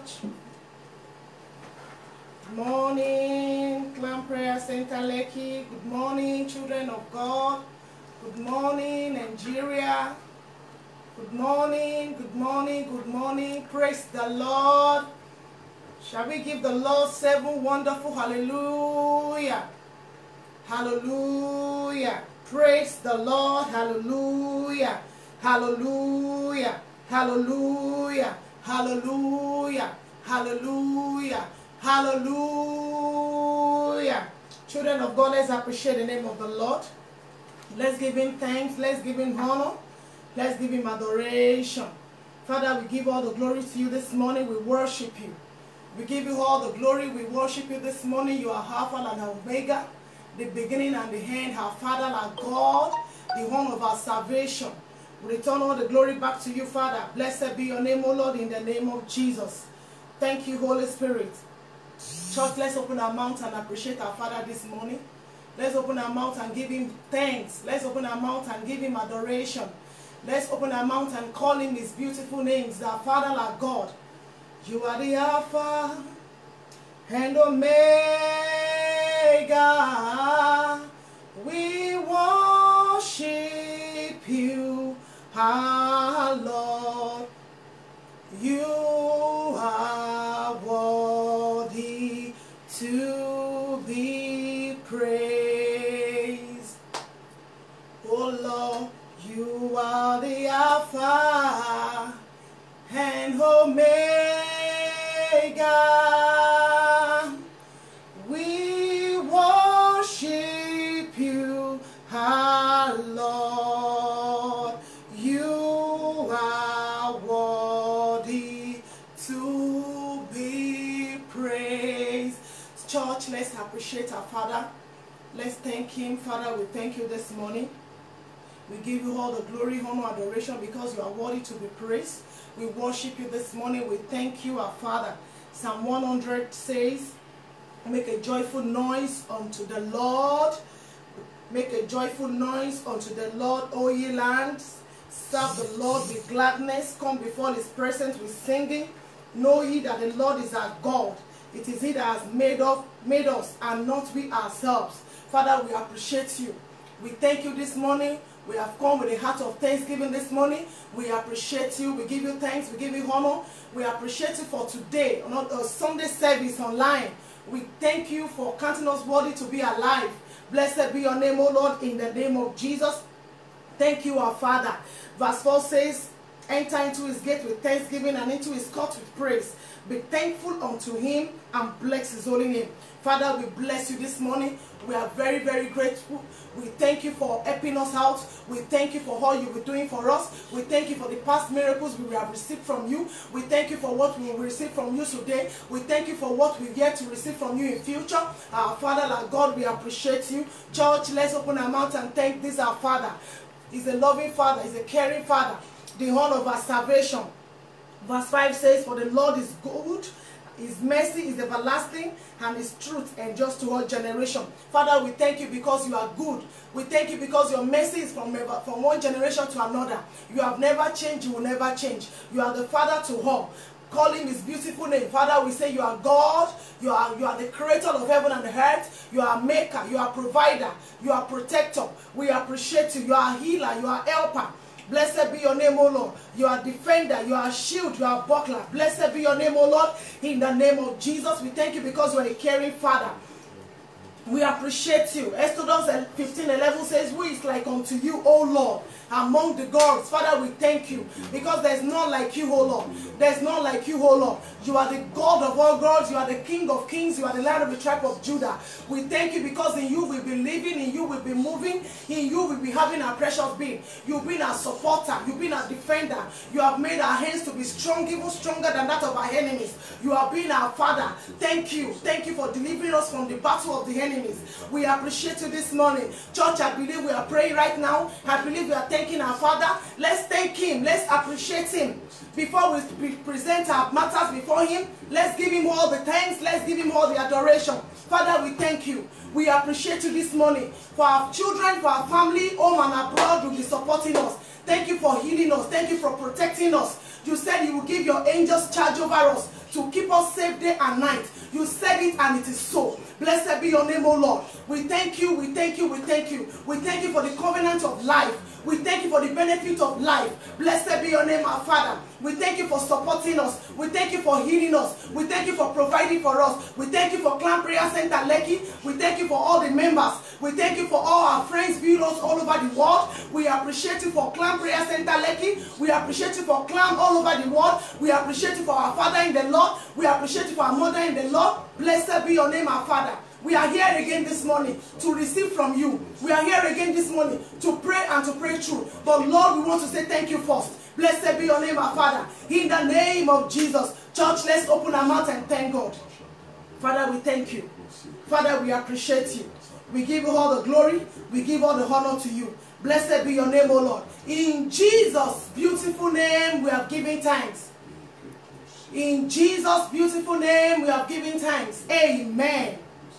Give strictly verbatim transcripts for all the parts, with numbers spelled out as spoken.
church. Good morning, Clan Prayer Center Lekki. Good morning, children of God. Good morning, Nigeria. Good morning, good morning, good morning. Praise the Lord. Shall we give the Lord seven wonderful hallelujah? Hallelujah. Praise the Lord. Hallelujah. Hallelujah. Hallelujah. Hallelujah. Hallelujah. Hallelujah. Children of God, let's appreciate the name of the Lord. Let's give him thanks. Let's give him honor. Let's give him adoration. Father, we give all the glory to you this morning. We worship you. We give you all the glory. We worship you this morning. You are Alpha and Omega, the beginning and the end, our Father, our God, the home of our salvation. We return all the glory back to you, Father. Blessed be your name, O Lord, in the name of Jesus. Thank you, Holy Spirit. Church, let's open our mouth and appreciate our Father this morning. Let's open our mouth and give him thanks. Let's open our mouth and give him adoration. Let's open our mouth and call him his beautiful names, our Father, our God. You are the Alpha and Omega. We worship you, our Lord. You are worthy to be praised. Oh Lord, you are the Alpha and Omega. We worship you, our Lord. You are worthy to be praised. Church, let's appreciate our Father. Let's thank him. Father, we thank you this morning. We give you all the glory, honor, adoration because you are worthy to be praised. We worship you this morning. We thank you, our Father. Psalm one hundred says, make a joyful noise unto the Lord. Make a joyful noise unto the Lord, O ye lands. Serve the Lord with gladness. Come before his presence with singing. Know ye that the Lord is our God. It is he that has made, of, made us and not we ourselves. Father, we appreciate you. We thank you this morning. We have come with a heart of thanksgiving this morning. We appreciate you. We give you thanks. We give you honor. We appreciate you for today, on a Sunday service online. We thank you for counting us worthy to be alive. Blessed be your name, O Lord, in the name of Jesus. Thank you, our Father. Verse four says, enter into his gate with thanksgiving and into his court with praise. Be thankful unto him and bless his holy name. Father, we bless you this morning. We are very, very grateful. We thank you for helping us out. We thank you for all you were doing for us. We thank you for the past miracles we have received from you. We thank you for what we will receive from you today. We thank you for what we get to receive from you in future. Our Father, our God, we appreciate you. Church, let's open our mouth and thank this our Father. He's a loving Father. He's a caring Father. The horn of our salvation. Verse five says, for the Lord is good. His mercy is everlasting and his truth endures to all generation. Father, we thank you because you are good. We thank you because your mercy is from, from one generation to another. You have never changed. You will never change. You are the Father to all. Call him his beautiful name. Father, we say you are God. You are, you are the creator of heaven and the earth. You are maker. You are provider. You are protector. We appreciate you. You are healer. You are helper. Blessed be your name, O Lord. You are defender, you are shield, you are buckler. Blessed be your name, O Lord. In the name of Jesus, we thank you because you are a caring Father. We appreciate you. Exodus fifteen eleven says, who is like unto you, O Lord, among the gods? Father, we thank you because there's none like you, O Lord. There's none like you, O Lord. You are the God of all gods. You are the King of kings. You are the Lion of the tribe of Judah. We thank you because in you we'll be living, in you we'll be moving, in you we'll be having our precious being. You've been our supporter. You've been our defender. You have made our hands to be strong, even stronger than that of our enemies. You have been our Father. Thank you. Thank you for delivering us from the battle of the enemies. We appreciate you this morning. Church, I believe we are praying right now. I believe we are thanking our Father. Let's thank him. Let's appreciate him. Before we present our matters before him, let's give him all the thanks. Let's give him all the adoration. Father, we thank you. We appreciate you this morning. For our children, for our family, home and abroad will be supporting us. Thank you for healing us. Thank you for protecting us. You said you will give your angels charge over us to keep us safe day and night. You said it and it is so. Blessed be your name, O Lord. We thank you, we thank you, we thank you. We thank you for the covenant of life. We thank you for the benefit of life. Blessed be your name, our Father. We thank you for supporting us. We thank you for healing us. We thank you for providing for us. We thank you for Clan Prayer Center Lekki. We thank you for all the members. We thank you for all our friends, viewers all over the world. We appreciate you for Clan Prayer Center Lekki. We appreciate you for Clan all over the world. We appreciate you for our Father in the Lord. We appreciate you for our Mother in the Lord. Blessed be your name, our Father. We are here again this morning to receive from you. We are here again this morning to pray and to pray through. But Lord, we want to say thank you first. Blessed be your name, our Father. In the name of Jesus. Church, let's open our mouth and thank God. Father, we thank you. Father, we appreciate you. We give you all the glory. We give all the honor to you. Blessed be your name, O Lord. In Jesus' beautiful name, we have given thanks. In Jesus' beautiful name, we have given thanks. Amen.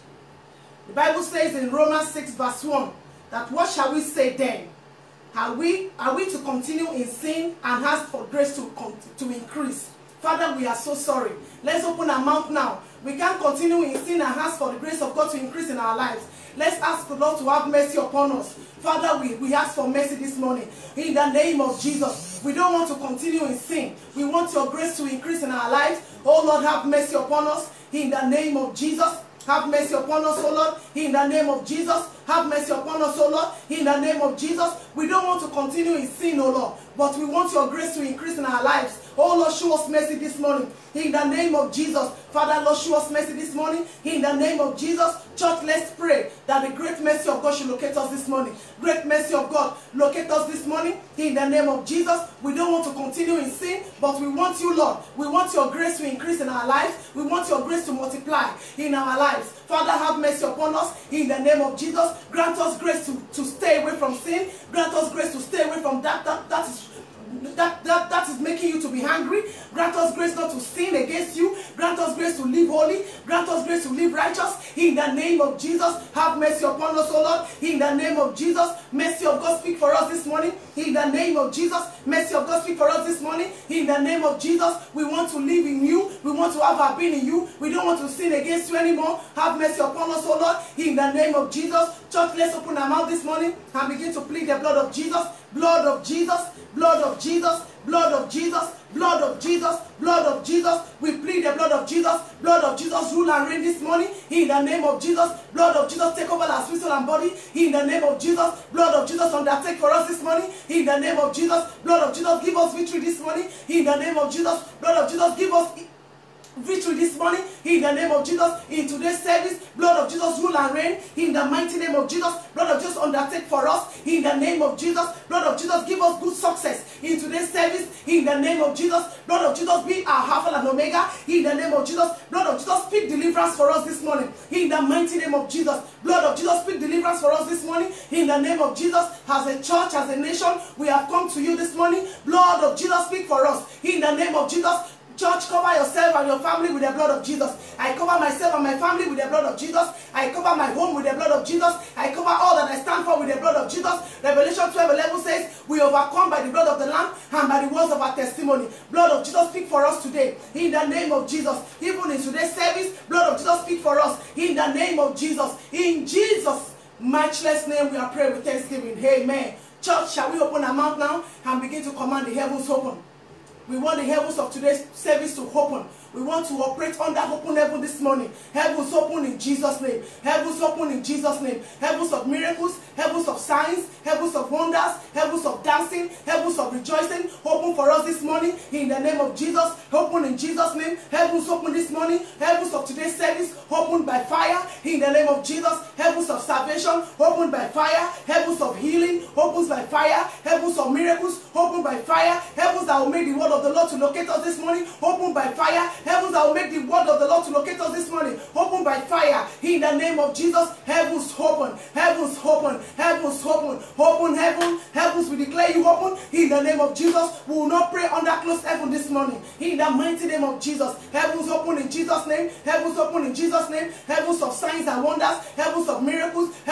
The Bible says in Romans six verse one that what shall we say then? Are we, are we to continue in sin and ask for grace to, to increase? Father, we are so sorry. Let's open our mouth now. We can't continue in sin and ask for the grace of God to increase in our lives. Let's ask the Lord to have mercy upon us. Father, we, we ask for mercy this morning. In the name of Jesus, we don't want to continue in sin. We want your grace to increase in our lives. Oh Lord, have mercy upon us. In the name of Jesus, have mercy upon us, O Lord. In the name of Jesus, have mercy upon us, O Lord. In the name of Jesus, we don't want to continue in sin, O Lord, but we want your grace to increase in our lives. Oh Lord, show us mercy this morning. In the name of Jesus. Father, Lord, show us mercy this morning. In the name of Jesus. Church, let's pray that the great mercy of God should locate us this morning. Great mercy of God, locate us this morning. In the name of Jesus. We don't want to continue in sin, but we want you, Lord. We want your grace to increase in our lives. We want your grace to multiply in our lives. Father, have mercy upon us. In the name of Jesus. Grant us grace to, to stay away from sin. Grant us grace to stay away from that. That, that is That, that, that is making you to be hungry. Grant us grace not to sin against you. Grant us grace to live holy. Grant us grace to live righteous. In the name of Jesus, have mercy upon us, O Lord. In the name of Jesus, mercy of God speak for us this morning. In the name of Jesus, mercy of God speak for us this morning. In the name of Jesus, we want to live in you. We want to have our being in you. We don't want to sin against you anymore. Have mercy upon us, O Lord. In the name of Jesus. Church, let's open our mouth this morning and begin to plead the blood of Jesus. Blood of Jesus, blood of Jesus, blood of Jesus, blood of Jesus, blood of Jesus. We plead the blood of Jesus, blood of Jesus, rule and reign this morning. In the name of Jesus, blood of Jesus, take over our spirit, soul, and body. In the name of Jesus, blood of Jesus, undertake for us this morning. In the name of Jesus, blood of Jesus, give us victory this morning. In the name of Jesus, blood of Jesus, give us victory this morning. In the name of Jesus, in today's service, blood of Jesus, rule and reign. In the mighty name of Jesus, blood of Jesus, undertake for us. In the name of Jesus, blood of Jesus, give us good success in today's service. In the name of Jesus, blood of Jesus, be our Alpha and Omega. In the name of Jesus, blood of Jesus, speak deliverance for us this morning. In the mighty name of Jesus, blood of Jesus, speak deliverance for us this morning. In the name of Jesus, as a church, as a nation, we have come to you this morning. Blood of Jesus, speak for us. In the name of Jesus, church, cover yourself and your family with the blood of Jesus. I cover myself and my family with the blood of Jesus. I cover my home with the blood of Jesus. I cover all that I stand for with the blood of Jesus. Revelation twelve eleven says, we overcome by the blood of the Lamb and by the words of our testimony. Blood of Jesus, speak for us today. In the name of Jesus. Even in today's service, blood of Jesus, speak for us. In the name of Jesus. In Jesus' matchless name, we are praying with thanksgiving. Amen. Church, shall we open our mouth now and begin to command the heavens open? We want the heavens of today's service to open. We want to operate under open heaven this morning. Heavens open in Jesus' name. Heavens open in Jesus' name. Heavens of miracles, heavens of signs, heavens of wonders, heavens of dancing, heavens of rejoicing. Open for us this morning in the name of Jesus. Open in Jesus' name. Heavens open this morning. Heavens of today's service open by fire in the name of Jesus. Heavens of salvation open by fire. Heavens of healing opens by fire. Heavens of miracles open by fire. Heavens that will make the word of the Lord to locate us this morning open by fire. Heavens that will make the word of the Lord to locate us this morning open by fire in the name of Jesus. Heavens open, heavens open, heavens open, open heaven, heavens we declare you open in the name of Jesus. We will not pray under closed heaven this morning in the mighty name of Jesus. Heavens open in Jesus' name, heavens open in Jesus' name, heavens of signs and wonders, heavens of miracles, heavens of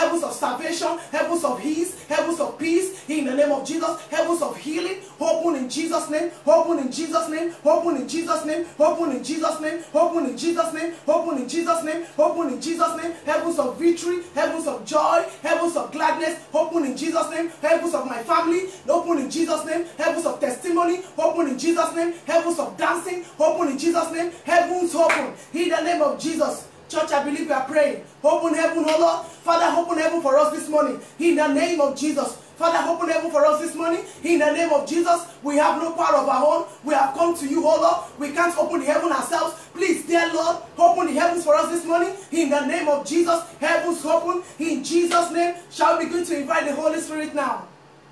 salvation, heavens of ease, heavens of peace, in the name of Jesus, heavens of healing, open in Jesus' name, open in Jesus' name, open in Jesus' name, open in Jesus' name, open in Jesus' name, open in Jesus' name, open in Jesus' name, heavens of victory, heavens of joy, heavens of gladness, open in Jesus' name, heavens of my family, open in Jesus' name, heavens of testimony, open in Jesus' name, heavens of dancing, open in Jesus' name, heavens open, in the name of Jesus. Church, I believe we are praying. Open heaven, oh Lord. Father, open heaven for us this morning. In the name of Jesus. Father, open heaven for us this morning. In the name of Jesus. We have no power of our own. We have come to you, oh Lord. We can't open the heaven ourselves. Please, dear Lord, open the heavens for us this morning. In the name of Jesus. Heavens open. In Jesus' name. Shall we begin to invite the Holy Spirit now?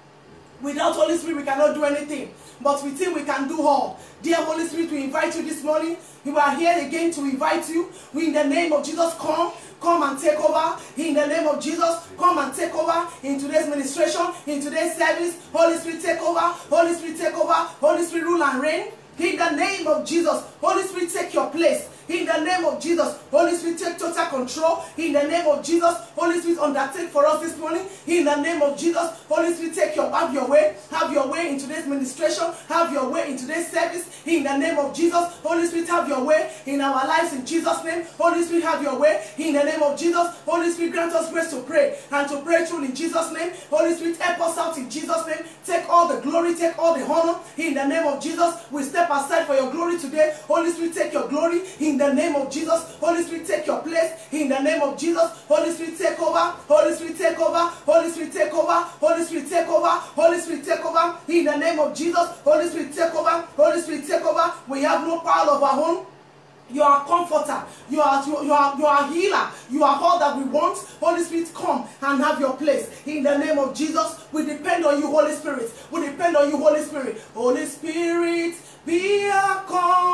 Without Holy Spirit, we cannot do anything. But with Him, we can do all. Dear Holy Spirit, we invite you this morning. We are here again to invite you. We, in the name of Jesus, come. Come and take over. In the name of Jesus, come and take over in today's ministration, in today's service. Holy Spirit, take over. Holy Spirit, take over. Holy Spirit, rule and reign. In the name of Jesus, Holy Spirit, take your place. In the name of Jesus, Holy Spirit, take total control. In the name of Jesus, Holy Spirit, undertake for us this morning. In the name of Jesus, Holy Spirit, take your, have your way. Have your way in today's ministration. Have your way in today's service. In the name of Jesus, Holy Spirit, have your way in our lives in Jesus' name. Holy Spirit, have your way in the name of Jesus. Holy Spirit, grant us grace to pray and to pray through in Jesus' name. Holy Spirit, help us out in Jesus' name. Take all the glory, take all the honor. In the name of Jesus, we step aside for your glory today. Holy Spirit, take your glory in the name of Jesus. Holy Spirit, take your place in the name of Jesus. Holy Spirit, take over. Holy Spirit, take over. Holy Spirit, take over. Holy Spirit, take over. Holy Spirit, take over in the name of Jesus. Holy Spirit, take over. Holy Spirit, take over. We have no power of our own. You are a comforter. You are, you, you are, you are a healer. You are all that we want. Holy Spirit, come and have your place. In the name of Jesus, we depend on you, Holy Spirit. We depend on you, Holy Spirit. Holy Spirit, be a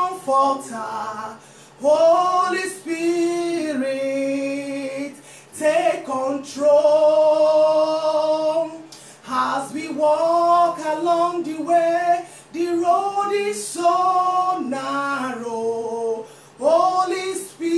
comforter. Holy Spirit, take control. As we walk along the way, the road is so narrow. Holy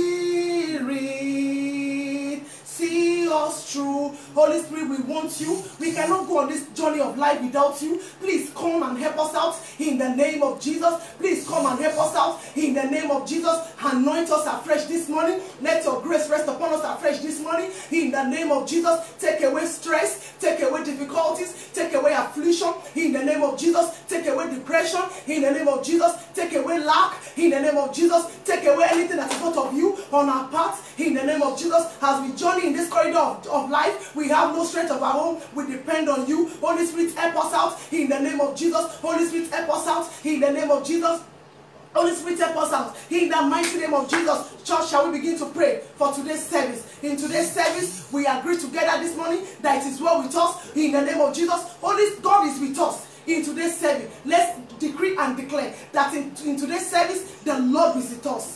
Spirit, see us through. Holy Spirit, we want you. We cannot go on this journey of life without you. Please come and help us out in the name of Jesus. Please come and help us out in the name of Jesus. Anoint us afresh this morning. Let your grace rest upon us afresh this morning in the name of Jesus. Take away stress. Take away difficulties. Take away affliction in the name of Jesus. Take away depression in the name of Jesus. Take away lack in the name of Jesus. Take away anything that is not of you on our path in the name of Jesus. As we journey in this corridor of, of life, we have no strength of our own. We depend on you. Holy Spirit, help us out in the name of Jesus. Holy Spirit, help us out in the name of Jesus. Holy Spirit, help us out in the mighty name of Jesus. Church, shall we begin to pray for today's service? In today's service, we agree together this morning that it is well with us in the name of Jesus. Holy God is with us in today's service. Let's decree and declare that in, in today's service, the Lord is with us.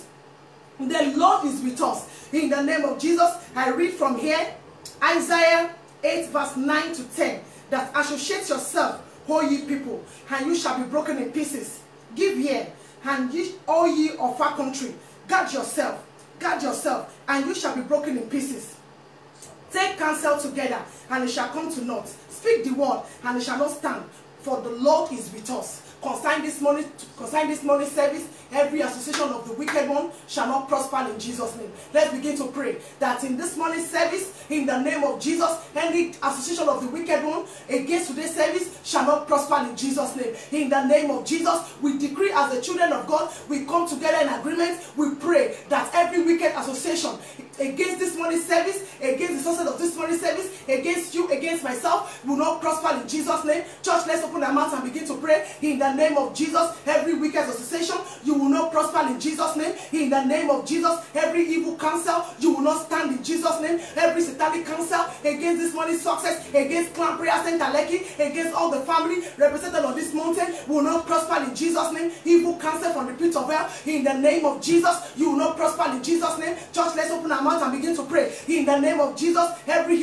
The Lord is with us in the name of Jesus. I read from here, Isaiah eight verse nine to ten, that associate yourself, O ye people, and you shall be broken in pieces. Give ear, and ye, all ye of our country, guard yourself, guard yourself, and you shall be broken in pieces. Take counsel together, and it shall come to naught. Speak the word, and it shall not stand, for the Lord is with us. Consign this morning, consign this morning service, every association of the wicked one shall not prosper in Jesus' name. Let's begin to pray that in this morning service, in the name of Jesus, any association of the wicked one against today's service shall not prosper in Jesus' name. In the name of Jesus, we decree as the children of God, we come together in agreement, we pray that every wicked association against this morning service, against the success of this morning service, against you, against myself, will not prosper in Jesus' name. Church, let's open our mouths and begin to pray. In the name of Jesus, every wicked association, you will not prosper in Jesus' name. In the name of Jesus, every evil counsel, you will not stand in Jesus' name. Every satanic counsel against this morning's success, against Clan Prayer Center Lekki, against all the family represented on this mountain, will not prosper in Jesus' name. Evil counsel from the pit of hell, in the name of Jesus, you will not prosper in Jesus' name. Church, let's open our mouth and begin to pray. In the name of Jesus, every evil counsel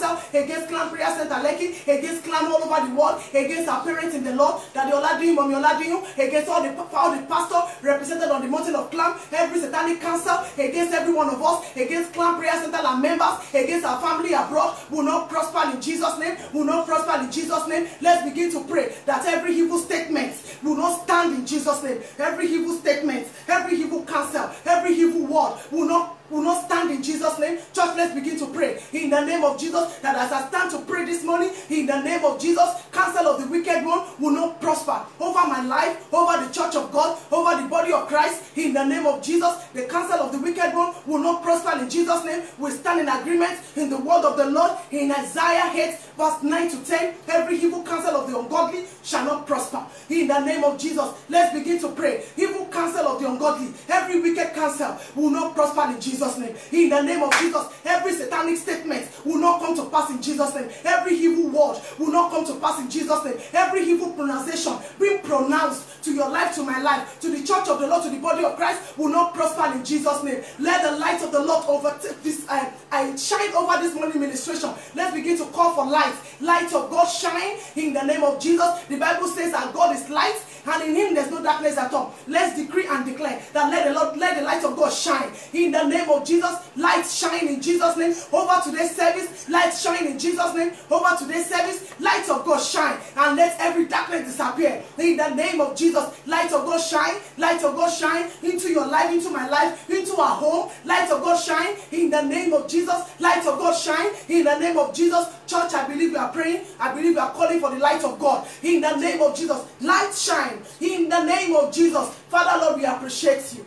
cancel against Clan Prayer Center Lekki, against Clan all over the world, against our parents in the Lord, that the Oladiyu, Mommy Oladiyu, against all the, all the pastor represented on the mountain of Clan, every satanic counsel against every one of us, against Clan Prayer Center and members, against our family abroad, will not prosper in Jesus' name, will not prosper in Jesus' name. Let's begin to pray that every evil statement will not stand in Jesus' name. Every evil statement, every evil counsel, every evil word will not will not stand in Jesus' name. Church, let's begin to pray in the name of Jesus, that as I stand to pray this morning, in the name of Jesus, counsel of the wicked one will not prosper over my life, over the church of God, over the body of Christ. In the name of Jesus, the counsel of the wicked one will not prosper in Jesus' name. We stand in agreement in the word of the Lord in Isaiah eight verse nine to ten. Every evil counsel of the ungodly shall not prosper. In the name of Jesus, let's begin to pray. Evil counsel of the ungodly, every wicked counsel will not prosper in Jesus' name. In the name of Jesus, every satanic statement will not come to pass in Jesus' name. Every evil word will not come to pass in Jesus' name. Every evil pronunciation being pronounced to your life, to my life, to the church of the Lord, to the body of Christ, will not prosper in Jesus' name. Let the light of the Lord overtake this, uh, I shine over this morning ministration. Let's begin to call for light. Light of God shine in the name of Jesus. The Bible says that God is light, and in him there's no darkness at all. Let's decree and declare that let the Lord, let the light of God shine in the name of Jesus. Light shine in Jesus' name over today's service. Light shine in Jesus' name over today's service. Light of God shine, and let every darkness disappear in the name of Jesus. Light of God shine. Light of God shine into your life, into my life, into our home. Light of God shine in the name of Jesus. Light of God shine in the name of Jesus. Church, I believe we are praying. I believe we are calling for the light of God in the name of Jesus. Light shine in the name of Jesus. Father, Lord, we appreciate you.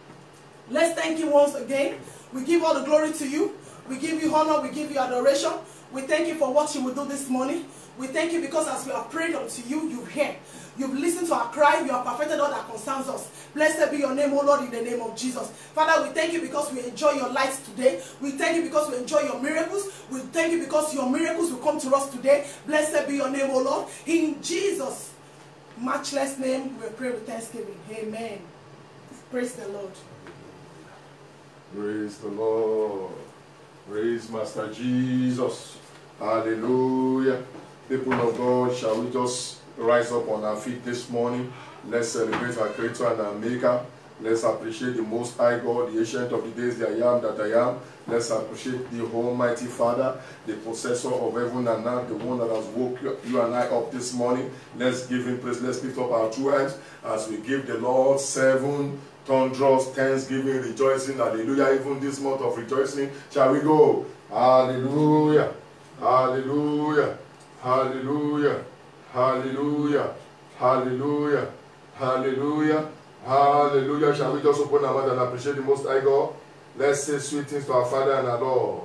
Let's thank you once again. We give all the glory to you. We give you honor. We give you adoration. We thank you for what you will do this morning. We thank you because as we have prayed unto you, you hear. You've listened to our cry. You have perfected all that concerns us. Blessed be your name, O Lord, in the name of Jesus. Father, we thank you because we enjoy your light today. We thank you because we enjoy your miracles. We thank you because your miracles will come to us today. Blessed be your name, O Lord. In Jesus' matchless name, we pray with thanksgiving. Amen. Praise the Lord. Praise the Lord. Praise Master Jesus. Hallelujah. People of God, shall we just rise up on our feet this morning? Let's celebrate our Creator and our Maker. Let's appreciate the Most High God, the Ancient of the Days, the I Am that I Am. Let's appreciate the Almighty Father, the possessor of heaven and earth, the one that has woke you and I up this morning. Let's give him praise. Let's lift up our two hands as we give the Lord seven thunderous thanksgiving, rejoicing. Hallelujah. Even this month of rejoicing, shall we go? Hallelujah. Hallelujah. Hallelujah. Hallelujah. Hallelujah. Hallelujah. Hallelujah. Shall we just open our mouth and appreciate the Most High God? Let's say sweet things to our Father and our Lord.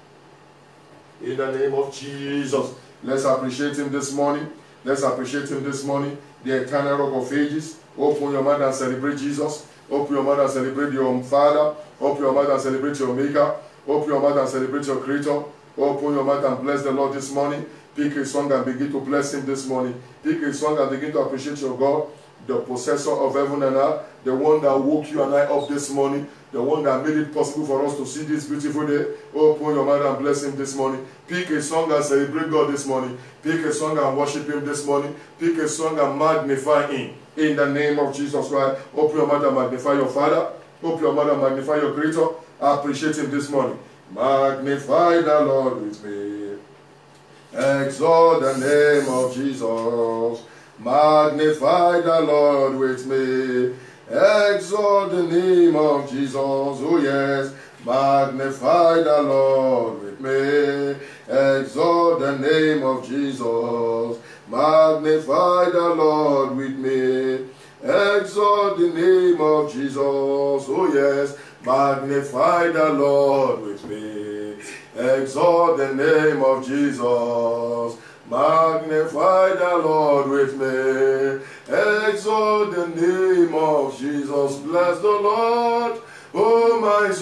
In the name of Jesus, let's appreciate him this morning. Let's appreciate him this morning. The eternal rock of ages. Open your mouth and celebrate Jesus. Open your mouth and celebrate your Father. Open your mouth and celebrate your Maker. Open your mouth and celebrate your Creator. Open your mouth and bless the Lord this morning. Pick a song and begin to bless him this morning. Pick a song and begin to appreciate your God, the possessor of heaven and earth, the one that woke you and I up this morning, the one that made it possible for us to see this beautiful day. Open your mouth and bless him this morning. Pick a song and celebrate God this morning. Pick a song and worship him this morning. Pick a song and magnify him. In the name of Jesus Christ, open your mouth and magnify your Father. Open your mouth and magnify your Creator. Appreciate him this morning. Magnify the Lord with me. Exalt the name of Jesus. Magnify the Lord with me. Exalt the name of Jesus. Oh yes. Magnify the Lord with me. Exalt the name of Jesus. Magnify the Lord with me. Exalt the name of Jesus. Oh yes. Magnify the Lord with me. Exalt the name of Jesus. Magnify the Lord with me. Exalt the name of Jesus. Bless the Lord, oh my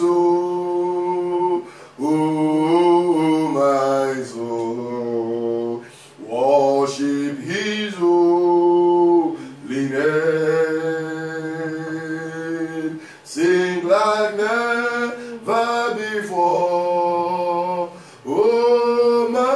soul. Oh my soul. Worship his holy name. Sing like never before. Oh my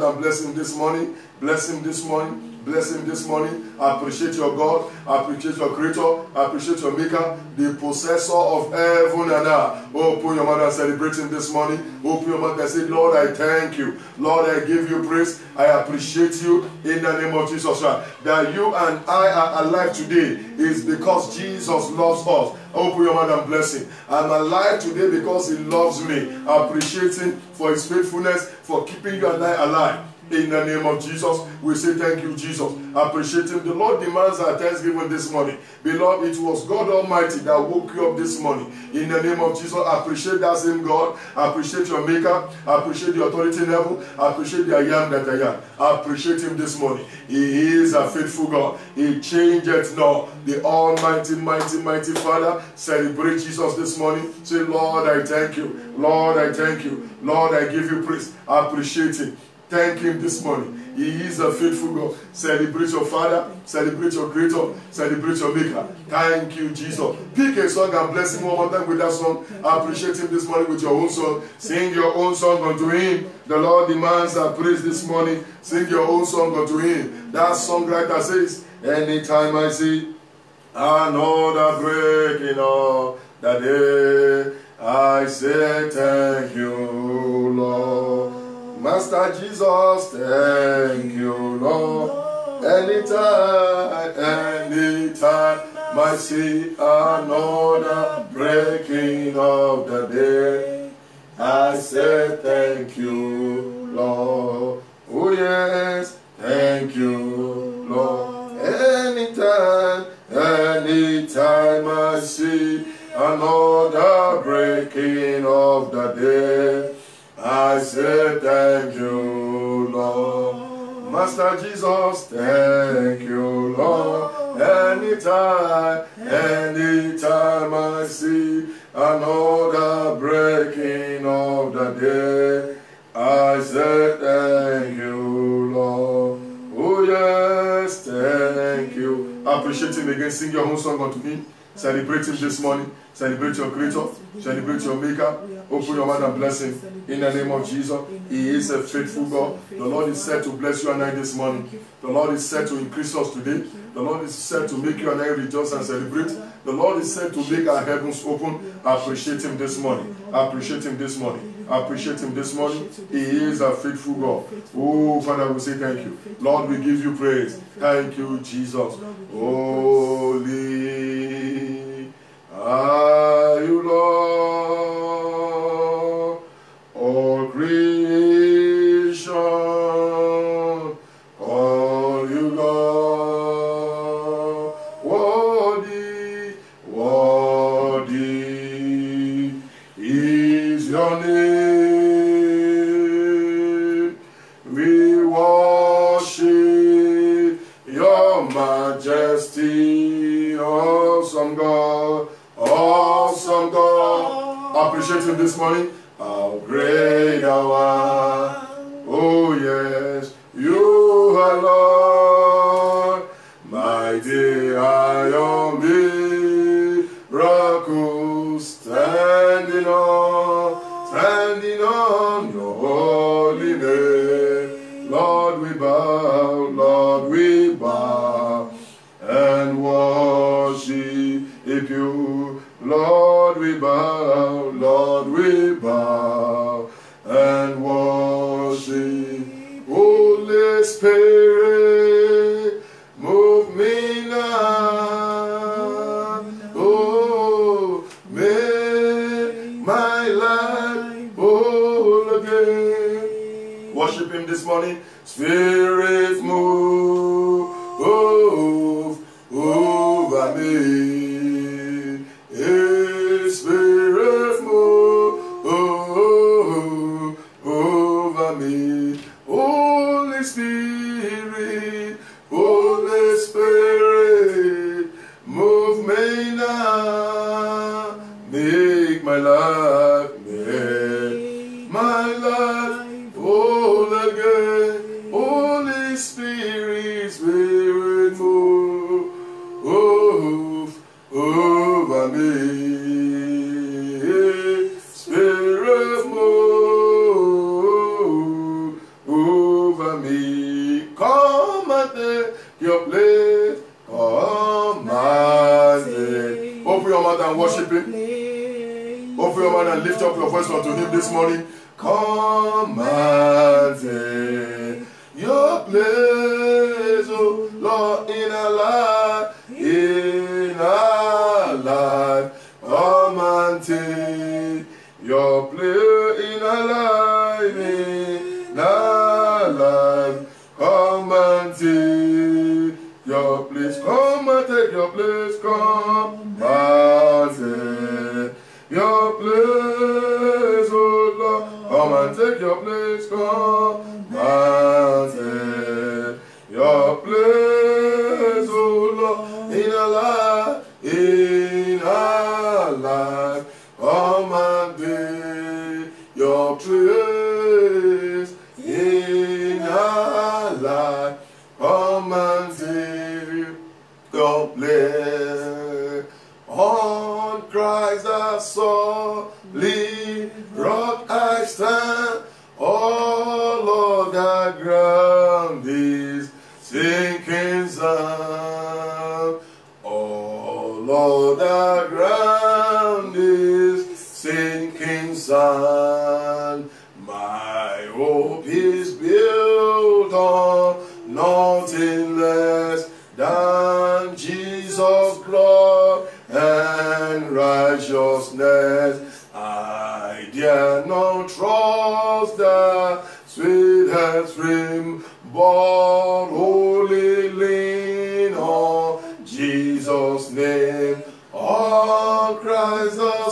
and bless him this morning. Bless him this morning. Bless him this morning. Appreciate your God. Appreciate your creator. Appreciate your maker. The possessor of heaven and earth. Open your mouth and celebrate him this morning. Open your mouth and say, Lord, I thank you. Lord, I give you praise. I appreciate you in the name of Jesus. That you and I are alive today is because Jesus loves us. Open your mouth and bless him. I'm alive today because he loves me. Appreciate him for his faithfulness, for keeping you and I alive. In the name of Jesus, we say thank you, Jesus. Appreciate him. The Lord demands our thanksgiving this morning. Beloved, it was God Almighty that woke you up this morning. In the name of Jesus, appreciate that same God. Appreciate your maker. Appreciate the authority in heaven. Appreciate the I am that I am. Appreciate him this morning. He is a faithful God. He changeth not. The Almighty, mighty, mighty Father. Celebrate Jesus this morning. Say, Lord, I thank you. Lord, I thank you. Lord, I give you praise. Appreciate him. Thank him this morning. He is a faithful God. Celebrate your Father. Celebrate your Creator. Celebrate your Maker. Thank you, Jesus. Pick a song and bless him one more time with that song. Appreciate him this morning with your own song. Sing your own song unto him. The Lord demands our praise this morning. Sing your own song unto him. That songwriter says, anytime I see another breaking of the day, I say thank you, Lord. Master Jesus, thank you, Lord. Anytime, anytime, I see another breaking of the day, I say thank you, Lord. Oh yes, thank you, Lord. Anytime, anytime I see another breaking of the day, I say thank you, Lord. Master Jesus, thank you, Lord. Anytime, anytime I see another breaking of the day, I say thank you, Lord. Oh yes, thank you. Appreciate him again. Sing your own song unto him. Celebrate him this morning. Celebrate your Creator. Celebrate your Maker. Open your mouth and bless him. In the name of Jesus. He is a faithful God. The Lord is set to bless you and I this morning. The Lord is set to increase us today. The Lord is set to make you and I rejoice and celebrate. The Lord is set to make our heavens open. Appreciate him this morning. Appreciate him this morning. Appreciate him this morning. He is a faithful God. Oh, Father, we say thank you. Lord, we give you praise. Thank you, Jesus. Holy are you, Lord. All creation, all you, Lord. Worthy, worthy is your name. We worship your majesty, awesome God, awesome God. Appreciate him this morning. How great thou art. Oh yes, you are Lord. Mighty are your miracles, standing on, standing on your holy name. Lord, we bow, Lord, we bow and worship you. Lord, we bow, Lord, we bow and worship. Holy Spirit, move me now. Oh, make my life whole again. Worship him this morning. Spirit, move, move over me. Spirit, move over me. Holy Spirit, Holy Spirit, move me now. Make my life, make my life whole again. Holy Spirit, Spirit, move, move over me. Spirit, move over Open your mouth and worship Him. Open your mouth and lift up your voice unto Him this morning. Come and take your place, oh Lord, in our life, in our life. Come and take your place in our life, in our life. Come and take your place. Come and take your place. Come and take your place, oh Lord. Come and take your place. Come and take your place, oh Lord. In our life, in our life. Come and take your place in our life. Come and take your place. On Christ the solid rock I stand. All of the ground is sinking sand. All of the ground is sinking sand. My hope is built on nothing less than Jesus' blood and righteousness. I dare not trust the sweetest stream, but wholly lean on Jesus' name. On Christ the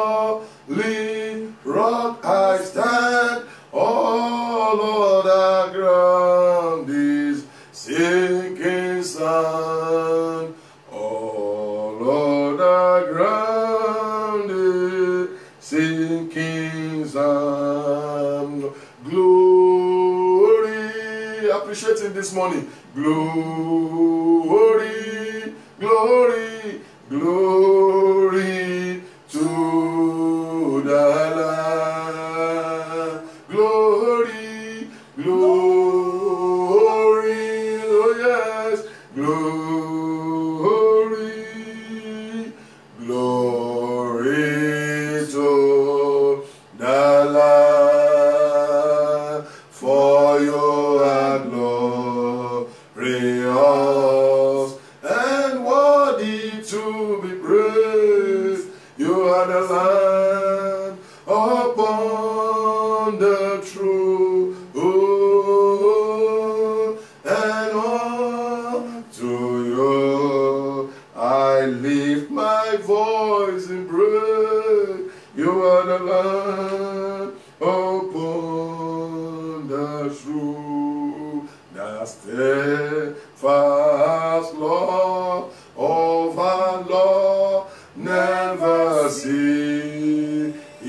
solid rock I stand. All of the ground is sinking sand. All of the ground is sinking sand. Glory. Appreciate Him this morning. Glory, glory, glory to the Lamb. Glory, glory, oh yes, glory, glory to the Lamb. For you are glorious and worthy to be praised. You are the Lamb upon the throne, and unto you I lift my voice in praise. You are the Lamb upon the throne, the steadfast love of our Lord never ceases.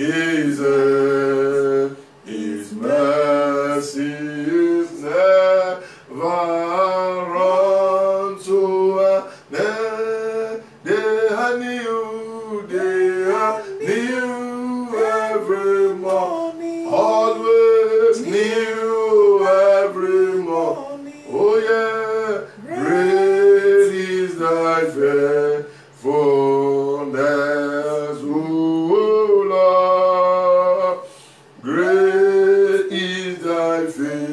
His mercy is never run to an end. They are new, they are new every morning, always new every morning. Oh yeah, great is thy faithfulness, O Lord. Great is thy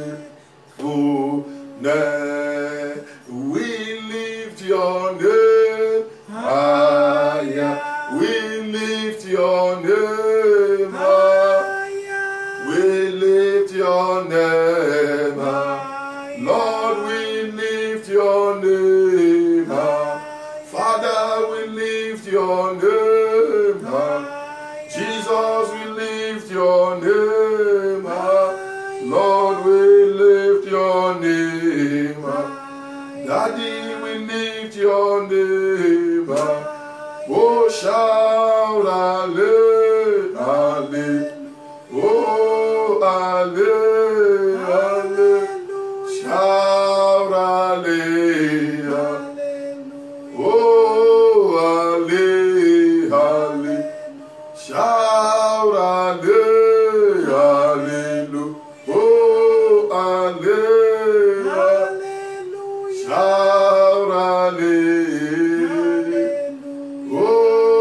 faithfulness. We lift your name higher. We lift your name higher. We lift your name higher. Lord, we lift your name higher. Father, we lift your name high. Jesus, we lift your name high. Lord, we lift your name high. Daddy, we lift your name high. Oh, shout hallelujah, hallelujah. Oh, hallelujah, hallelujah. Shout hallelujah. Oh, hallelujah, hallelujah. Shout hallelujah, hallelujah. Oh, hallelujah. Shout hallelujah. Oh,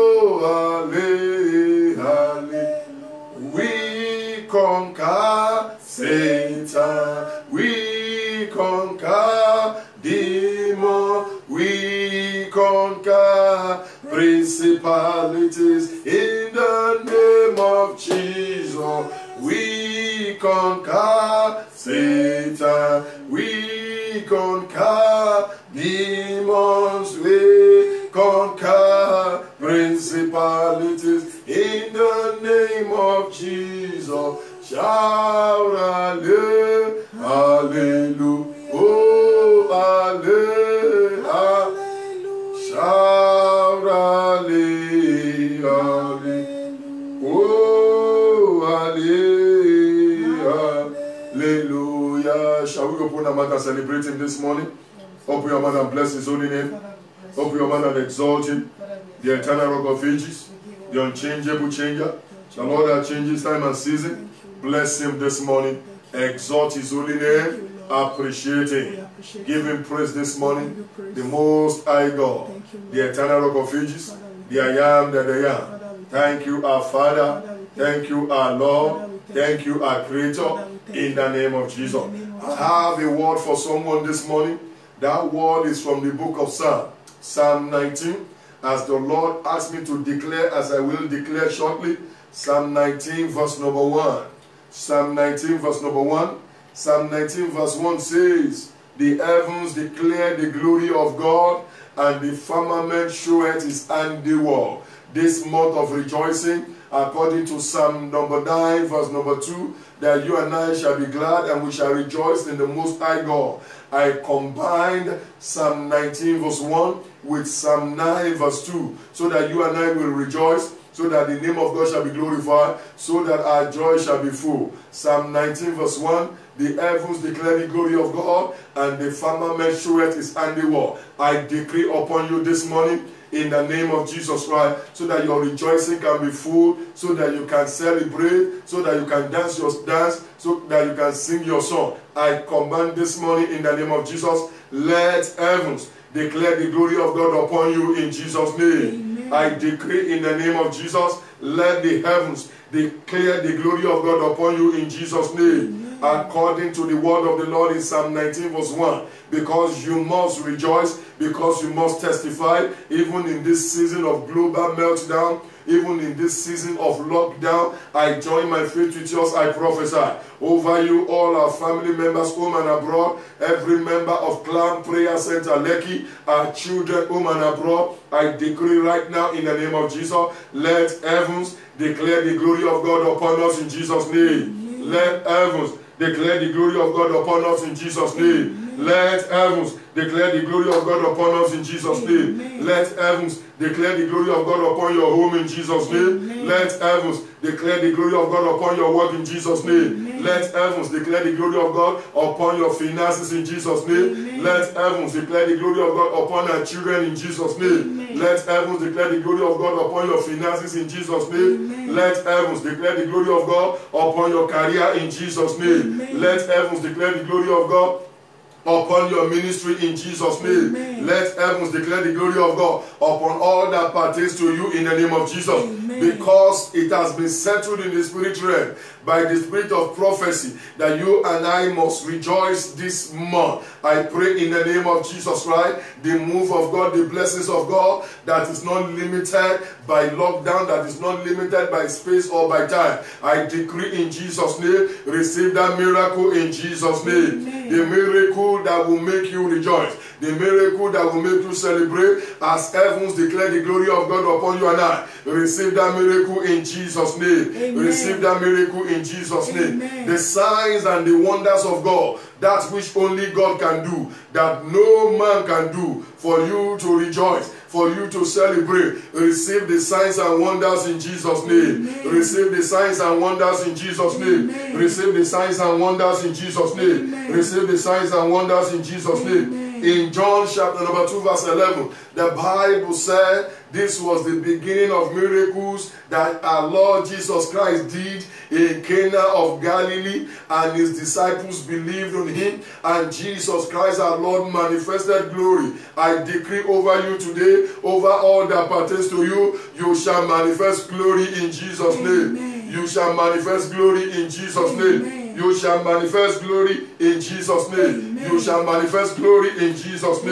principalities. In the name of Jesus, we conquer Satan. We conquer demons. We conquer principalities. In the name of Jesus, shout hallelujah, hallelujah, oh hallelujah, shout hallelujah, oh hallelujah. Shall we open our mouth and celebrate him this morning? Open your mouth and bless his holy name. Open your mouth and exalt him, the eternal rock of ages, the unchangeable changer, the Lord that changes time and season. Bless him this morning. Exalt his holy name. Appreciate him. Give him praise this morning. The Most High God, the eternal rock of ages, the I am that I am. Thank you, our Father. Thank you, our Lord. Thank you, our Creator. In the name of Jesus. I have a word for someone this morning. That word is from the book of Psalm. Psalm nineteen. As the Lord asked me to declare, as I will declare shortly. Psalm nineteen verse number one. Psalm nineteen verse number one. Psalm nineteen verse one says, the heavens declare the glory of God, and the firmament showeth his handiwork. This month of rejoicing, according to Psalm number nine verse number two, that you and I shall be glad and we shall rejoice in the Most High God. I combined Psalm nineteen verse one with Psalm nine verse two, so that you and I will rejoice, so that the name of God shall be glorified, so that our joy shall be full. Psalm nineteen verse one, the heavens declare the glory of God, and the firmament showeth his handiwork. I decree upon you this morning, in the name of Jesus Christ, so that your rejoicing can be full, so that you can celebrate, so that you can dance your dance, so that you can sing your song. I command this morning in the name of Jesus, let heavens declare the glory of God upon you in Jesus' name. Amen. I decree in the name of Jesus, let the heavens declare the glory of God upon you in Jesus' name. Amen. According to the word of the Lord in Psalm nineteen verse one, because you must rejoice, because you must testify, even in this season of global meltdown, even in this season of lockdown. I join my faith with yours. I prophesy over you, all our family members, home and abroad, every member of Clan Prayer Center Lekki, our children, home and abroad. I decree right now in the name of Jesus, let heavens declare the glory of God upon us in Jesus' name. Amen. Let heavens declare the glory of God upon us in Jesus' name. Amen. Let heavens declare the glory of God upon us in Jesus' name. Amen. Let heavens declare the glory of God upon your home in Jesus' name. Amen. Let heavens declare the glory of God upon your work in Jesus' name. Amen. Let heavens declare the glory of God upon your finances in Jesus' name. Amen. Let heavens declare the glory of God upon our children in Jesus' name. Amen. Let heavens declare the glory of God upon your finances in Jesus' name. Amen. Let heavens declare the glory of God upon your career in Jesus' name. Amen. Let heavens declare the glory of God upon your ministry in Jesus' name. Amen. Let heavens declare the glory of God upon all that pertains to you in the name of Jesus. Amen. Because it has been settled in the spirit realm by the spirit of prophecy that you and I must rejoice this month. I pray in the name of Jesus Christ, the move of God, the blessings of God that is not limited by lockdown, that is not limited by space or by time. I decree in Jesus' name, receive that miracle in Jesus' name. Amen. The miracle that will make you rejoice, the miracle that will make you celebrate as heavens declare the glory of God upon you and I. Receive that miracle in Jesus' name. Amen. Receive that miracle in Jesus' Amen. Name. The signs and the wonders of God, that which only God can do, that no man can do, for you to rejoice, for you to celebrate. Receive the signs and wonders in Jesus' name. Amen. Receive the signs and wonders in Jesus' name. Amen. Receive the signs and wonders in Jesus' name. Amen. Receive the signs and wonders in Jesus' Amen. Name. In John chapter number two verse eleven, the Bible said this was the beginning of miracles that our Lord Jesus Christ did in Cana of Galilee, and his disciples believed on him, and Jesus Christ our Lord manifested glory. I decree over you today, over all that pertains to you, you shall manifest glory in Jesus' Amen. Name. You shall manifest glory in Jesus' Amen. Name. You shall manifest glory in Jesus' name. Amen. You shall manifest glory in Jesus' name. Amen.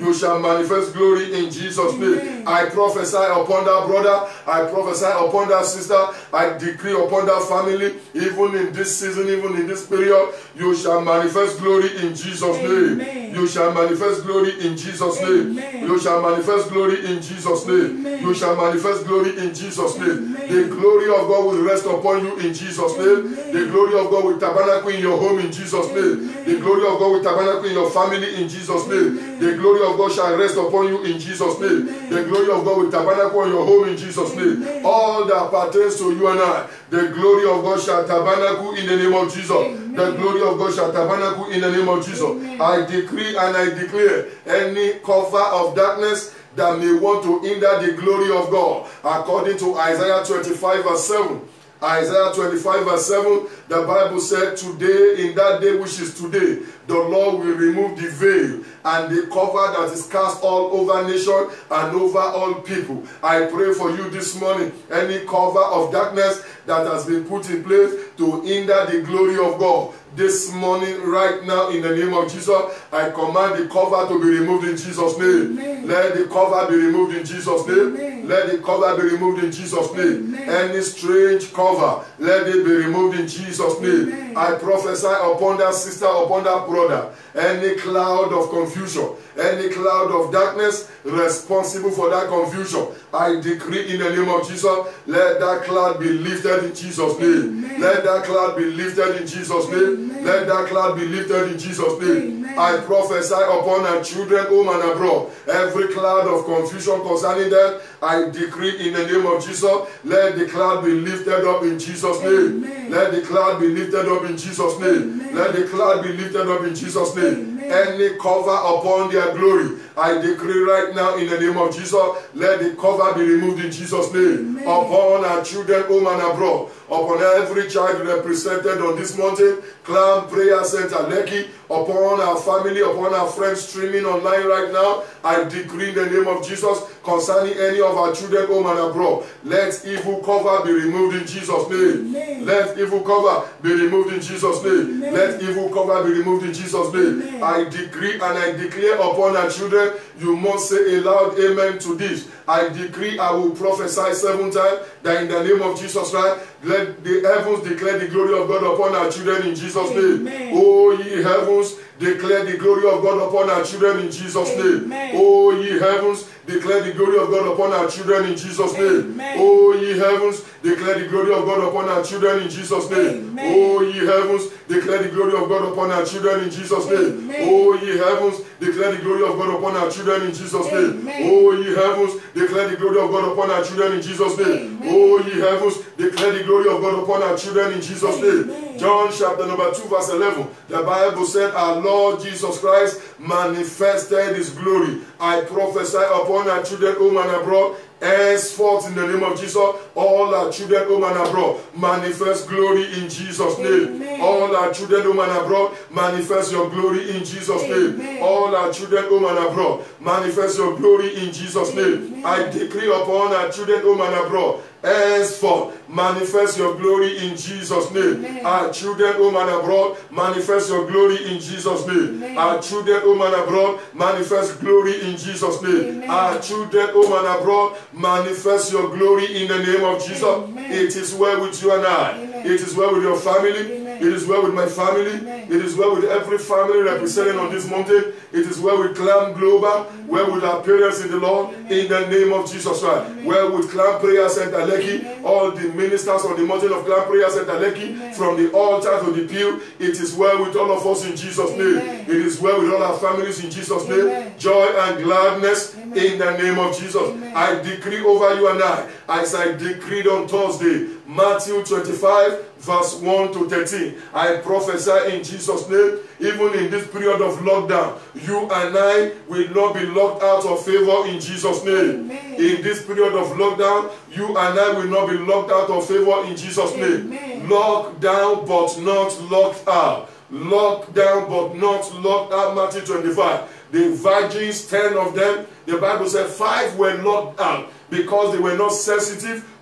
You shall manifest glory in Jesus' name. I prophesy upon that brother. I prophesy upon that sister. I decree upon that family, even in this season, even in this period, you shall manifest glory in Jesus' name. You shall manifest glory in Jesus' name. You shall manifest glory in Jesus' name. You shall manifest glory in Jesus' name. The glory of God will rest upon you in Jesus' name. The glory of God will tabernacle in your home in Jesus' name. The glory of God will tabernacle in your family in Jesus' name. The glory of God shall rest upon you in Jesus' name. The glory of God will tabernacle in your home in Jesus' name. All that pertains to you and I, the glory of God shall tabernacle in the name of Jesus. The glory of God shall tabernacle in the name of Jesus. I decree and I declare any cover of darkness that may want to hinder the glory of God, according to Isaiah twenty-five verse seven. Isaiah twenty-five verse seven, the Bible said, today, in that day which is today, the Lord will remove the veil and the cover that is cast all over nation and over all people. I pray for you this morning, any cover of darkness that has been put in place to hinder the glory of God. This morning, right now, in the name of Jesus, I command the cover to be removed in Jesus' name. Amen. Let the cover be removed in Jesus' name. Amen. Let the cover be removed in Jesus' name. Amen. Any strange cover, let it be removed in Jesus' name. Amen. I prophesy upon that sister, upon that brother, any cloud of confusion, any cloud of darkness responsible for that confusion, I decree in the name of Jesus, let that cloud be lifted in Jesus' name. Amen. Let that cloud be lifted in Jesus' name. Amen. Let that cloud be lifted in Jesus' name. Amen. I prophesy upon our children, home and abroad, every cloud of confusion concerning them, I decree in the name of Jesus, let the cloud be lifted up in Jesus' name. Amen. Let the cloud be lifted up in Jesus' name. Amen. Let the cloud be lifted up in Jesus' name. Amen. Any cover upon their glory, I decree right now in the name of Jesus, let the cover be removed in Jesus' name. Amen. Upon our children, home and abroad, upon every child represented on this mountain, Clam Prayer Center, Lekki, upon our family, upon our friends streaming online right now, I decree in the name of Jesus concerning any of our children, home and abroad, let evil cover be removed in Jesus' name. Amen. Let evil cover be removed in Jesus' name. Amen. Let evil cover be removed in Jesus' name. Amen. I decree and I declare upon our children, you must say a loud amen to this. I decree, I will prophesy seven times that in the name of Jesus Christ, let the heavens declare the glory of God upon our children in Jesus' name. Amen. Oh, ye heavens, declare the glory of God upon our children in Jesus' name. Amen. Oh, ye heavens, declare the glory of God upon our children in Jesus' name. Amen. Oh, ye heavens, declare the glory of God upon our children in Jesus' name. Amen. Oh, ye heavens, declare the glory of God upon our children in Jesus' name. Amen. Oh, ye heavens, declare the glory of God upon our children in Jesus' name. Amen. Oh, ye heavens, declare the glory of God upon our children in Jesus' name. Amen. Oh, ye heavens, declare the glory of God upon our children in Jesus' name. Amen. John chapter number two verse eleven, the Bible said, our Lord Jesus Christ manifested his glory. I prophesy upon our children, home and abroad, henceforth in the name of Jesus, all our children, home and abroad, manifest glory in Jesus' name. Amen. All our children, home and abroad, manifest your glory in Jesus' Amen. Name. All our children, home and abroad, manifest your glory in Jesus' Amen. Name. I decree upon our children, home and abroad, henceforth, manifest your glory in Jesus' name. Amen. Our children, home and abroad, manifest your glory in Jesus' name. Amen. Our children, home and abroad, manifest glory in Jesus' name. Amen. Our children, home and abroad, manifest your glory in the name of Jesus. Amen. It is well with you and I. Amen. It is well with your family. Amen. It is well with my family. Amen. It is well with every family represented on this mountain. It is well with Clam Global. Amen. Well with our parents in the Lord. Amen. In the name of Jesus Christ. Amen. Well with Clam Prayer Center Lekki. Amen. All the ministers on the mountain of Clam Prayer Center Lekki. Amen. From the altar to the pew. It is well with all of us in Jesus' Amen. Name. It is well with all our families in Jesus' Amen. Name. Joy and gladness. Amen. In the name of Jesus. Amen. I decree over you and I, as I decreed on Thursday, Matthew twenty-five, verse one to thirteen. I prophesy in Jesus' name, even in this period of lockdown, you and I will not be locked out of favor in Jesus' name. Amen. In this period of lockdown, you and I will not be locked out of favor in Jesus' name. Amen. Locked down but not locked out. Locked down but not locked out. Matthew twenty-five. The virgins, ten of them, the Bible said five were locked out because they were not sensitive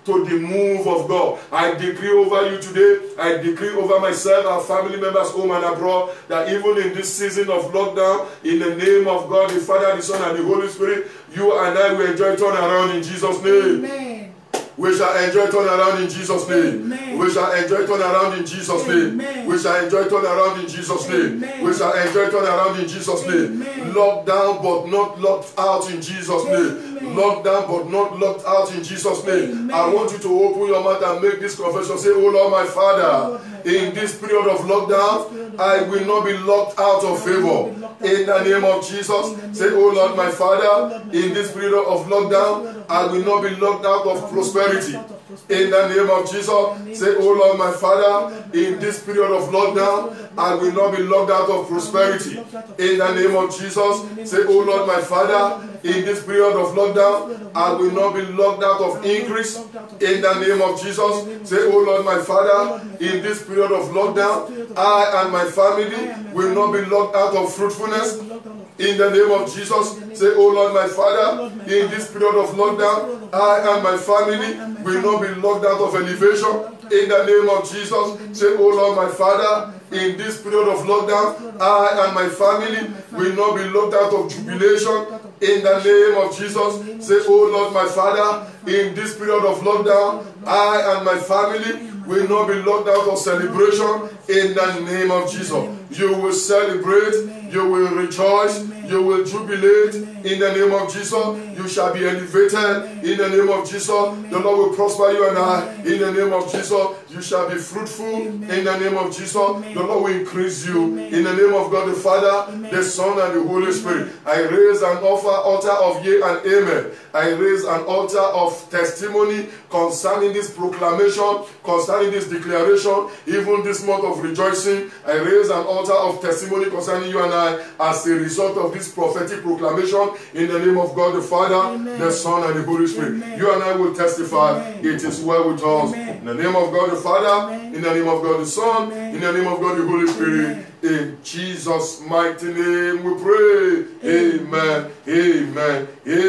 to the move of God. I decree over you today, I decree over myself, our family members, home and abroad, that even in this season of lockdown, in the name of God, the Father, the Son, and the Holy Spirit, you and I will enjoy turnaround in Jesus' name. Amen. We shall enjoy turnaround in Jesus' name. Amen. We shall enjoy turnaround in Jesus' name. Amen. We shall enjoy turnaround in Jesus' name. Amen. We shall enjoy turnaround in Jesus' name. Amen. Locked down but not locked out in Jesus' name. Amen. Locked down but not locked out in Jesus' name. Amen. I want you to open your mouth and make this confession. Say, oh Lord, my Father, in this period of lockdown, I will not be locked out of favor. In the name of Jesus, say, oh Lord, my Father, in this period of lockdown, I will not be locked out of prosperity. In the name of Jesus, say, oh Lord, my Father, in this period of lockdown, I will not be locked out of prosperity. In the name of Jesus, say, oh Lord, my Father, in this period of lockdown, I will not be locked out of increase. In the name of Jesus, say, oh Lord, my Father, in this period of lockdown, I and my family will not be locked out of fruitfulness. In the name of Jesus, say, oh Lord, my Father, in this period of lockdown, I and my family will not be locked out of elevation. In the name of Jesus, say, oh Lord, my Father, in this period of lockdown, I and my family will not be locked out of jubilation. In the name of Jesus, say, oh Lord, my Father, in this period of lockdown, I and my family will not be locked out of celebration. In the name of Jesus, you will celebrate, you will rejoice, you will jubilate. In the name of Jesus, you shall be elevated. In the name of Jesus, the Lord will prosper you and I. In the name of Jesus, you shall be fruitful. In the name of Jesus, the Lord will increase you. In the name of God the Father, the Son, and the Holy Spirit, I raise an offer, altar of yea and amen. I raise an altar of testimony concerning this proclamation, concerning this declaration, even this month of rejoicing. I raise an altar of testimony concerning you and I as a result of this prophetic proclamation in the name of God the Father, Amen. The Son, and the Holy Spirit. Amen. You and I will testify. Amen. It is well with us. Amen. In the name of God the Father, Amen. In the name of God the Son, Amen. In the name of God the Holy Spirit. Amen. In Jesus' mighty name we pray. Amen. Amen.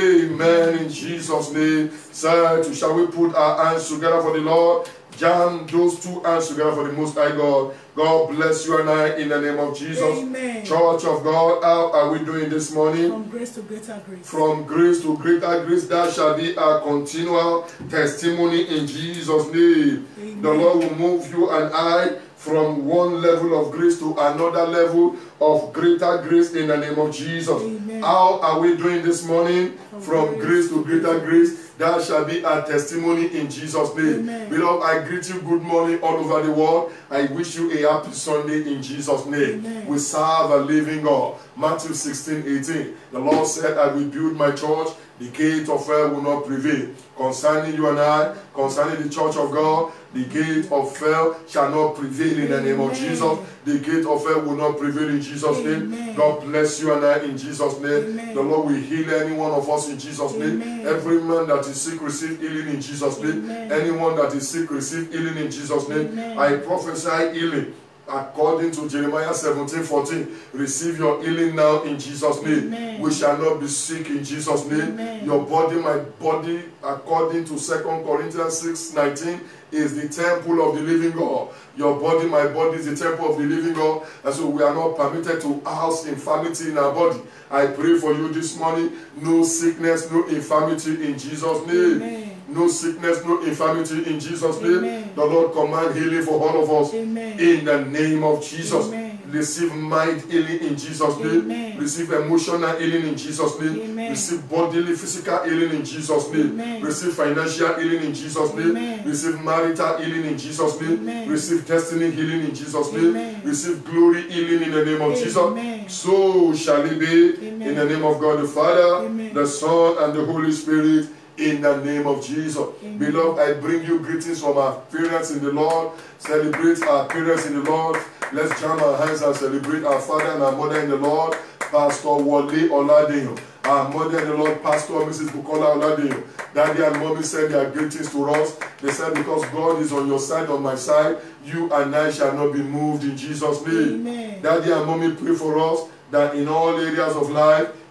Amen. In Jesus' name. So, shall we put our hands together for the Lord? Jam those two hands together for the Most High God. God bless you and I in the name of Jesus. Amen. Church of God, how are we doing this morning? From grace to greater grace. From grace to greater grace. That shall be our continual testimony in Jesus' name. Amen. The Lord will move you and I from one level of grace to another level of greater grace in the name of Jesus. Amen. How are we doing this morning? From, from grace. grace to greater grace. That shall be our testimony in Jesus' name. Amen. Beloved, I greet you good morning all over the world. I wish you a happy Sunday in Jesus' name. Amen. We serve a living God. Matthew sixteen, eighteen. The Lord said, I will build my church. The gate of hell will not prevail. Concerning you and I, concerning the church of God, the gate of hell shall not prevail in the name of Jesus. The gate of hell will not prevail in Jesus' Amen. name. God bless you and I in Jesus' name. Amen. The Lord will heal any one of us in Jesus' name. Amen. Every man that is sick, receive healing in Jesus' name. Amen. Anyone that is sick, receive healing in Jesus' name. Amen. I prophesy healing. According to Jeremiah seventeen, fourteen, receive your healing now in Jesus' name. Amen. We shall not be sick in Jesus' name. Amen. Your body, my body, according to Second Corinthians six, nineteen, is the temple of the living God. Your body, my body, is the temple of the living God. And so we are not permitted to house infirmity in our body. I pray for you this morning, no sickness, no infirmity in Jesus' name. Amen. No sickness, no infirmity in Jesus' name. Amen. The Lord command healing for all of us. Amen. In the name of Jesus. Amen. Receive mind healing in Jesus' name. Amen. Receive emotional healing in Jesus' name. Amen. Receive bodily, physical healing in Jesus' name. Amen. Receive financial healing in Jesus' name. Amen. Receive marital healing in Jesus' name. Amen. Receive destiny healing in Jesus' name. Amen. Receive glory healing in the name of Amen. Jesus. So shall it be. Amen. In the name of God the Father, Amen. The Son, and the Holy Spirit. In the name of Jesus. Amen. Beloved, I bring you greetings from our parents in the Lord. Celebrate our parents in the Lord. Let's jam our hands and celebrate our father and our mother in the Lord. Pastor Wale Oladeyo. Our mother in the Lord, Pastor Missus Bukola Oladeyo. Daddy and mommy send their greetings to us. They said, because God is on your side, on my side, you and I shall not be moved in Jesus' name. Amen. Daddy and mommy pray for us that in all areas of life,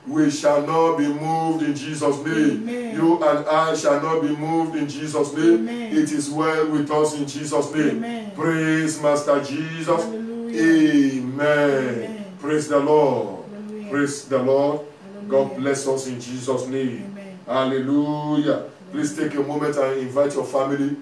We shall not be moved in Jesus' name. Amen. You and I shall not be moved in Jesus' name. Amen. It is well with us in Jesus' name. Amen. Praise Master Jesus. Hallelujah. Amen. Amen. Praise the Lord. Hallelujah. Praise the Lord. Hallelujah. God bless us in Jesus' name. Amen. Hallelujah. Please take a moment and invite your family.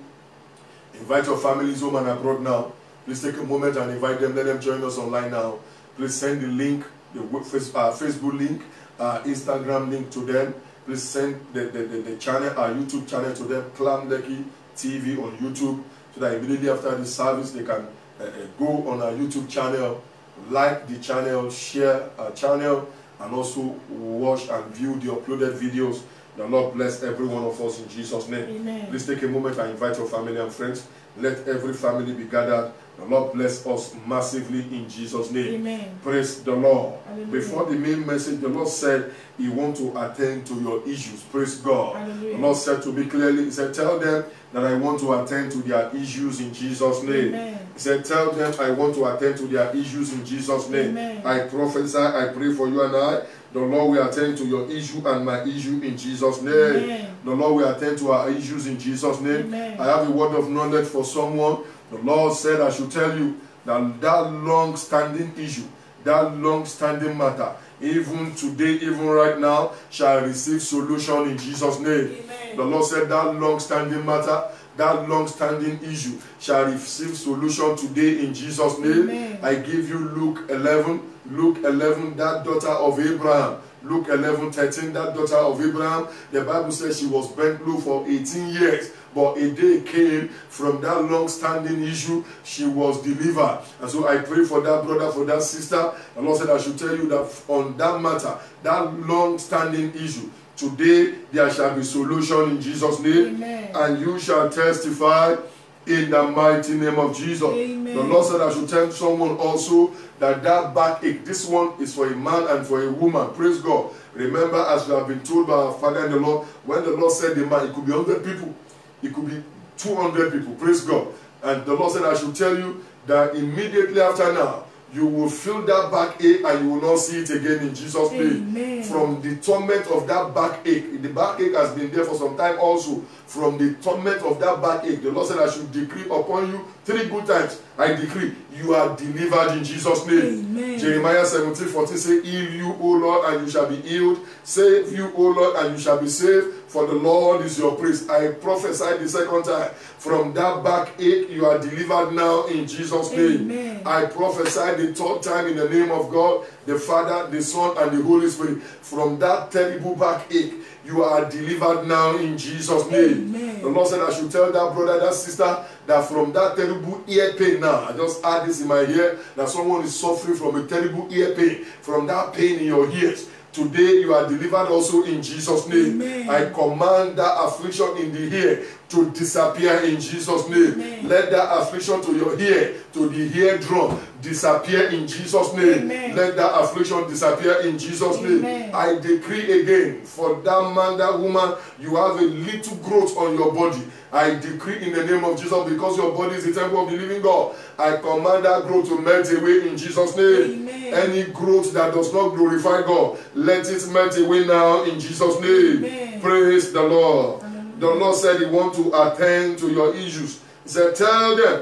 Invite your families home and abroad now. Please take a moment and invite them. Let them join us online now. Please send the link, the Facebook link, uh, Instagram link to them. Please send the, the, the, the channel, our YouTube channel to them, Clam Lekki T V on YouTube, so that immediately after the service they can uh, uh, go on our YouTube channel, like the channel, share our channel, and also watch and view the uploaded videos. The Lord bless every one of us in Jesus' name. Amen. Please take a moment and invite your family and friends. Let every family be gathered. The Lord bless us massively in Jesus' name. Amen. Praise the Lord. Hallelujah. Before the main message, the Lord said He wants to attend to your issues. Praise God. Hallelujah. The Lord said to me clearly, He said, tell them that I want to attend to their issues in Jesus' name. Amen. He said, tell them I want to attend to their issues in Jesus' name. Amen. I prophesy, I pray for you and I. The Lord will attend to your issue and my issue in Jesus' name. Amen. The Lord will attend to our issues in Jesus' name. Amen. I have a word of knowledge for someone. The Lord said I should tell you that that long-standing issue, that long-standing matter, even today, even right now, shall receive solution in Jesus' name. Amen. The Lord said that long-standing matter, that long-standing issue shall receive solution today in Jesus' name. Amen. I give you Luke eleven, Luke eleven, that daughter of Abraham. Luke eleven, thirteen, that daughter of Abraham. The Bible says she was bent low for eighteen years. But a day came from that long-standing issue, she was delivered. And so I pray for that brother, for that sister. The Lord said I should tell you that on that matter, that long-standing issue, today there shall be solution in Jesus' name. Amen. And you shall testify in the mighty name of Jesus. Amen. The Lord said I should tell someone also that that backache, this one is for a man and for a woman. Praise God. Remember, as we have been told by our Father in the Lord, when the Lord said the man, it could be one hundred people. It could be two hundred people. Praise God. And the Lord said I should tell you that immediately after now, you will feel that backache and you will not see it again in Jesus' name. Amen. From the torment of that backache, the backache has been there for some time also. From the torment of that backache, the Lord said I should decree upon you three good times. I decree you are delivered in Jesus' name. Amen. Jeremiah seventeen fourteen say, heal you, O Lord, and you shall be healed. Save you, O Lord, and you shall be saved. For the Lord is your priest. I prophesy the second time. From that backache, you are delivered now in Jesus' name. Amen. I prophesy the third time in the name of God, the Father, the Son, and the Holy Spirit. From that terrible backache, you are delivered now in Jesus' name. Amen. The Lord said I should tell that brother, that sister, that from that terrible ear pain now, I just add this in my ear, that someone is suffering from a terrible ear pain, from that pain in your ears. Today you are delivered also in Jesus' name. Amen. I command that affliction in the ear to disappear in Jesus' name. Amen. Let that affliction to your ear, to the eardrum, disappear in Jesus' name. Amen. Let that affliction disappear in Jesus' Amen. name. I decree again, for that man, that woman, you have a little growth on your body. I decree in the name of Jesus, because your body is the temple of the living God, I command that growth to melt away in Jesus' name. Amen. Any growth that does not glorify God, let it melt away now in Jesus' name. Amen. Praise the Lord. Hallelujah. The Lord said He wants to attend to your issues. He said, tell them,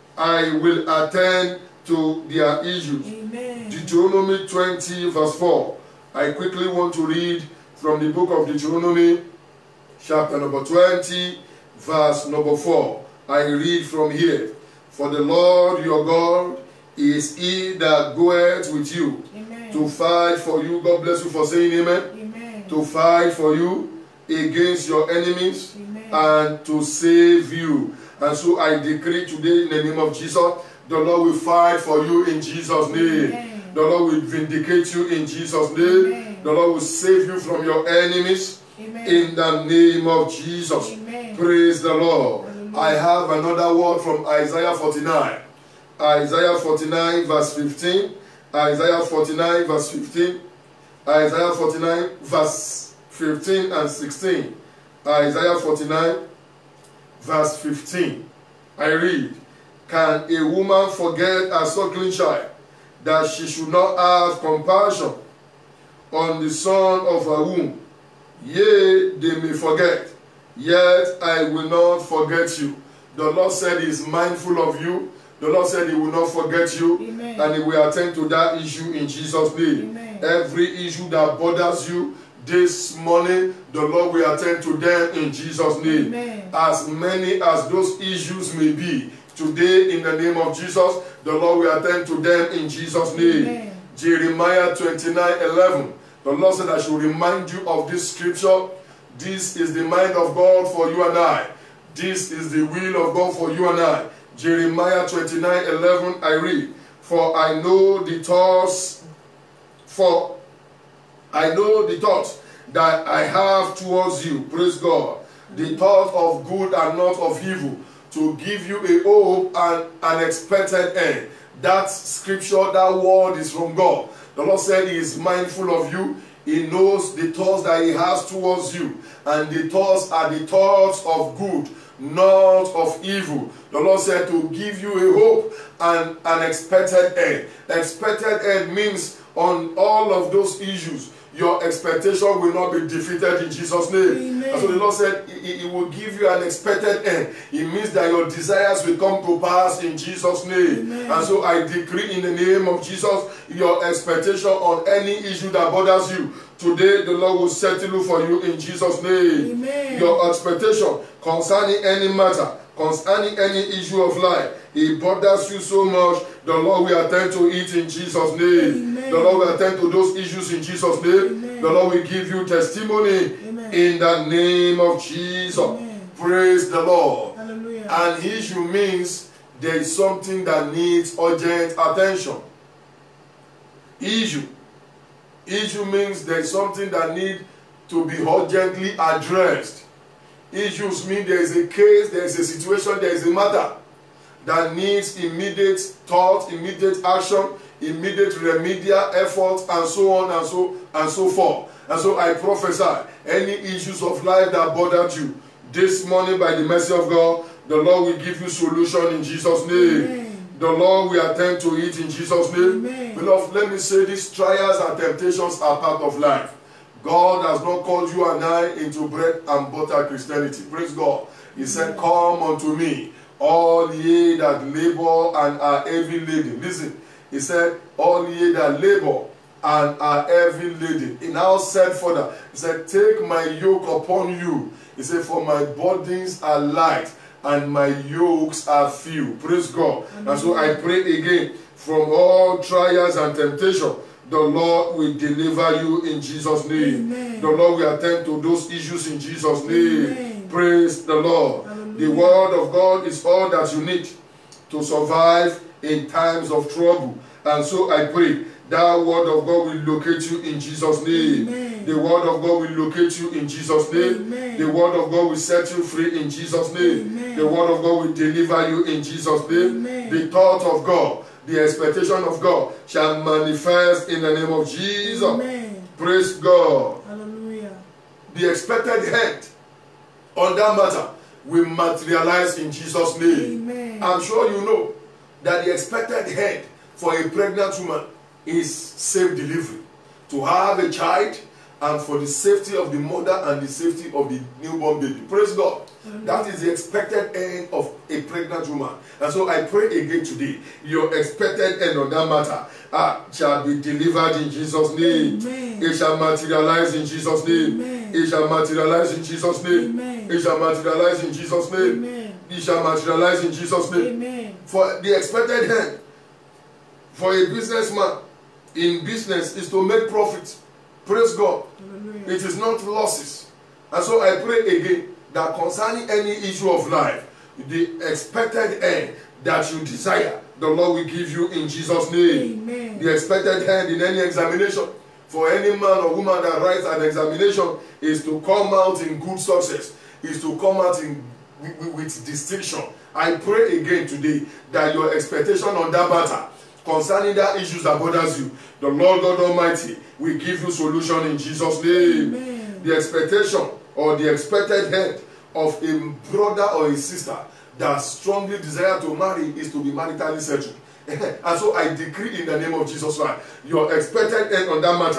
I will attend to their issues. Amen. Deuteronomy twenty verse four. I quickly want to read from the book of Deuteronomy, chapter number twenty, verse number four. I read from here. For the Lord your God is He that goeth with you. Amen. To fight for you. God bless you for saying amen. Amen. To fight for you against your enemies. Amen. And to save you. And so I decree today in the name of Jesus, the Lord will fight for you in Jesus' name. Amen. The Lord will vindicate you in Jesus' name. Amen. The Lord will save you from your enemies. Amen. In the name of Jesus. Amen. Praise the Lord. Hallelujah. I have another word from Isaiah forty-nine. Isaiah forty-nine verse fifteen. Isaiah forty-nine verse fifteen. Isaiah forty-nine verse fifteen and sixteen. Isaiah forty-nine verse fifteen. I read, can a woman forget a suckling child, that she should not have compassion on the son of her womb. Yea, they may forget, yet I will not forget you. The Lord said he is mindful of you. The Lord said he will not forget you. Amen. And he will attend to that issue in Jesus' name. Amen. Every issue that bothers you this morning, the Lord will attend to them in Jesus' name. Amen. As many as those issues may be, today in the name of Jesus, the Lord will attend to them in Jesus' name. Amen. Jeremiah twenty-nine eleven. The Lord said, I should remind you of this scripture. This is the mind of God for you and I. This is the will of God for you and I. Jeremiah twenty-nine eleven, I read, For I know the thoughts, for I know the thoughts that I have towards you, praise God, the thoughts of good and not of evil, to give you a hope and an expected end. That scripture, that word is from God. The Lord said he is mindful of you. He knows the thoughts that he has towards you. And the thoughts are the thoughts of good, not of evil. The Lord said to give you a hope and an expected end. Expected end means on all of those issues, your expectation will not be defeated in Jesus' name. Amen. And so the Lord said he, he will give you an expected end. It means that your desires will come to pass in Jesus' name. Amen. And so I decree in the name of Jesus, your expectation on any issue that bothers you, today the Lord will settle for you in Jesus' name. Amen. Your expectation concerning any matter, concerning any issue of life, it bothers you so much, the Lord will attend to it in Jesus' name. Amen. The Lord will attend to those issues in Jesus' name. Amen. The Lord will give you testimony. Amen. In the name of Jesus. Amen. Praise the Lord. Hallelujah. And issue means there is something that needs urgent attention. Issue. Issue means there is something that needs to be urgently addressed. Issues mean there is a case, there is a situation, there is a matter that needs immediate thought, immediate action, immediate remedial effort, and so on and so and so forth. And so I prophesy, any issues of life that bothered you, this morning by the mercy of God, the Lord will give you solution in Jesus' name. Amen. The Lord will attend to it in Jesus' name. Amen. Beloved, let me say these trials and temptations are part of life. God has not called you and I into bread and butter Christianity. Praise God. He said, come unto me, all ye that labor and are heavy laden. Listen, he said, all ye that labor and are heavy laden. He now said further, he said, take my yoke upon you. He said, for my burdens are light and my yokes are few. Praise God. Amen. And so I pray again, from all trials and temptation, the Lord will deliver you in Jesus' name. Amen. The Lord will attend to those issues in Jesus' name. Amen. Praise the Lord. Hallelujah. The word of God is all that you need to survive in times of trouble. And so I pray that word of God will locate you in Jesus' name. Amen. The word of God will locate you in Jesus' name. Amen. The word of God will set you free in Jesus' name. Amen. The word of God will deliver you in Jesus' name. Amen. The thought of God, the expectation of God shall manifest in the name of Jesus. Amen. Praise God. Hallelujah. The expected head on that matter will materialize in Jesus' name. Amen. I'm sure you know that the expected head for a pregnant woman is safe delivery. To have a child and for the safety of the mother and the safety of the newborn baby. Praise God. Mm-hmm. That is the expected end of a pregnant woman. And so I pray again today, your expected end on that matter uh, shall be delivered in Jesus' name. Amen. It shall materialize in Jesus' name. Amen. It shall materialize in Jesus' name. Amen. It shall materialize in Jesus' name. Amen. It shall materialize in Jesus' name. Amen. For the expected end for a businessman in business is to make profit. Praise God. Hallelujah. It is not losses. And so I pray again that concerning any issue of life, the expected end that you desire, the Lord will give you in Jesus' name. Amen. The expected end in any examination for any man or woman that writes an examination is to come out in good success, is to come out in with, with distinction. I pray again today that your expectation on that matter concerning that issues that bothers you, the Lord God Almighty will give you solution in Jesus' name. Amen. The expectation or the expected head of a brother or a sister that strongly desire to marry is to be maritally settled. And so I decree in the name of Jesus Christ, your expected end on that matter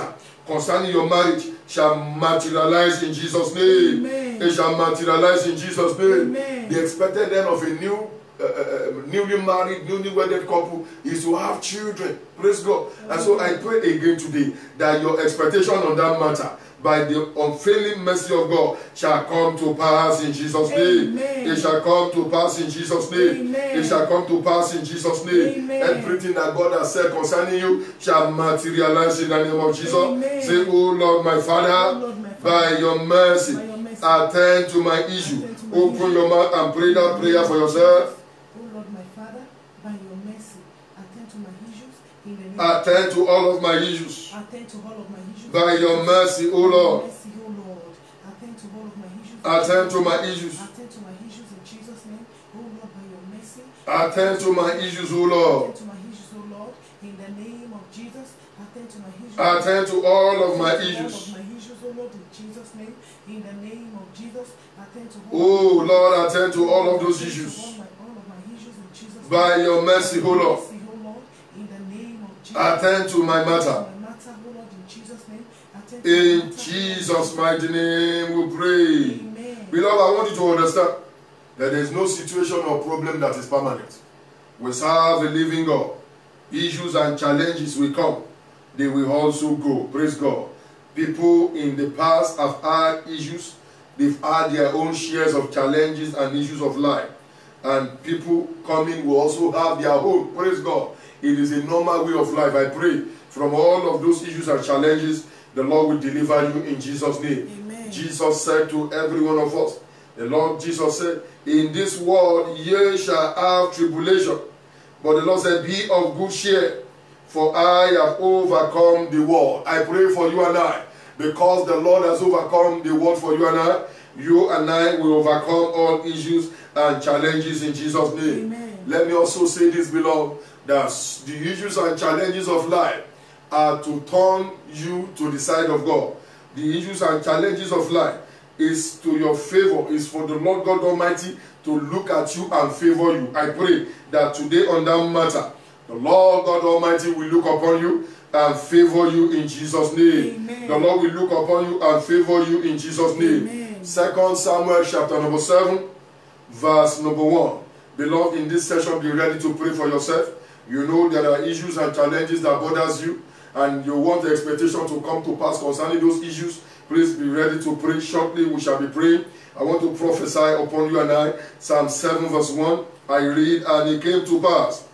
concerning your marriage shall materialize in Jesus' name. Amen. It shall materialize in Jesus' name. Amen. The expected end of a new, uh, uh, newly married, newly wedded couple is to have children. Praise God. And so I pray again today that your expectation on that matter, by the unfailing mercy of God, shall come to pass in Jesus' name. Amen. It shall come to pass in Jesus' name. Amen. It shall come to pass in Jesus' name. Amen. Everything that God has said concerning you shall materialize in the name of Jesus. Amen. Say, oh Lord, my Father, Oh Lord, my Father, by your mercy, by your mercy, attend to my issue. attend to my Open issue. your mouth and pray that prayer for yourself. Oh Lord, my Father, by your mercy, attend to my issues in the name Attend to all of my issues. attend to all of my issues. By your mercy, O Lord. Mercy, oh Lord. Attend to all of my issues. Attend to my issues. Attend to my issues in Jesus' name. Oh Lord, by your mercy. Attend to my issues, O Lord. Attend to my issues, oh Lord. In the name of Jesus. Attend to my issues. Attend to all of my Attend to all issues. of my issues, oh Lord, in Jesus' name. In the name of Jesus. Attend to all Oh of my Lord, attend to all of those Attend to issues. all my- all of my issues in Jesus' By name. your mercy, O Lord. Mercy, oh Lord, in the name of Jesus. Attend to my matter. My matter, oh Lord, in Jesus' name. Attend to my In matter. Jesus' mighty name we pray. Amen. Beloved, I want you to understand that there is no situation or problem that is permanent. We serve a living God. Issues and challenges will come. They will also go. Praise God. People in the past have had issues. They've had their own shares of challenges and issues of life. And people coming will also have their own. Praise God. It is a normal way of life. I pray from all of those issues and challenges, the Lord will deliver you in Jesus' name. Amen. Jesus said to every one of us, the Lord Jesus said, in this world ye shall have tribulation. But the Lord said, be of good cheer, for I have overcome the world. I pray for you and I, because the Lord has overcome the world for you and I, you and I will overcome all issues and challenges in Jesus' name. Amen. Let me also say this, beloved, that the issues and challenges of life are to turn you to the side of God. The issues and challenges of life is to your favor, is for the Lord God Almighty to look at you and favor you. I pray that today on that matter, the Lord God Almighty will look upon you and favor you in Jesus' name. Amen. The Lord will look upon you and favor you in Jesus' name. Amen. Second Samuel chapter number seven, verse number one. Beloved, in this session, be ready to pray for yourself. You know there are issues and challenges that bothers you, and you want the expectation to come to pass concerning those issues. Please be ready to pray. Shortly we shall be praying. I want to prophesy upon you and I. Psalm seven verse one. I read, and it came to pass,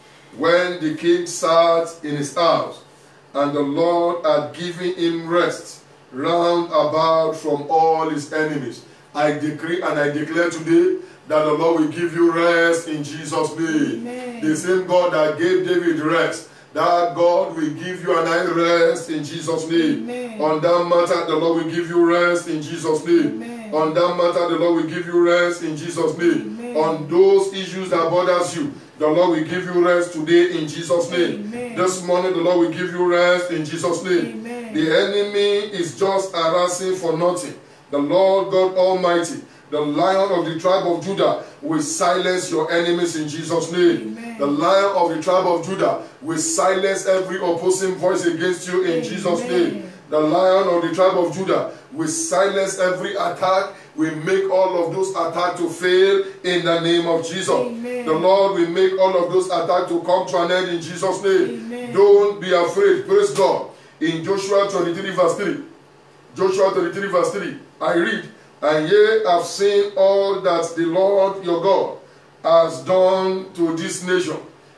when the king sat in his house, and the Lord had given him rest round about from all his enemies. I decree and I declare today that the Lord will give you rest in Jesus' name. Amen. The same God that gave David rest, that God will give you and I rest in Jesus' name. Amen. On that matter, the Lord will give you rest in Jesus' name. Amen. On that matter, the Lord will give you rest in Jesus' name. Amen. On those issues that bothers you, the Lord will give you rest today in Jesus' name. Amen. This morning, the Lord will give you rest in Jesus' name. Amen. The enemy is just harassing for nothing. The Lord God Almighty, the Lion of the tribe of Judah, will silence your enemies in Jesus' name. Amen. The Lion of the tribe of Judah will silence every opposing voice against you in Amen. Jesus' name. The Lion of the tribe of Judah will silence every attack, will make all of those attacks to fail in the name of Jesus. Amen. The Lord will make all of those attacks to come to an end in Jesus' name. Amen. Don't be afraid. Praise God. In Joshua twenty-three verse three, Joshua twenty-three verse three, I read, and ye have seen all that the Lord your God has done to this nation,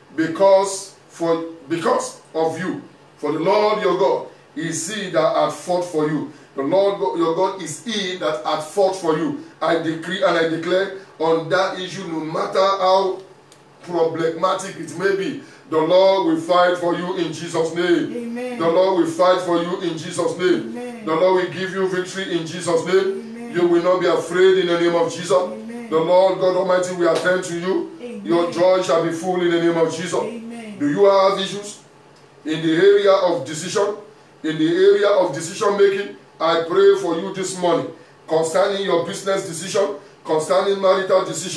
because for because of you. For the Lord your God is he that hath fought for you. The Lord God, your God is he that hath fought for you. I decree and I declare on that issue, no matter how problematic it may be, the Lord will fight for you in Jesus' name. Amen. The Lord will fight for you in Jesus' name. Amen. The Lord will give you victory in Jesus' name. Amen. You will not be afraid in the name of Jesus. Amen. The Lord God Almighty will attend to you. Amen. Your joy shall be full in the name of Jesus. Amen. Do you have issues in the area of decision? In the area of decision making, I pray for you this morning concerning your business decision, concerning marital decision.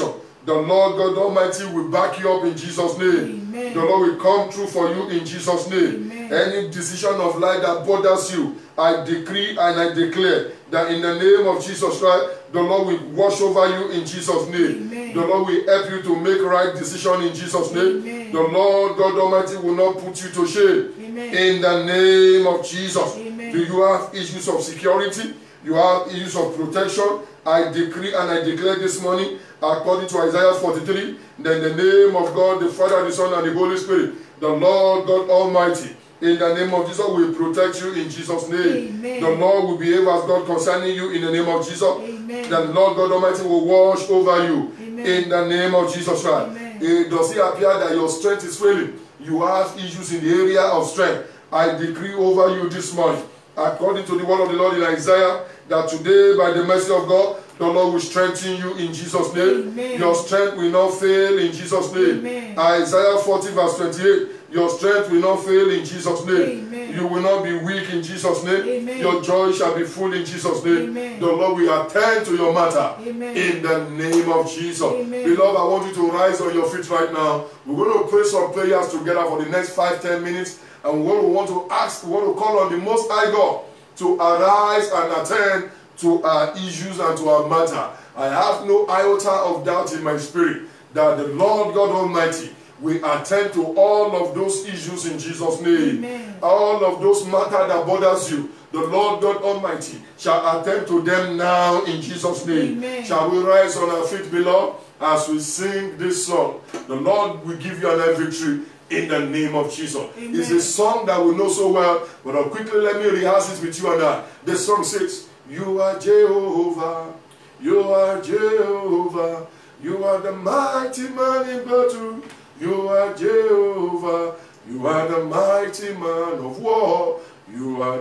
The Lord God Almighty will back you up in Jesus' name. Amen. The Lord will come through for you in Jesus' name. Amen. Any decision of life that bothers you, I decree and I declare that in the name of Jesus Christ, the Lord will wash over you in Jesus' name. Amen. The Lord will help you to make right decision in Jesus' name. Amen. The Lord God Almighty will not put you to shame. Amen. In the name of Jesus. Amen. Do you have issues of security? You have issues of protection? I decree and I declare this morning, according to Isaiah forty-three, that in the name of God, the Father, the Son, and the Holy Spirit, the Lord God Almighty, in the name of Jesus, will protect you in Jesus' name. Amen. The Lord will behave as God concerning you in the name of Jesus. Amen. The Lord God Almighty will wash over you. Amen. In the name of Jesus Christ. Amen. Eh, does it appear that your strength is failing? You have issues in the area of strength. I decree over you this morning, according to the word of the Lord in Isaiah, that today, by the mercy of God, the Lord will strengthen you in Jesus' name. Amen. Your strength will not fail in Jesus' name. Amen. Isaiah forty verse twenty-eight. Your strength will not fail in Jesus' name. Amen. You will not be weak in Jesus' name. Amen. Your joy shall be full in Jesus' name. Amen. The Lord will attend to your matter. Amen. In the name of Jesus. Amen. Beloved, I want you to rise on your feet right now. We're going to pray some prayers together for the next five, ten minutes. And we want to ask, we want to call on the Most High God to arise and attend to our issues and to our matter. I have no iota of doubt in my spirit that the Lord God Almighty will attend to all of those issues in Jesus' name. Amen. All of those matter that bothers you, the Lord God Almighty shall attend to them now in Jesus' name. Amen. Shall we rise on our feet, beloved, as we sing this song? The Lord will give you an victory in the name of Jesus. Amen. It's a song that we know so well, but I'll quickly let me rehearse it with you and I. The song says, you are Jehovah, you are Jehovah, you are the mighty man in battle. You are Jehovah, you are the mighty man of war. You are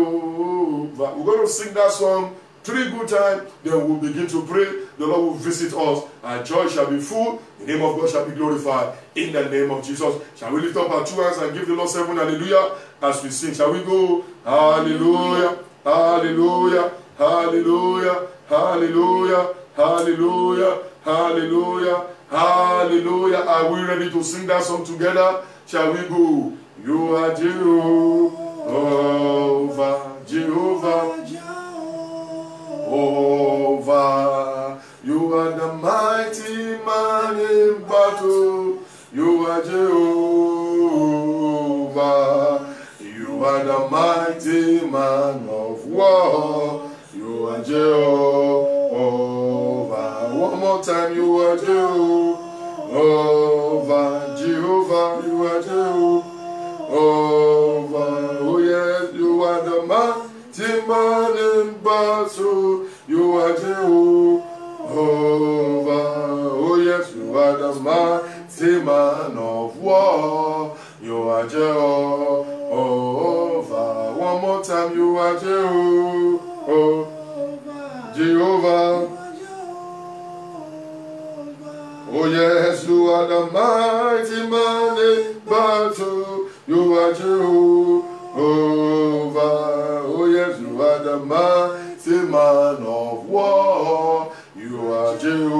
Jehovah. We're going to sing that song three good times, then we'll begin to pray. The Lord will visit us. Our joy shall be full. The name of God shall be glorified. In the name of Jesus. Shall we lift up our two hands and give the Lord seven hallelujah as we sing? Shall we go? Hallelujah, hallelujah, hallelujah, hallelujah, hallelujah, hallelujah, hallelujah. Are we ready to sing that song together? Shall we go? You are Jehovah, Jehovah, Jehovah. You are the mighty man in battle. You are Jehovah. You are the mighty man of war. You are Jehovah. One more time, you are Jehovah. Jehovah, you are Jehovah. Oh yes, you are the mighty man in battle. You are Jehovah. Oh yes, you are the mighty man of war. You are Jehovah. One more time, you are Jehovah. Jehovah. Oh yes, you are the mighty man in battle. You are Jehovah. Oh yes, you are the mighty man of war. You are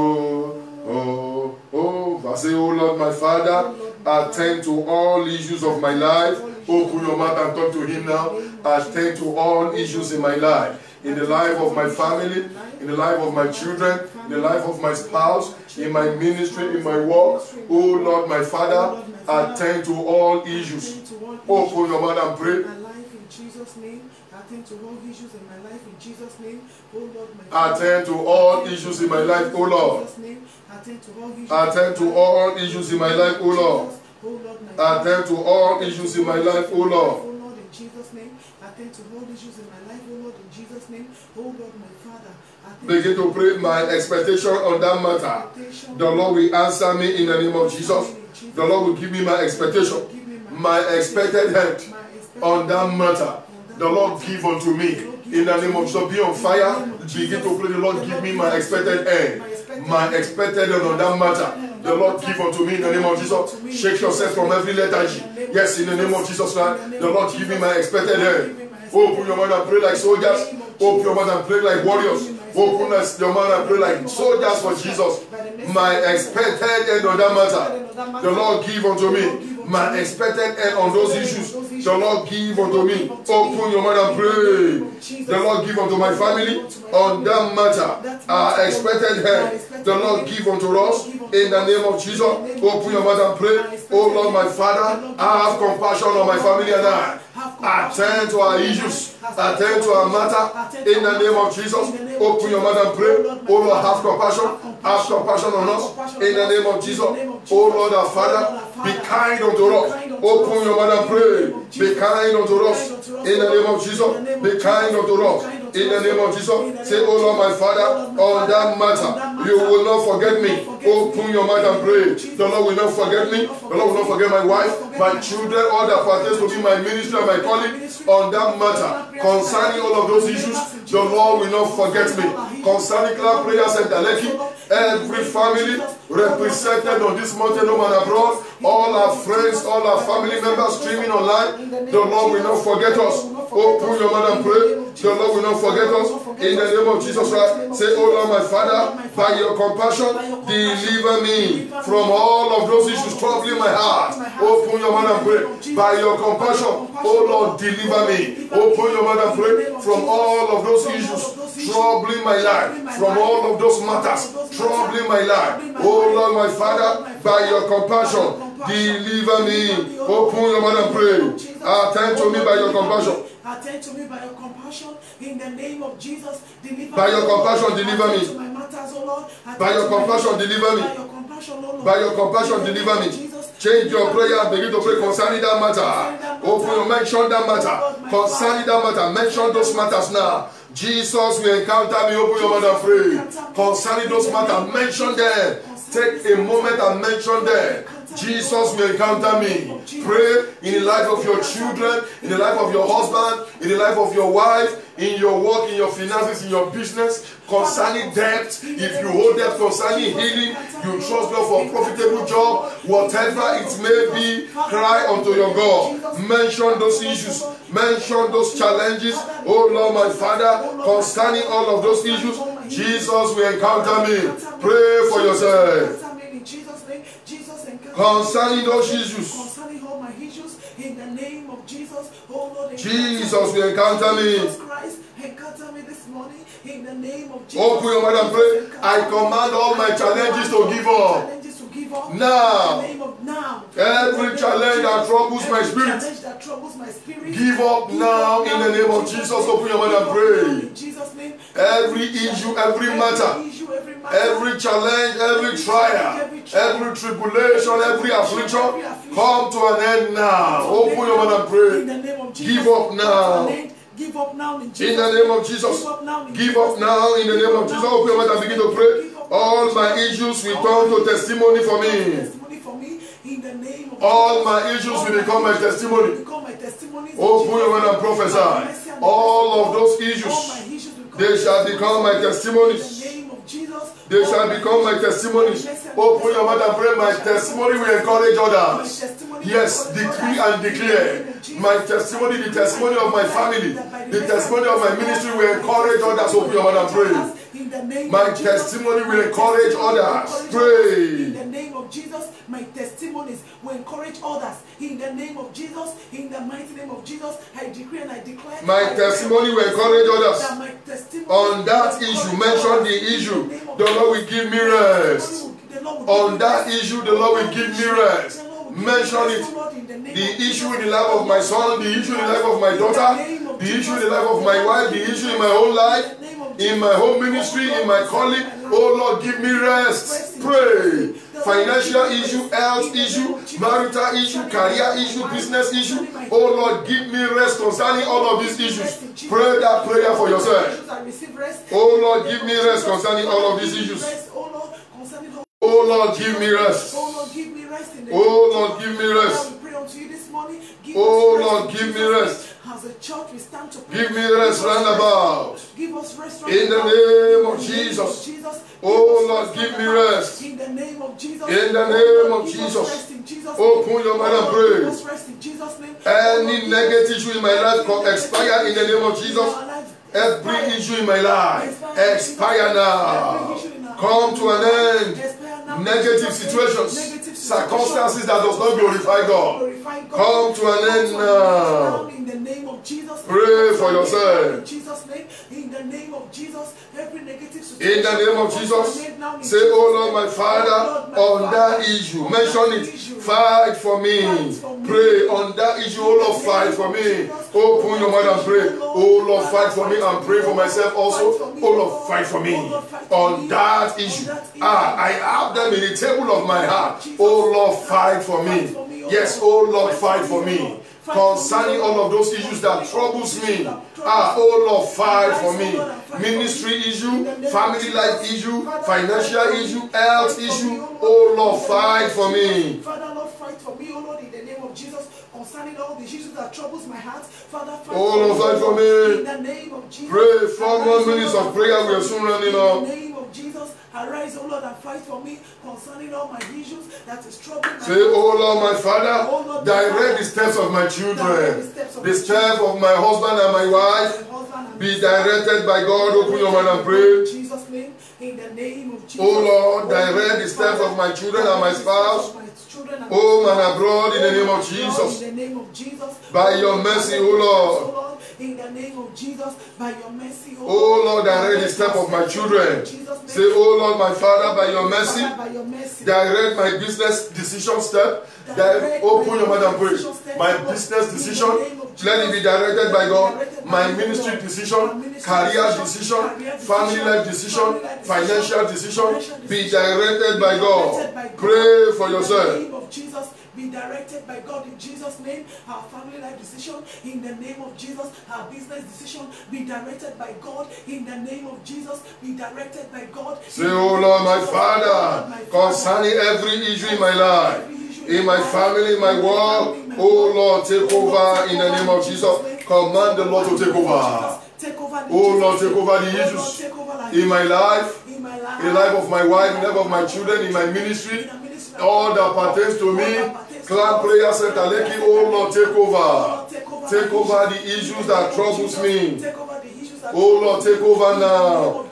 Jehovah. Say, oh Lord, my Father, attend to all issues of my life. Open your mouth and talk to him now. Attend to all issues in my life. In the life of my family, in the life of my children, in the life of my spouse, in my ministry, in my work. Oh Lord, my Father, attend to all issues. Open your mouth and pray. Attend to all issues in my life in Jesus' name. Oh Lord, my attend to all issues in my life, oh Lord. Attend to all issues in my life, oh Lord. Attend to all issues in my life, oh Lord. Jesus' name, attend to all issues in my life, oh Lord, in Jesus' name, oh Lord, my Father. Begin to pray my expectation on that matter. The Lord will answer me in the name of Jesus. The Lord will give me my expectation, my expected help on that matter. The Lord give unto me in the name of Jesus. Be on fire. Begin to pray. The Lord give me my expected end, my expected end on that matter. The Lord give unto me in the name of Jesus. Shake yourself from every lethargy. Yes, in the name of Jesus Christ. The Lord give me my expected end. Open your mouth and pray like soldiers. Open your mouth and pray like warriors. Open your mouth and pray like soldiers for Jesus. my expected end on that matter. The Lord give unto me. My expected end on those issues. The Lord give unto me. Open your mouth and pray. The Lord give unto my family on that matter. Our expected end. The Lord give unto us in the name of Jesus. Open your mouth and pray. Oh Lord, my Father, have compassion on my family and I. Attend to our issues. Attend to our matter in the name of Jesus. Open your mouth and pray. Oh Lord, have compassion. Have compassion on us in the name of Jesus. Oh Lord, our Father, be kind unto us. Open your mouth and pray. Be kind unto us in the name of Jesus. Be kind unto us in the name of Jesus. Say, oh Lord, my Father, on that matter, you will not forget me. Open your mouth and pray. The Lord will not forget me. The Lord will not forget my wife, my children, all that pertains to be my ministry and my calling on that matter. Concerning all of those issues, the Lord will not forget me. Concerning Cloud Prayer Center Lekki, every family represented on this mountain home and abroad, all our friends, all our family members streaming online, the Lord will not forget us. Open your mouth and pray. The Lord will not forget us in the name of Jesus Christ. Say, oh Lord, my Father, by your compassion, deliver me from all of those issues troubling my heart. Open your mouth and pray. By your compassion, oh Lord, deliver me. Open your mouth and pray from all of those issues troubling my life, from all of those matters troubling my life. Oh Lord, my Father, by your compassion, deliver me. Open your mouth and pray. Attend to me by your compassion. Attend to me by your compassion in the name of Jesus. Deliver by your compassion, deliver me. To my matters, oh Lord. By your compassion, deliver me. By your compassion, oh Lord. By your compassion, deliver me. Change your prayer and begin to pray concerning that matter. Open your mention that matter. Concerning that matter, mention those matters now. Jesus will encounter me. Open your mouth and pray. Concerning those matters, mention them. Take a moment and mention them. Jesus will encounter me. Pray in the life of your children, in the life of your husband, in the life of your wife, in your work, in your finances, in your business, concerning debt. If you hold debt concerning healing, you trust God for a profitable job, whatever it may be, cry unto your God. Mention those issues, mention those challenges. Oh Lord, my Father, concerning all of those issues, Jesus will encounter me. Pray for yourself. Concerning those issues, concerning all my issues, in the name of Jesus, oh Lord, Jesus will encounter me. Jesus Christ, encounter me this morning, in the name of Jesus. Open your mouth and pray. I command all my challenges to give up. Now, now, every challenge that troubles my spirit, give up now in the name of Jesus. Open your mouth and pray. Every issue, every matter, every challenge, every trial, every tribulation, every affliction, come to an end now. Open your mouth and pray. Give up now. Give up now in Jesus. In the name of Jesus. Give up now in the name of Jesus. Open your mouth and begin to pray. All my issues will turn to testimony for me. All my issues will become my testimony. Open your mouth and prophesy. All of those issues, they shall become my testimonies. They shall become my testimonies. Open your mouth and pray. My testimony will encourage others. Yes, decree and declare. My testimony, the testimony of my family, the testimony of my ministry will encourage others. Open your mouth and pray. My testimony will encourage others. Pray. In the name of Jesus, my testimonies will encourage others. In the name of Jesus, in the mighty name of Jesus, I decree and I declare. My testimony will encourage others. On that issue, mention the issue. The Lord will give me rest. On that issue, the Lord will give me rest. Mention it. The issue in the life of my son, the issue in the life of my daughter, the issue in the life of my wife, the issue in my own life, in my home ministry, in my calling. Oh Lord, give me rest. Pray. Financial issue, health issue, marital issue, career issue, business issue. Oh Lord, give me rest concerning all of these issues. Pray that prayer for yourself. Oh Lord, give me rest concerning all of these issues. Oh Lord, give me rest. Oh Lord, give me rest. Oh Lord, give me rest. As a church, we stand to give me rest round about. Give us rest in the name of Jesus. Oh Lord, give me rest. In the name of Jesus. In the name of Jesus. Open your mouth and pray. Any negative issue in my life can expire in the name of Jesus. Every issue in my life expire now. Come to an end. now. Negative situations, Negative circumstances that does not glorify God, glorify God. come to an end now. In the name of Jesus. Pray for yourself. In Jesus' name. In the name of Jesus. Every negative situation. In the name of Jesus. Say, oh Lord, my Father, on that issue, mention it. Fight for me. Pray on that issue. Oh Lord, fight for me. Open your mouth and pray. Oh Lord, fight for me and pray for myself also. Oh Lord, fight for me. On that issue. Ah, I have them in the table of my heart. Oh Lord, fight for me. Yes, oh Lord, fight for me. Concerning all of those issues that troubles me. Ah, oh Lord, fight for me. Ministry issue, family life issue, financial issue, health issue. Oh Lord, fight for me. Father, Lord, fight for me, oh Lord, in the name of Jesus. Concerning all the issues that troubles my heart, Father, fight oh Lord, fight for me. In the name of Jesus. Pray four more minutes of prayer. We are soon running out. In the name of Jesus, arise, oh Lord, and fight for me concerning all my issues that is troubling my Say, oh Lord, my Father, oh Lord, direct the steps of my children, the steps of, the steps of my husband and my wife. Be directed by God. Open your mouth and pray. Jesus' name, in the name of Jesus. Oh Lord, direct the steps of my children and my spouse. Home and abroad in the name of Jesus. In the name of Jesus. By your mercy, oh Lord. In the name of Jesus, by your mercy, oh Lord. Oh Lord, direct the step of my children. Say, oh Lord, my Father, by your mercy, direct my business decision step. Direct, open your mouth and pray. My business decision, let it be directed by God. My ministry decision, career decision, family life decision, financial decision, be directed by God. Pray for yourself. Be directed by God in Jesus' name. Our family life decision in the name of Jesus. Our business decision be directed by God in the name of Jesus. Be directed by God. Say, oh Lord, my Father, concerning every issue in my life, in my family, in my world, oh Lord, take over in the name of Jesus. Command the Lord to take over. Oh Lord, take over the issues in my life, in the life of my wife, in the life of my children, in my ministry. All that pertains to me, Clan Prayer Center, Lekki, oh Lord, take over. Take over the issues that troubles me. Oh Lord, take over now.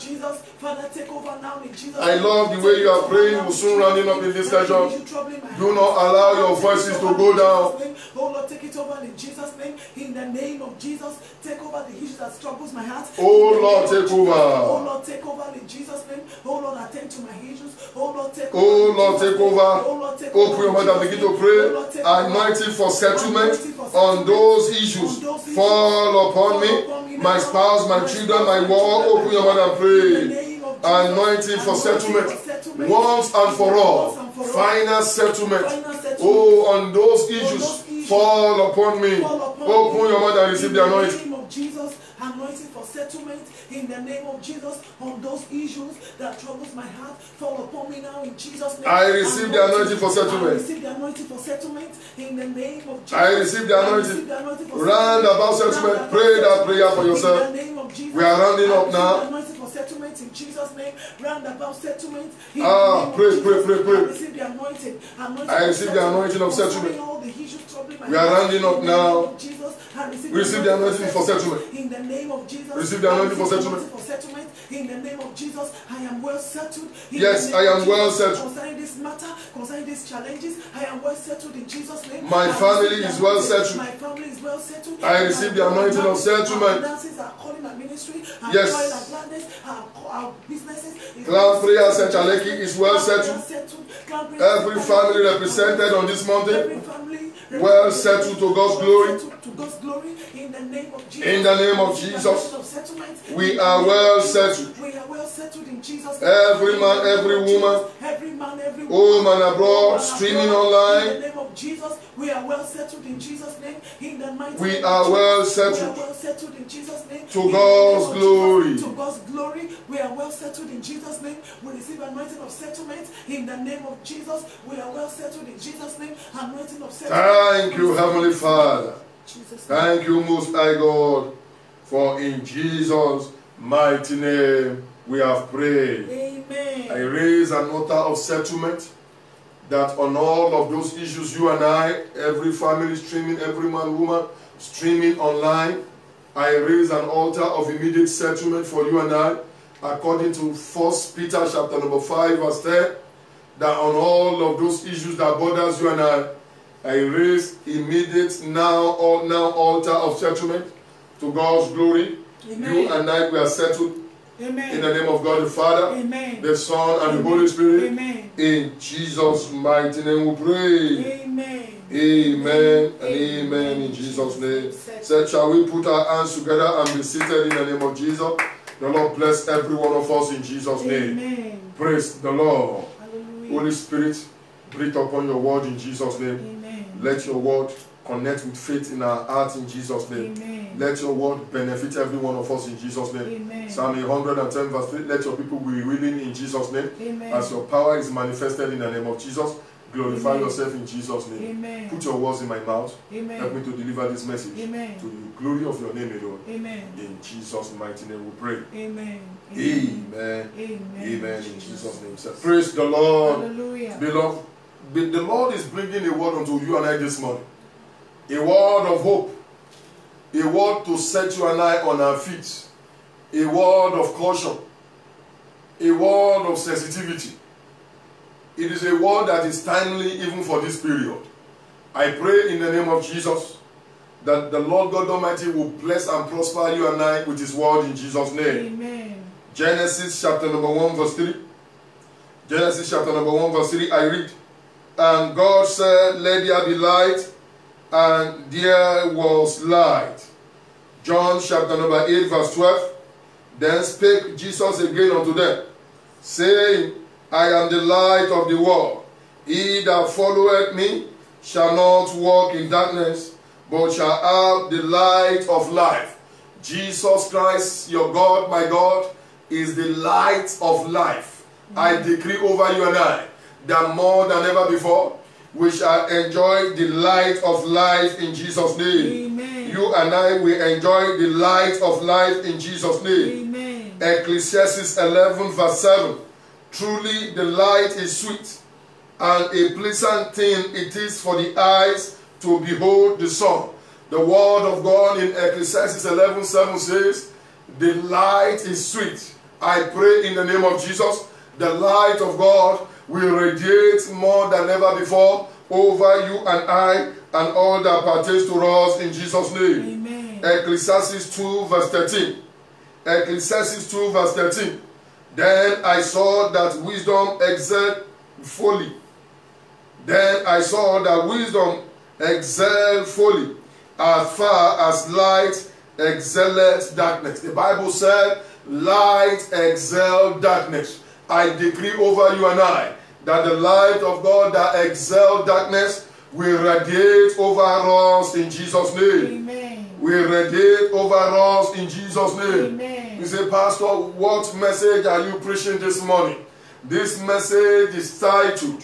I love the way you are praying. We'll soon running up in this session. Do not allow your voices to go down. Oh Lord, take it over in Jesus' name. In the name of Jesus, take over the issues that troubles my heart. Oh Lord, take over. Oh Lord, take over in Jesus' name. Oh Lord, attend to my issues. Oh Lord, take over. Oh Lord, take over. Open your mouth and begin to pray. Anointing for settlement on those issues. Fall upon me. My spouse, my children, my world. Open your mouth and pray. Anointing for settlement once and for all. Final settlement. Oh, on those issues, fall upon me. Open your mouth and receive the anointing. Anointing for settlement in the name of Jesus on those issues that troubles my heart. Fall upon me now in Jesus' name. I receive the anointing for settlement. I receive the anointing for settlement in the name of Jesus. I receive the anointing. Round about settlement. Pray that prayer for yourself. In the name of Jesus. We are rounding up now. Anointing for settlement in Jesus' name. Round about settlement. Ah, pray, pray, pray, pray. I receive the anointing. I receive the anointing of settlement. We are rounding up now. We receive the anointing for settlement. In the name of Jesus. Receive the anointing for settlement. For settlement. In the name of Jesus, I am well settled. In yes, I am well settled. Concerning this matter, concerning these challenges, I am well settled in Jesus' name. My I family is well settled. My family is well settled. I receive the anointing of settlement. Our calling, our ministry, our yes. joy, our gladness, our, our businesses. Clan Prayer Center Lekki is well settled. Every family represented on this mountain. Every family well settled to God's glory. To God's glory in the name of Jesus. In the name of Jesus. We are well settled. We are well settled in Jesus. Every man, every woman. Every man, every woman. Home and abroad, streaming online. In the name of Jesus, we are well settled in Jesus' name. In the mighty we are well settled. We are well settled in Jesus' name. To God's glory. To God's glory, we are well settled in Jesus' name. We receive anointing of settlement in the name of Jesus. We are well settled in Jesus' name. Anointing of settlement. Thank you, Heavenly Father. Thank you, Most High God, for in Jesus' mighty name we have prayed. Amen. I raise an altar of settlement that on all of those issues, you and I, every family streaming, every man, woman streaming online, I raise an altar of immediate settlement for you and I, according to First Peter chapter number five, verse ten. that on all of those issues that bothers you and I, I raise immediate now or now altar of settlement to God's glory. Amen. You and I, we are settled. Amen. In the name of God the Father, Amen. The Son, and Amen. The Holy Spirit. Amen. In Jesus' mighty name we pray. Amen. Amen, amen and amen, amen in Jesus' name. So shall we put our hands together and be seated in the name of Jesus? The Lord bless every one of us in Jesus' name. Amen. Praise the Lord. Hallelujah. Holy Spirit, breathe upon your word in Jesus' name. Amen. Let your word connect with faith in our hearts in Jesus' name. Amen. Let your word benefit every one of us in Jesus' name. Amen. Psalm one hundred ten verse three, let your people be willing in Jesus' name. Amen. As your power is manifested in the name of Jesus, glorify Amen. Yourself in Jesus' name. Amen. Put your words in my mouth. Amen. Help me to deliver this message Amen. To the glory of your name alone. Amen. In Jesus' mighty name we pray. Amen. Amen. Amen. Amen. Amen. In Jesus' name. So, praise the Lord. Hallelujah. Beloved, the Lord is bringing a word unto you and I this morning. A word of hope. A word to set you and I on our feet. A word of caution. A word of sensitivity. It is a word that is timely even for this period. I pray in the name of Jesus that the Lord God Almighty will bless and prosper you and I with His word in Jesus' name. Amen. Genesis chapter number one verse three. Genesis chapter number one verse three, I read. And God said, let there be light, and there was light. John chapter number eight verse twelve. Then spake Jesus again unto them, saying, I am the light of the world. He that followeth me shall not walk in darkness, but shall have the light of life. Jesus Christ, your God, my God, is the light of life. Amen. I decree over you and I that more than ever before, we shall enjoy the light of life in Jesus' name. Amen. You and I will enjoy the light of life in Jesus' name. Amen. Ecclesiastes eleven verse seven. Truly the light is sweet, and a pleasant thing it is for the eyes to behold the sun. The word of God in Ecclesiastes eleven seven says, the light is sweet. I pray in the name of Jesus, the light of God will radiate more than ever before over you and I and all that pertains to us in Jesus' name. Amen. Ecclesiastes two verse thirteen. Ecclesiastes two verse thirteen. Then I saw that wisdom excelled folly. Then I saw that wisdom excelled folly, as far as light excelleth darkness. The Bible said, light excelled darkness. I decree over you and I that the light of God that excels darkness will radiate over us in Jesus' name. Amen. Will radiate over us in Jesus' name. Amen. You say, Pastor, what message are you preaching this morning? This message is titled,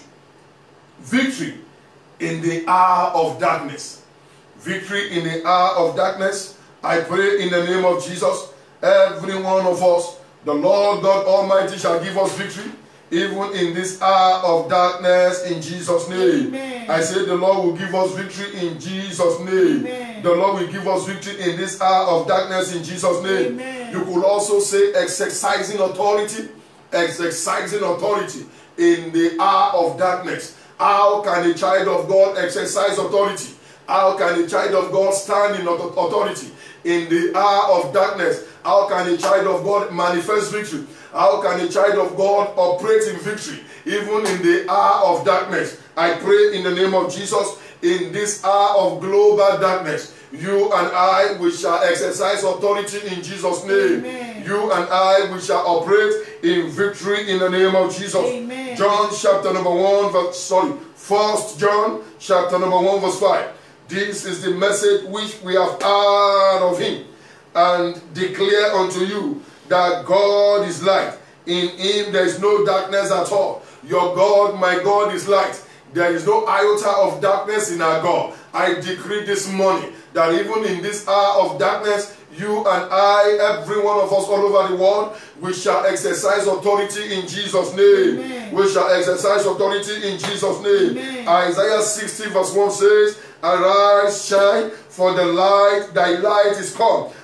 Victory in the Hour of Darkness. Victory in the hour of darkness. I pray in the name of Jesus, every one of us, the Lord God Almighty shall give us victory, even in this hour of darkness, in Jesus' name. Amen. I say the Lord will give us victory in Jesus' name. Amen. The Lord will give us victory in this hour of darkness, in Jesus' name. Amen. You could also say exercising authority, exercising authority in the hour of darkness. How can a child of God exercise authority? How can a child of God stand in authority in the hour of darkness? How can a child of God manifest victory? How can a child of God operate in victory even in the hour of darkness? I pray in the name of Jesus, in this hour of global darkness, you and I, we shall exercise authority in Jesus' name. Amen. You and I, we shall operate in victory in the name of Jesus. Amen. John chapter number one, verse, sorry, First John chapter number one, verse five. This is the message which we have heard of him, and declare unto you that God is light. In him there is no darkness at all. Your God, my God, is light. There is no iota of darkness in our God. I decree this morning that even in this hour of darkness, you and I, every one of us all over the world, we shall exercise authority in Jesus' name. Amen. We shall exercise authority in Jesus' name. Amen. Isaiah sixty verse one says, Arise, shine, for the light, thy light is come,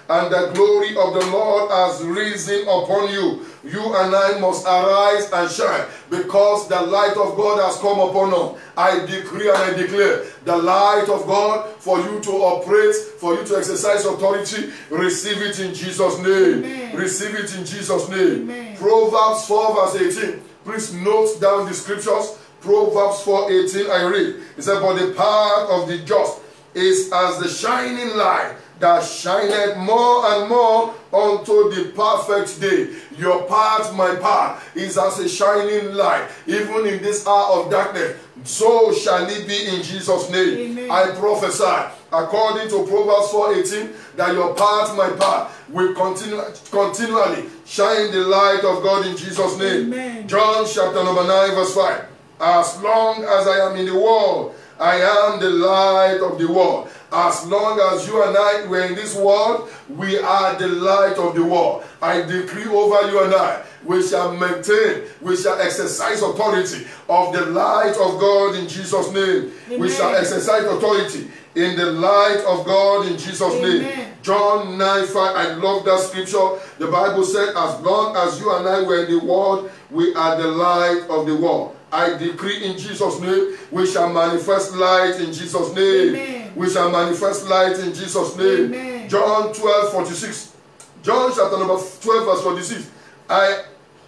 and the glory of the Lord has risen upon you. You and I must arise and shine, because the light of God has come upon us. I decree and I declare the light of God for you to operate, for you to exercise authority. Receive it in Jesus' name. Amen. Receive it in Jesus' name. Amen. Proverbs four verse eighteen. Please note down the scriptures. Proverbs four eighteen, I read. It said, but the path of the just is as the shining light that shineth more and more unto the perfect day. Your path, my path, is as a shining light. Even in this hour of darkness, so shall it be in Jesus' name. Amen. I prophesy, according to Proverbs four eighteen, that your path, my path, will continue, continually shine the light of God in Jesus' name. Amen. John chapter number nine verse five. As long as I am in the world, I am the light of the world. As long as you and I were in this world, we are the light of the world. I decree over you and I, we shall maintain, we shall exercise authority of the light of God in Jesus' name. Amen. We shall exercise authority in the light of God in Jesus' Amen. name. John nine five, I love that scripture. The Bible said, as long as you and I were in the world, we are the light of the world. I decree in Jesus' name, we shall manifest light in Jesus' name. Amen. We shall manifest light in Jesus' name. Amen. John twelve forty-six. John chapter number twelve verse forty-six. I,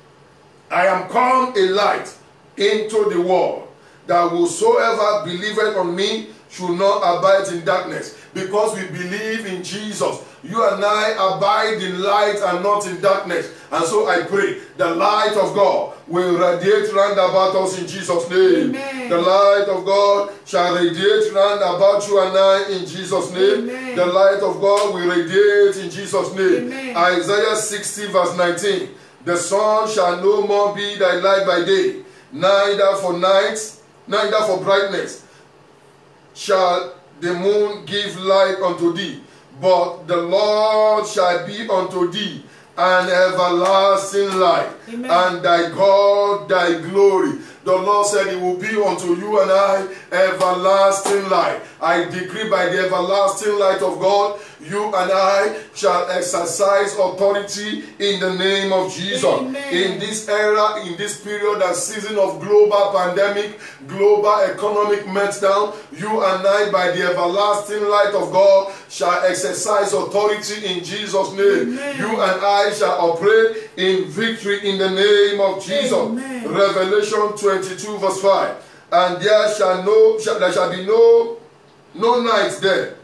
I am come a light into the world, that whosoever believeth on me should not abide in darkness. Because we believe in Jesus, you and I abide in light and not in darkness. And so I pray the light of God will radiate round about us in Jesus' name. Amen. The light of God shall radiate round about you and I in Jesus' name. Amen. The light of God will radiate in Jesus' name. Amen. Isaiah sixty verse nineteen. The sun shall no more be thy light by day, neither for night, neither for brightness shall the moon give light unto thee, but the Lord shall be unto thee an everlasting light. Amen. And thy God thy glory. The Lord said it will be unto you and I everlasting light. I decree by the everlasting light of God, you and I shall exercise authority in the name of Jesus. Amen. In this era, in this period and season of global pandemic, global economic meltdown, you and I, by the everlasting light of God, shall exercise authority in Jesus' name. Amen. You and I shall operate in victory in the name of Jesus. Amen. Revelation twenty-two verse five. And there shall no shall, there shall be no no night there.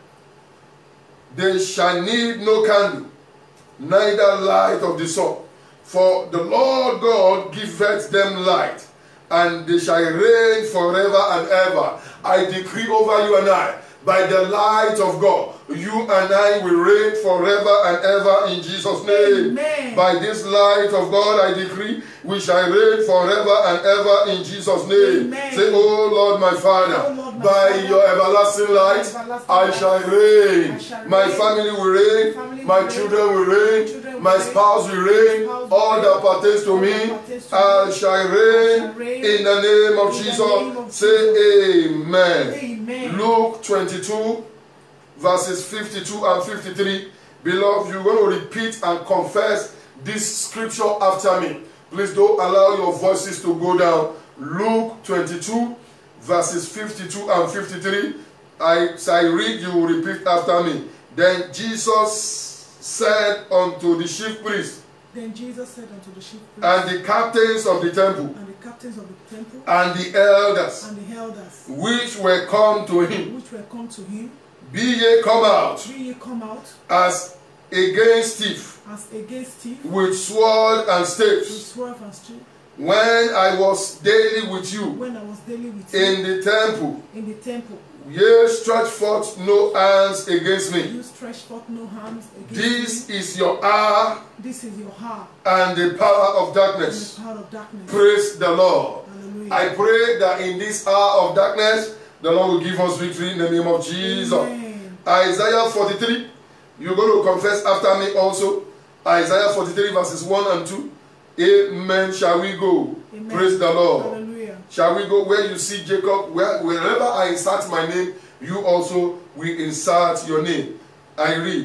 They shall need no candle, neither light of the sun. For the Lord God giveth them light, and they shall reign forever and ever. I decree over you and I, by the light of God, you and I will reign forever and ever in Jesus' name. Amen. By this light of God, I decree, we shall reign forever and ever in Jesus' name. Amen. Say, oh Lord my Father, Oh Lord, my by Father, your everlasting light, everlasting I light, shall reign. I shall My reign. family will reign. My family My will children reign. will reign. Children will My reign. spouse will reign. My spouse will All reign. that pertains to All me, that pertains to I me, shall I reign shall reign. in the name of In the Jesus. name of Say amen. Amen. Luke twenty-two, verses fifty-two and fifty-three. Beloved, you're going to repeat and confess this scripture after me. Please don't allow your voices to go down. Luke twenty-two, verses fifty-two and fifty-three. I, as I read, you will repeat after me. Then Jesus said unto the chief priests Then Jesus said unto the chief priests and the captains of the temple and the captains of the temple and the elders and the elders which were come to him, which were come to him, be ye come out will ye come out as against thief as against thief with sword and with staves, sword and steel, when I was daily with you when I was daily with you in the temple. in the temple. Ye stretch forth no hands against me. You stretch forth no hands against This me. is your hour This is your heart and the power of and darkness. the power of darkness. Praise the Lord. Hallelujah. I pray that in this hour of darkness, the Lord will give us victory in the name of Jesus. Amen. Isaiah forty-three, you're going to confess after me also. Isaiah forty-three verses one and two. Amen. Shall we go? Amen. Praise the Lord. Hallelujah. Shall we go where you see Jacob? Where, wherever I insert my name, you also will insert your name. I read,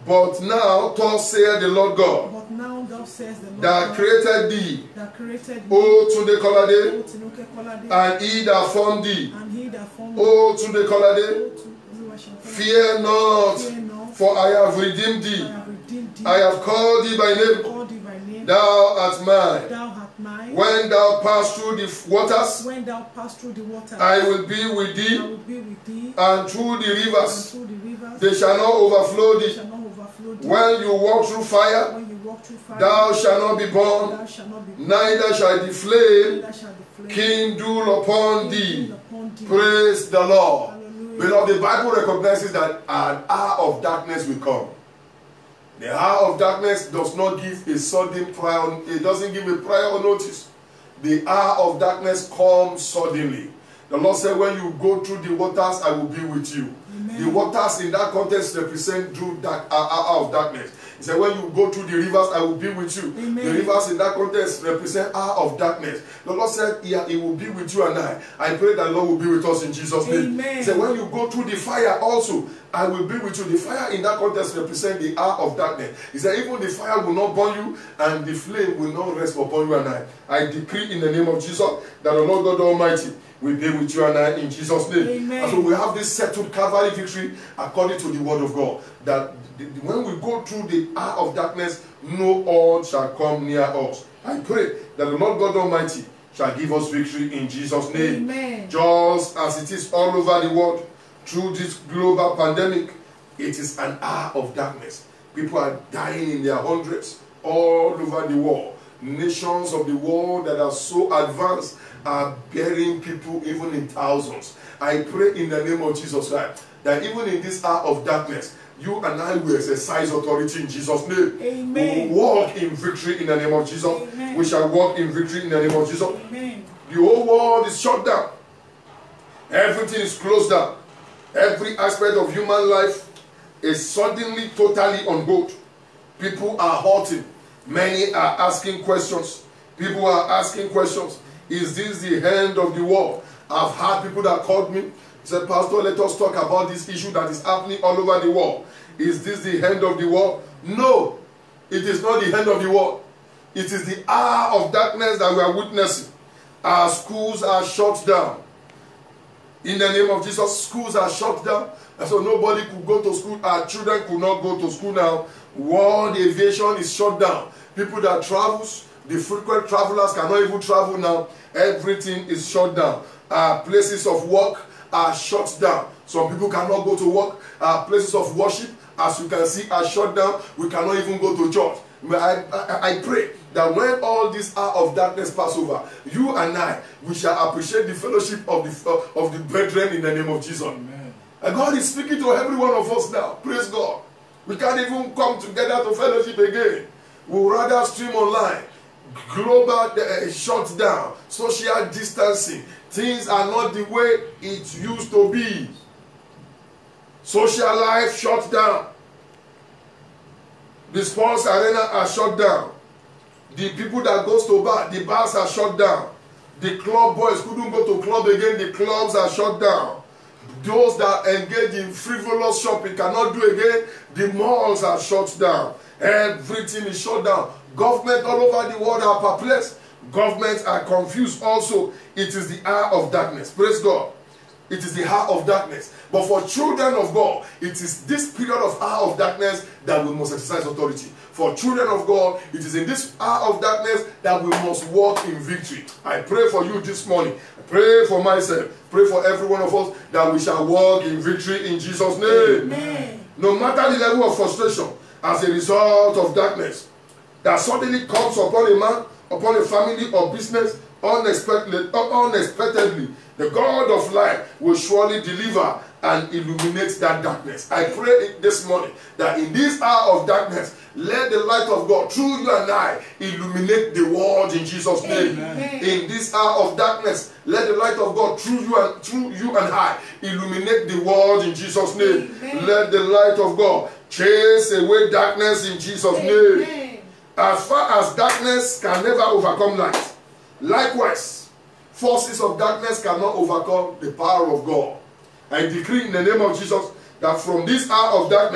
But now, thus saith the Lord God, But now thou says the Lord that God, created thee, that created thee, O Tunde Kolade, O Tinuke Kolade, and he that formed thee, and he that formed thee, O Tunde Kolade, O Tu- Oluwaseun Kolade, fear not, fear not, for I have redeemed for I thee. have redeemed thee, I have called thee by name, called thee by name, thou art mine. thou art mine. When thou pass through the waters, When thou pass through the waters, I will be with I thee, will be with thee, and through the and rivers, through the rivers, they shall not overflow they thee. shall not overflow thee. When you walk through fire, When you walk through fire, thou shalt not be burned, thou shalt not be neither shall the flame neither shall the flame kindle upon thee. kindle upon thee. Praise the Lord. Hallelujah. Beloved, the Bible recognizes that an hour of darkness will come. The hour of darkness does not give a sudden prior, it doesn't give a prior notice. The hour of darkness comes suddenly. The Lord said, when you go through the waters, I will be with you. Amen. The waters in that context represent through dark hour of darkness. He said, when you go through the rivers, I will be with you. Amen. The rivers in that context represent hour of darkness. The Lord said, yeah, He will be with you and I. I pray that the Lord will be with us in Jesus' name. Amen. He said, when you go through the fire also, I will be with you. The fire in that context represents the hour of darkness. He said, even the fire will not burn you, and the flame will not rest upon you and I. I decree in the name of Jesus that the Lord God Almighty will be with you and I in Jesus' name. Amen. And so we have this settled Calvary victory according to the word of God. That when we go through the hour of darkness, no harm shall come near us. I pray that the Lord God Almighty shall give us victory in Jesus' name. Amen. Just as it is all over the world, through this global pandemic, it is an hour of darkness. People are dying in their hundreds all over the world. Nations of the world that are so advanced are burying people even in thousands. I pray in the name of Jesus Christ that even in this hour of darkness, you and I will exercise authority in Jesus' name. Amen. We will walk in victory in the name of Jesus. Amen. We shall walk in victory in the name of Jesus. Amen. The whole world is shut down. Everything is closed down. Every aspect of human life is suddenly totally on hold. People are hurting. Many are asking questions. People are asking questions. Is this the end of the world? I've had people that called me, said, Pastor, let us talk about this issue that is happening all over the world. Is this the end of the world? No, it is not the end of the world. It is the hour of darkness that we are witnessing. Our schools are shut down. In the name of Jesus, schools are shut down. And so nobody could go to school. Our children could not go to school now. World aviation is shut down. People that travels, the frequent travelers cannot even travel now. Everything is shut down. Our places of work are shut down. Some people cannot go to work. Our places of worship, as you can see, are shut down. We cannot even go to church. I, I, I pray that when all this hour of darkness pass over, you and I, we shall appreciate the fellowship of the, uh, of the brethren in the name of Jesus. Amen. And God is speaking to every one of us now. Praise God. We can't even come together to fellowship again. We will rather stream online. Global uh, shut down. Social distancing. Things are not the way it used to be. Social life shut down. The sports arena are shut down. The people that goes to bar, the bars are shut down. The club boys couldn't go to club again, the clubs are shut down. Those that engage in frivolous shopping cannot do again, the malls are shut down. Everything is shut down. Government all over the world are perplexed. Governments are confused also. It is the hour of darkness. Praise God. It is the hour of darkness. But for children of God, it is this period of hour of darkness that we must exercise authority. For children of God, it is in this hour of darkness that we must walk in victory. I pray for you this morning. I pray for myself. Pray for every one of us that we shall walk in victory in Jesus' name. Amen. No matter the level of frustration as a result of darkness that suddenly comes upon a man, upon a family or business unexpectedly, unexpectedly, the God of light will surely deliver and illuminate that darkness. I pray this morning that in this hour of darkness, let the light of God through you and I illuminate the world in Jesus' name. Amen. In this hour of darkness, let the light of God through you and through you and I illuminate the world in Jesus' name. Amen. Let the light of God chase away darkness in Jesus' Amen. Name. As far as darkness can never overcome light, likewise, forces of darkness cannot overcome the power of God. I decree in the name of Jesus that from this hour of darkness,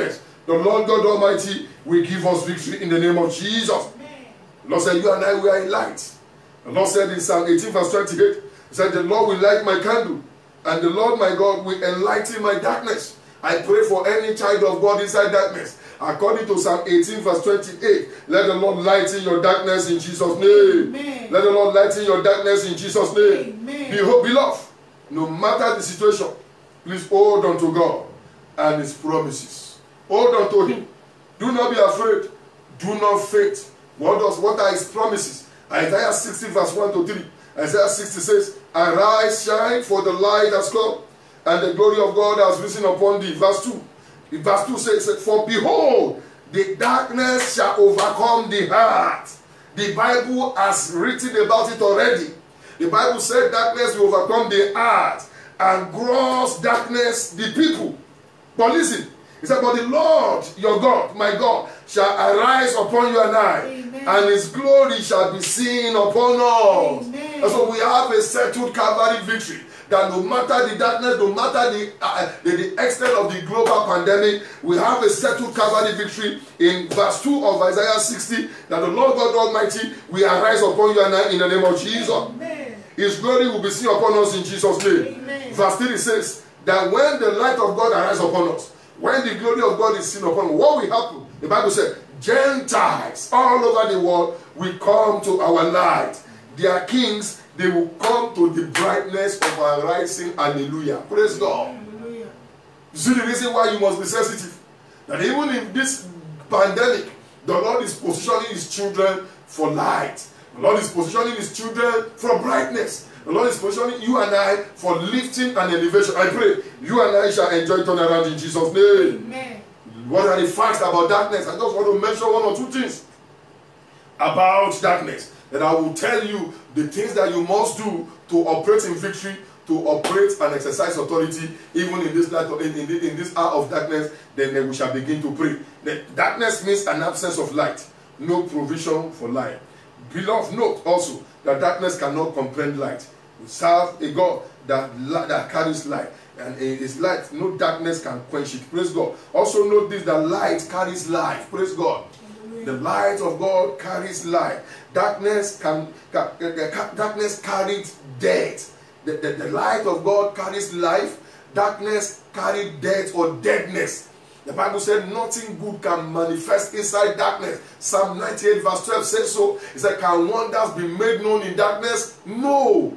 The Lord God Almighty will give us victory in the name of Jesus. Amen. The Lord said, you and I, we are in light. The Lord said in Psalm eighteen verse twenty-eight, he said, the Lord will light my candle, and the Lord my God will enlighten my darkness. I pray for any child of God inside darkness. According to Psalm eighteen verse twenty-eight, let the Lord lighten your darkness in Jesus' name. Amen. Let the Lord lighten your darkness in Jesus' name. Amen. Behold, beloved, no matter the situation, please hold on to God and His promises. Hold on to Him. Do not be afraid. Do not faint. What does what are His promises? Isaiah sixty verse one to three. Isaiah sixty says, arise, shine, for the light has come, and the glory of God has risen upon thee. Verse two. Verse two says, for behold, the darkness shall overcome the heart. The Bible has written about it already. The Bible said darkness will overcome the heart, and gross darkness the people. But listen, he said, but the Lord your God, my God, shall arise upon you and I, Amen. and His glory shall be seen upon us. Amen. And so we have a settled Calvary victory, that no matter the darkness, no matter the, uh, the, the extent of the global pandemic, we have a settled Calvary victory in verse two of Isaiah sixty, that the Lord God Almighty will arise upon you and I in the name of Jesus. Amen. His glory will be seen upon us in Jesus' name. Amen. Verse three says that when the light of God arises upon us, when the glory of God is seen upon us, what will happen? The Bible said, Gentiles all over the world will come to our light. Their kings, they will come to the brightness of our rising. Hallelujah. Praise God. Hallelujah. You see the reason why you must be sensitive. That even in this pandemic, the Lord is positioning His children for light. The Lord is positioning His children for brightness. The Lord is positioning you and I for lifting and elevation. I pray you and I shall enjoy turnaround in Jesus' name. Amen. What are the facts about darkness? I just want to mention one or two things about darkness, that I will tell you the things that you must do to operate in victory, to operate and exercise authority, even in this light, in, in, in this hour of darkness. Then we shall begin to pray. The darkness means an absence of light, no provision for light. Beloved, note also that darkness cannot comprehend light. We serve a God that, that carries light, and in His light, no darkness can quench it. Praise God. Also note this, that light carries life. Praise God. The light of God carries light. Darkness can, can, can darkness carries death. The, the, the light of God carries life. Darkness carries death or deadness. The Bible said nothing good can manifest inside darkness. Psalm ninety-eight verse twelve says so. It said, can wonders be made known in darkness? No.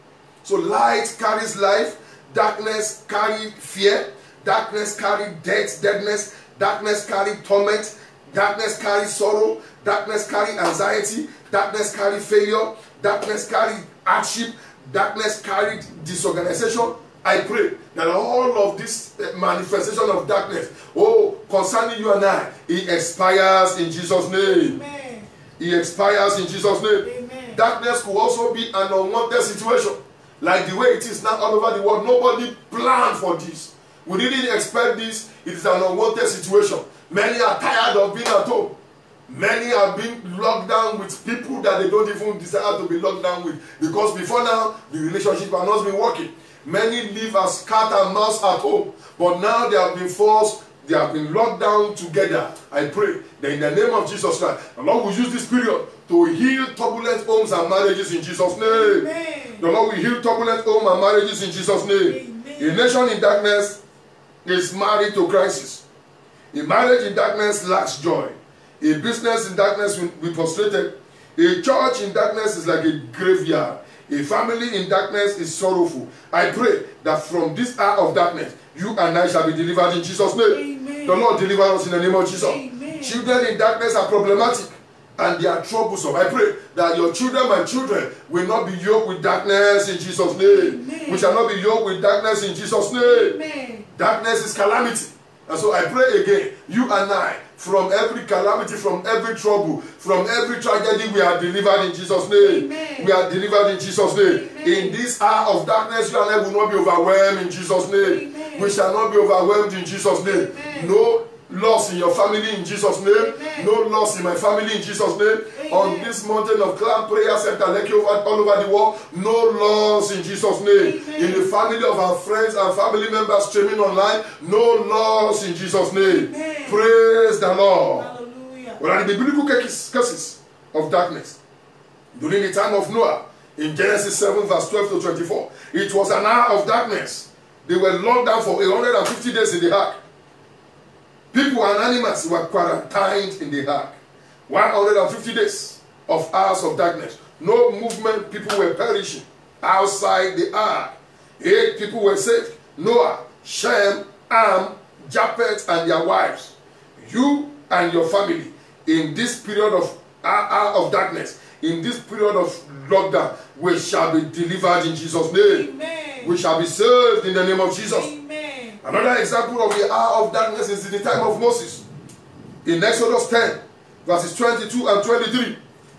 So light carries life. Darkness carries fear. Darkness carries death, deadness. Darkness carries torment. Darkness carries sorrow. Darkness carries anxiety. Darkness carries failure. Darkness carries hardship. Darkness carries disorganization. I pray that all of this manifestation of darkness, oh, concerning you and I, it expires in Jesus' name. Amen. It expires in Jesus' name. Amen. Darkness could also be an unwanted situation, like the way it is now all over the world. Nobody planned for this. We didn't expect this. It is an unwanted situation. Many are tired of being at home. Many are being locked down with people that they don't even desire to be locked down with, because before now the relationship has not been working. Many live as cat and mouse at home, but now they have been forced, they have been locked down together. I pray that in the name of Jesus Christ, the Lord will use this period to heal turbulent homes and marriages in Jesus' name. Amen. The Lord will heal turbulent homes and marriages in Jesus' name. Amen. A nation in darkness is married to crisis. A marriage in darkness lacks joy. A business in darkness will be frustrated. A church in darkness is like a graveyard. A family in darkness is sorrowful. I pray that from this hour of darkness, you and I shall be delivered in Jesus' name. Amen. The Lord deliver us in the name of Jesus. Amen. Children in darkness are problematic and they are troublesome. I pray that your children, my children, will not be yoked with darkness in Jesus' name. Amen. We shall not be yoked with darkness in Jesus' name. Amen. Darkness is calamity. And so I pray again, you and I, from every calamity, from every trouble, from every tragedy, we are delivered in Jesus' name. Amen. We are delivered in Jesus' name. Amen. In this hour of darkness, you and I will not be overwhelmed in Jesus' name. Amen. We shall not be overwhelmed in Jesus' name. Amen. No loss in your family in Jesus' name. Amen. No loss in my family in Jesus' name. Amen. On this mountain of Clam Prayer Center, like you over, all over the world, no loss in Jesus' name. Amen. In the family of our friends and family members streaming online, no loss in Jesus' name. Amen. Praise the Lord. Hallelujah. What are the biblical curses of darkness? During the time of Noah, in Genesis seven, verse twelve to twenty-four, it was an hour of darkness. They were locked down for one hundred fifty days in the ark. People and animals were quarantined in the ark. one hundred fifty days of hours of darkness. No movement, people were perishing outside the ark. Eight people were saved. Noah, Shem, Ham, Japheth, and their wives. You and your family, in this period of hour of darkness, in this period of lockdown, we shall be delivered in Jesus' name. Amen. We shall be saved in the name of Jesus. Amen. Another example of the hour of darkness is in the time of Moses. In Exodus ten, verses twenty-two and twenty-three.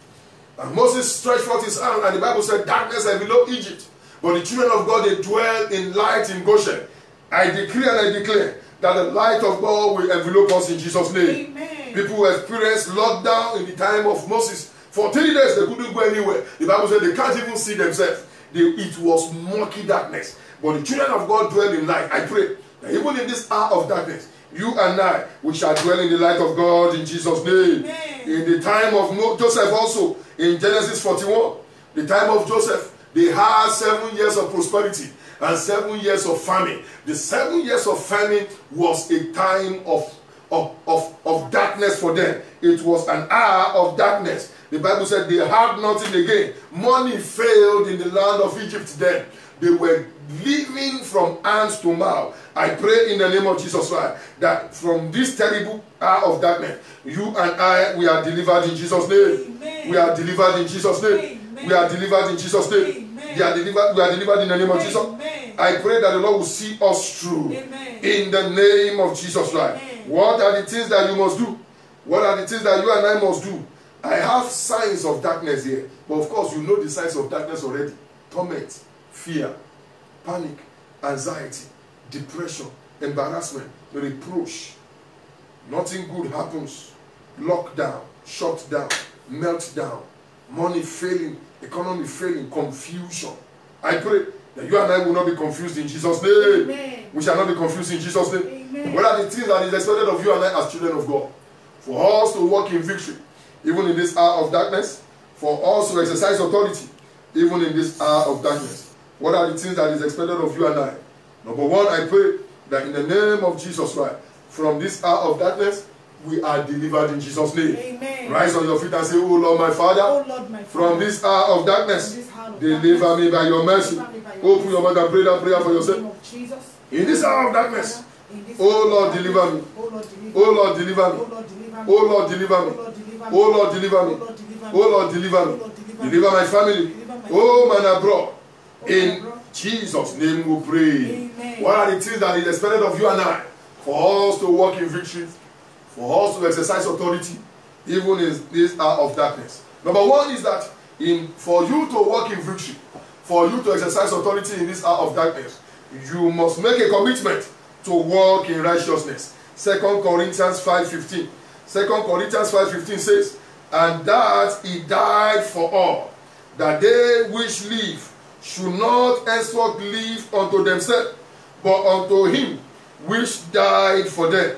And Moses stretched forth his hand, and the Bible said, darkness enveloped Egypt. But the children of God, they dwell in light in Goshen. I decree and I declare that the light of God will envelop us in Jesus' name. Amen. People who experienced lockdown in the time of Moses. For three days they couldn't go anywhere. The Bible said they can't even see themselves. They, it was murky darkness. But the children of God dwell in light. I pray that even in this hour of darkness, you and I, we shall dwell in the light of God in Jesus' name. Amen. In the time of Joseph also, in Genesis forty-one, the time of Joseph, they had seven years of prosperity and seven years of famine. The seven years of famine was a time of, of, of, of darkness for them. It was an hour of darkness. The Bible said they had nothing again. Money failed in the land of Egypt then. They were living from hands to mouth. I pray in the name of Jesus Christ that from this terrible hour of darkness, you and I, we are delivered in Jesus' name. Amen. We are delivered in Jesus' name. Amen. We are delivered in Jesus' name. Amen. We are delivered, we are delivered in the name of Jesus. Amen. I pray that the Lord will see us through. Amen. In the name of Jesus Christ. Amen. What are the things that you must do? What are the things that you and I must do? I have signs of darkness here. But of course, you know the signs of darkness already. Torment, fear, panic, anxiety, depression, embarrassment, reproach. Nothing good happens. Lockdown, shut down, meltdown, money failing, economy failing, confusion. I pray that you and I will not be confused in Jesus' name. Amen. We shall not be confused in Jesus' name. Amen. What are the things that is expected of you and I as children of God? For us to walk in victory, even in this hour of darkness. For us to exercise authority, even in this hour of darkness. What are the things that is expected of you and I? Number one, I pray that in the name of Jesus Christ, from this hour of darkness, we are delivered in Jesus' name. Amen. Rise on your feet and say, oh Lord, my Father, Oh Lord, my Father, from this hour of darkness, from this hour of deliver darkness, me by your mercy. deliver me by your Open mercy. your mouth and pray that prayer for In the yourself. name of Jesus. In this hour of darkness, In this oh hour of Lord, darkness, deliver me. Oh Lord, deliver Oh me. Lord, deliver me. Oh Lord, deliver me. Oh Lord, deliver me. Oh Lord, deliver me. Oh Lord, deliver me. Oh Lord, deliver me. Oh Lord, deliver me. Oh Lord, deliver me. Deliver my family. Deliver my Home and family. abroad. Oh, my In brother. Jesus' name we pray. Amen. What are the things that is expected of you and I? For us to walk in victory. For us to exercise authority. Even in this hour of darkness. Number one is that in for you to walk in victory. For you to exercise authority in this hour of darkness. You must make a commitment to walk in righteousness. Second Corinthians five fifteen. Second Corinthians five fifteen says, and that he died for all, that they which live should not henceforth live unto themselves, but unto him which died for them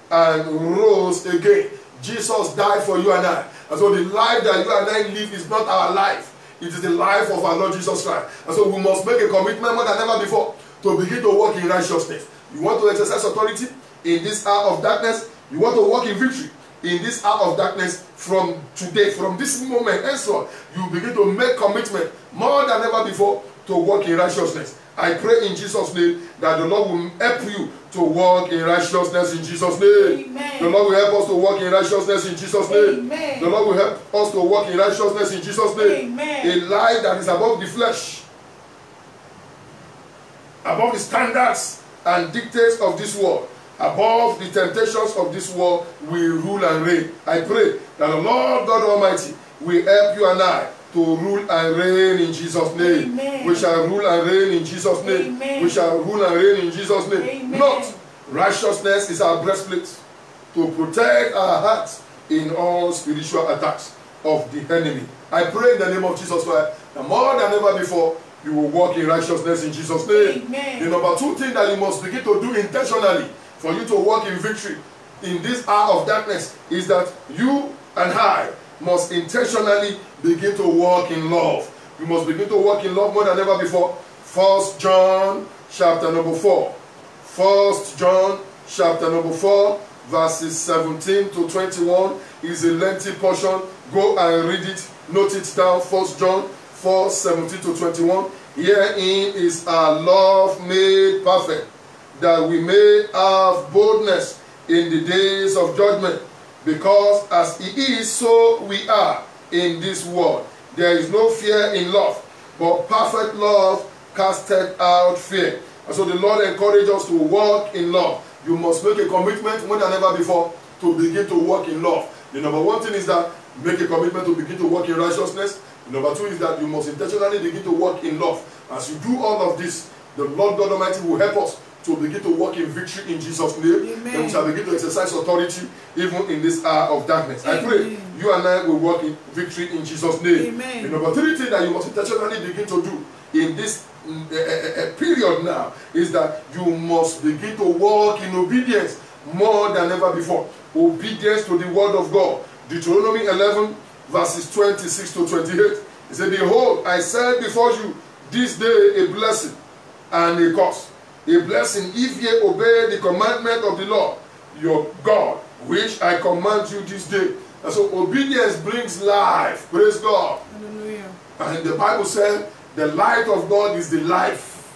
and rose again. Jesus died for you and I. And so the life that you and I live is not our life. It is the life of our Lord Jesus Christ. And so we must make a commitment more than ever before to begin to walk in righteousness. You want to exercise authority in this hour of darkness? You want to walk in victory in this hour of darkness? From today, from this moment henceforth, you begin to make commitment more than ever before to walk in righteousness. I pray in Jesus' name that the Lord will help you to walk in righteousness in Jesus' name. Amen. The Lord will help us to walk in righteousness in Jesus' name. Amen. The Lord will help us to walk in righteousness in Jesus' name. Amen. A life that is above the flesh, above the standards and dictates of this world, above the temptations of this world, will rule and reign. I pray that the Lord God Almighty will help you and I to rule and reign in Jesus' name. Amen. We shall rule and reign in Jesus' name. Amen. We shall rule and reign in Jesus' name. Amen. Not righteousness is our breastplate. to protect our hearts in all spiritual attacks of the enemy. I pray in the name of Jesus Christ that more than ever before, you will walk in righteousness in Jesus' name. Amen. The number two thing that you must begin to do intentionally for you to walk in victory in this hour of darkness is that you and I must intentionally begin to walk in love. You must begin to walk in love more than ever before. First John chapter number four. First John chapter number four, verses seventeen to twenty-one is a lengthy portion. Go and read it. Note it down. First John four, seventeen to twenty-one. Herein is our love made perfect, that we may have boldness in the days of judgment. Because as he is, so we are in this world. There is no fear in love, but perfect love casteth out fear. And so the Lord encourages us to walk in love. You must make a commitment more than ever before to begin to walk in love. The number one thing is that make a commitment to begin to walk in righteousness. The number two is that you must intentionally begin to walk in love. As you do all of this, the Lord God Almighty will help us to begin to walk in victory in Jesus' name. Amen. Then we shall begin to exercise authority even in this hour of darkness. Amen. I pray you and I will walk in victory in Jesus' name. Amen. The number three thing that you must intentionally begin to do in this uh, uh, uh, period now is that you must begin to walk in obedience more than ever before. Obedience to the word of God. Deuteronomy eleven verses twenty-six to twenty-eight. He said, behold, I set before you this day a blessing and a curse. A blessing if ye obey the commandment of the Lord your God, which I command you this day. And so obedience brings life. Praise God. Hallelujah. And the Bible said the light of God is the life.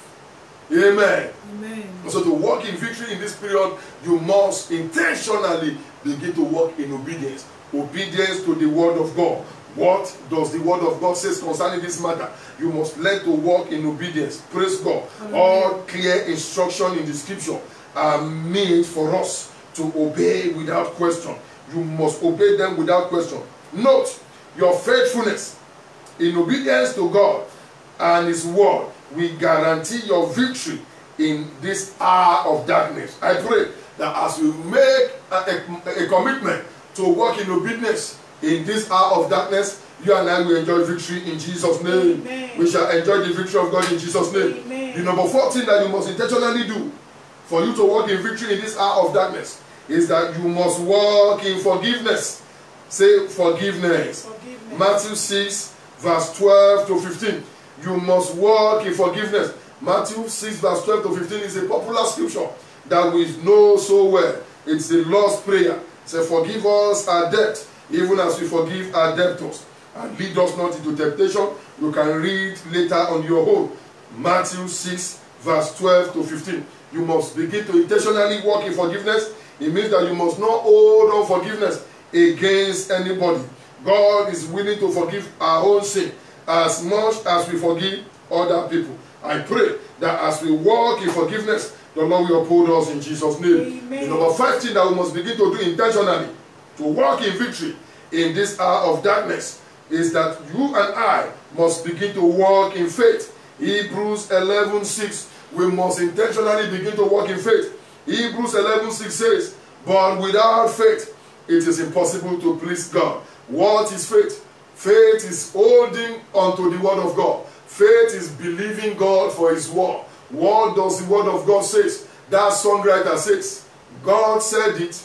Amen. Amen. And so to walk in victory in this period, you must intentionally begin to walk in obedience. Obedience to the word of God. What does the word of God say concerning this matter? You must learn to walk in obedience. Praise God. Amen. All clear instruction in the scripture are made for us to obey without question. You must obey them without question. Note your faithfulness in obedience to God and his word will guarantee your victory in this hour of darkness. I pray that as we make a, a, a commitment to walk in obedience in this hour of darkness, you and I will enjoy victory in Jesus' name. Amen. We shall enjoy the victory of God in Jesus' name. Amen. The number four thing that you must intentionally do for you to walk in victory in this hour of darkness is that you must walk in forgiveness. Say forgiveness. Forgiveness. Matthew six verse twelve to fifteen. You must walk in forgiveness. Matthew six verse twelve to fifteen is a popular scripture that we know so well. It's the Lord's Prayer. Say, forgive us our debt, even as we forgive our debtors. And lead us not into temptation. You can read later on your own. Matthew six verse twelve to fifteen. You must begin to intentionally walk in forgiveness. It means that you must not hold on forgiveness against anybody. God is willing to forgive our own sin as much as we forgive other people. I pray that as we walk in forgiveness, the Lord will uphold us in Jesus' name. Amen. The number five thing that we must begin to do intentionally to walk in victory in this hour of darkness is that you and I must begin to walk in faith. Hebrews eleven six. We must intentionally begin to walk in faith. Hebrews eleven six says, but without faith, it is impossible to please God. What is faith? Faith is holding onto the word of God. Faith is believing God for his word. What does the word of God say? That songwriter says, God said it,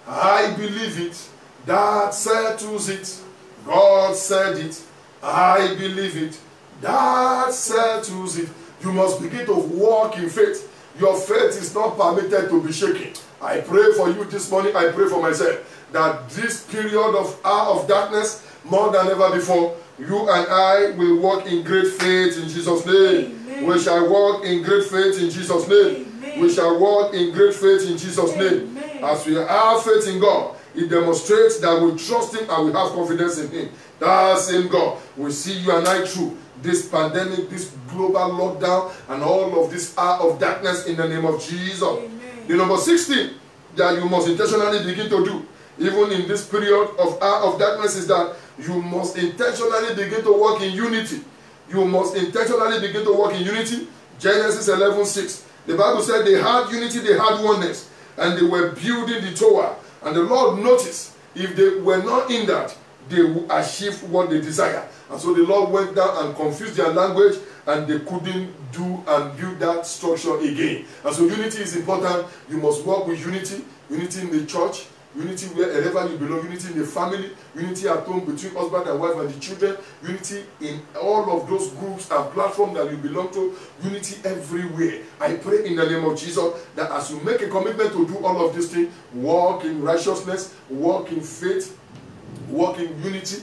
I believe it, that settles it. God said it, I believe it, that settles it. You must begin to walk in faith. Your faith is not permitted to be shaken. I pray for you this morning, I pray for myself, that this period of hour of darkness, more than ever before, you and I will walk in great faith in Jesus' name. Amen. We shall walk in great faith in Jesus' name. Amen. We shall walk in great faith in Jesus' Amen. Name. As we have faith in God, it demonstrates that we trust him and we have confidence in him. That same God will see you and I through this pandemic, this global lockdown, and all of this hour of darkness in the name of Jesus. Amen. The number sixteen that you must intentionally begin to do, even in this period of hour of darkness, is that you must intentionally begin to walk in unity. You must intentionally begin to walk in unity. Genesis eleven six. The Bible said they had unity, they had oneness, and they were building the tower And the Lord noticed if they were not in that, they would achieve what they desire. And so the Lord went down and confused their language, and they couldn't do and build that structure again. And so unity is important. You must work with unity. Unity in the church, unity wherever you belong, unity in the family, unity at home between husband and wife and the children, unity in all of those groups and platforms that you belong to, unity everywhere. I pray in the name of Jesus that as you make a commitment to do all of these things, walk in righteousness, walk in faith, walk in unity,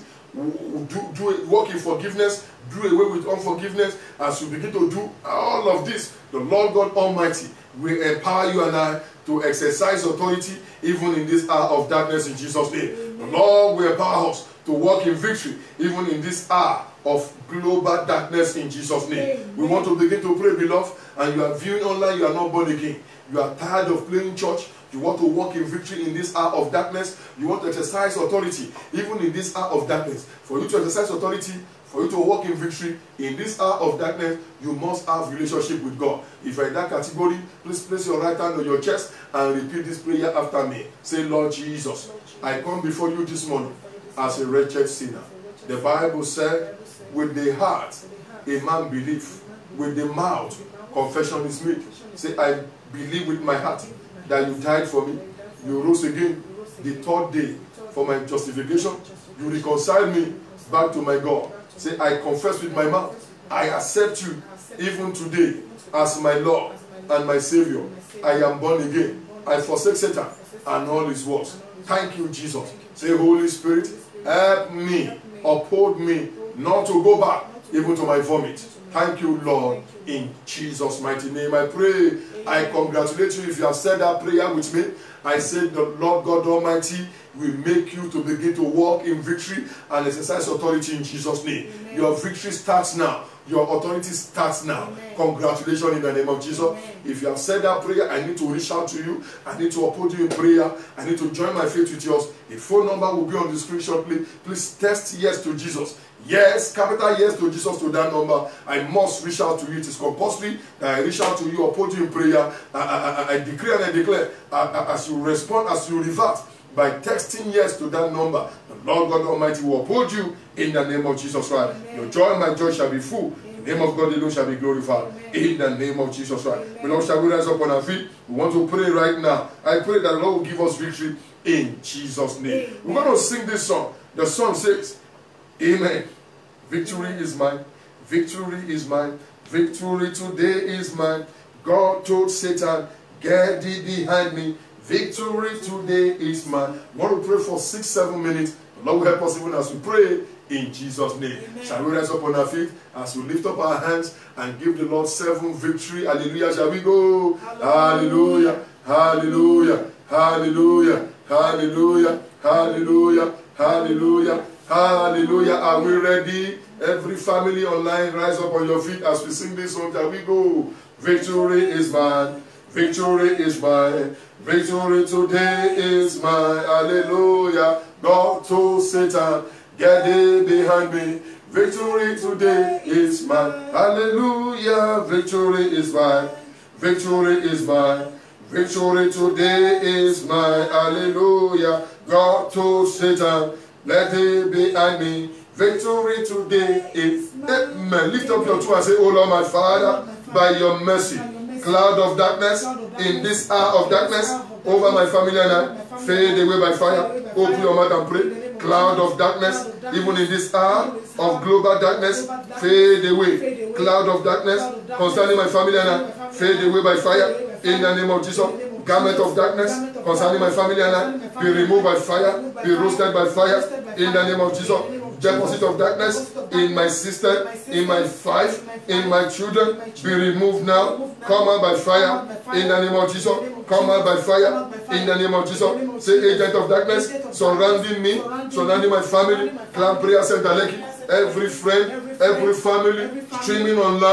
do, do walk in forgiveness, do away with unforgiveness. As you begin to do all of this, the Lord God Almighty will empower you and I to exercise authority even in this hour of darkness in Jesus' name. Amen. The Lord will empower us to walk in victory even in this hour of global darkness in Jesus' name. Amen. We want to begin to pray, beloved, and you are viewing online, you are not born again. You are tired of playing church. You want to walk in victory in this hour of darkness. You want to exercise authority even in this hour of darkness. For you to exercise authority, for you to walk in victory in this hour of darkness, you must have relationship with God. If you're in that category, please place your right hand on your chest and repeat this prayer after me. Say, Lord Jesus, I come before you this morning as a wretched sinner. The Bible said, with the heart a man believes, with the mouth confession is made. Say, I believe with my heart that you died for me, you rose again the third day for my justification, you reconcile me back to my God. Say, I confess with my mouth, I accept you even today as my Lord and my Savior. I am born again. I forsake Satan and all his works. Thank you, Jesus. Say, Holy Spirit, help me, uphold me, not to go back even to my vomit. Thank you, Lord. In Jesus' mighty name I pray. I congratulate you if you have said that prayer with me. I said the Lord God Almighty will make you to begin to walk in victory and exercise authority in Jesus' name. Amen. Your victory starts now. Your authority starts now. Amen. Congratulations in the name of Jesus. Amen. If you have said that prayer, I need to reach out to you. I need to uphold you in prayer. I need to join my faith with yours. A phone number will be on the screen shortly. Please text yes to Jesus. Yes, capital yes to Jesus to that number. I must reach out to you. It is compulsory that I reach out to you, uphold you in prayer. I, I, I, I decree and I declare, uh, as you respond, as you revert, by texting yes to that number, the Lord God Almighty will uphold you in the name of Jesus Christ. Amen. Your joy and my joy shall be full. Amen. The name of God alone shall be glorified. Amen. In the name of Jesus Christ. Beloved, shall we rise up on our feet? We want to pray right now. I pray that the Lord will give us victory in Jesus' name. Amen. We're going to sing this song. The song says, Amen. Victory is mine. Victory is mine. Victory today is mine. God told Satan, get thee behind me. Victory today is mine. I want to pray for six, seven minutes. The Lord will help us even as we pray in Jesus' name. Amen. Shall we rise up on our feet as we lift up our hands and give the Lord seven victory? Hallelujah. Shall we go? Hallelujah. Hallelujah. Hallelujah. Hallelujah. Hallelujah. Hallelujah. Hallelujah. Are we ready? Every family online, rise up on your feet as we sing this song. Shall we go? Victory is mine. Victory is mine. Victory today is mine. Hallelujah. God told Satan, get thee behind me. Victory today is mine. Hallelujah. Victory is mine. Victory is mine. Victory today is mine. Hallelujah. God told Satan, let thee behind me. Victory today is amen. Lift up your two and say, oh Lord my Father, by your mercy, cloud of darkness, in this hour of darkness, over my family and I, fade away by fire. Open your mouth and pray. Cloud of darkness, even in this hour of global darkness, fade away. Cloud of darkness, concerning my family and I, fade away by fire. In the name of Jesus. Garment of darkness concerning my family and I, be removed by fire, be roasted by fire. In the name of Jesus. Deposit of darkness in my sister, in my wife, in my children, be removed now. Come out by fire in the name of Jesus. Come out by fire in the name of Jesus. Say, agent of darkness surrounding me, surrounding my family, Clan Prayer Center Lekki, every friend, every family streaming online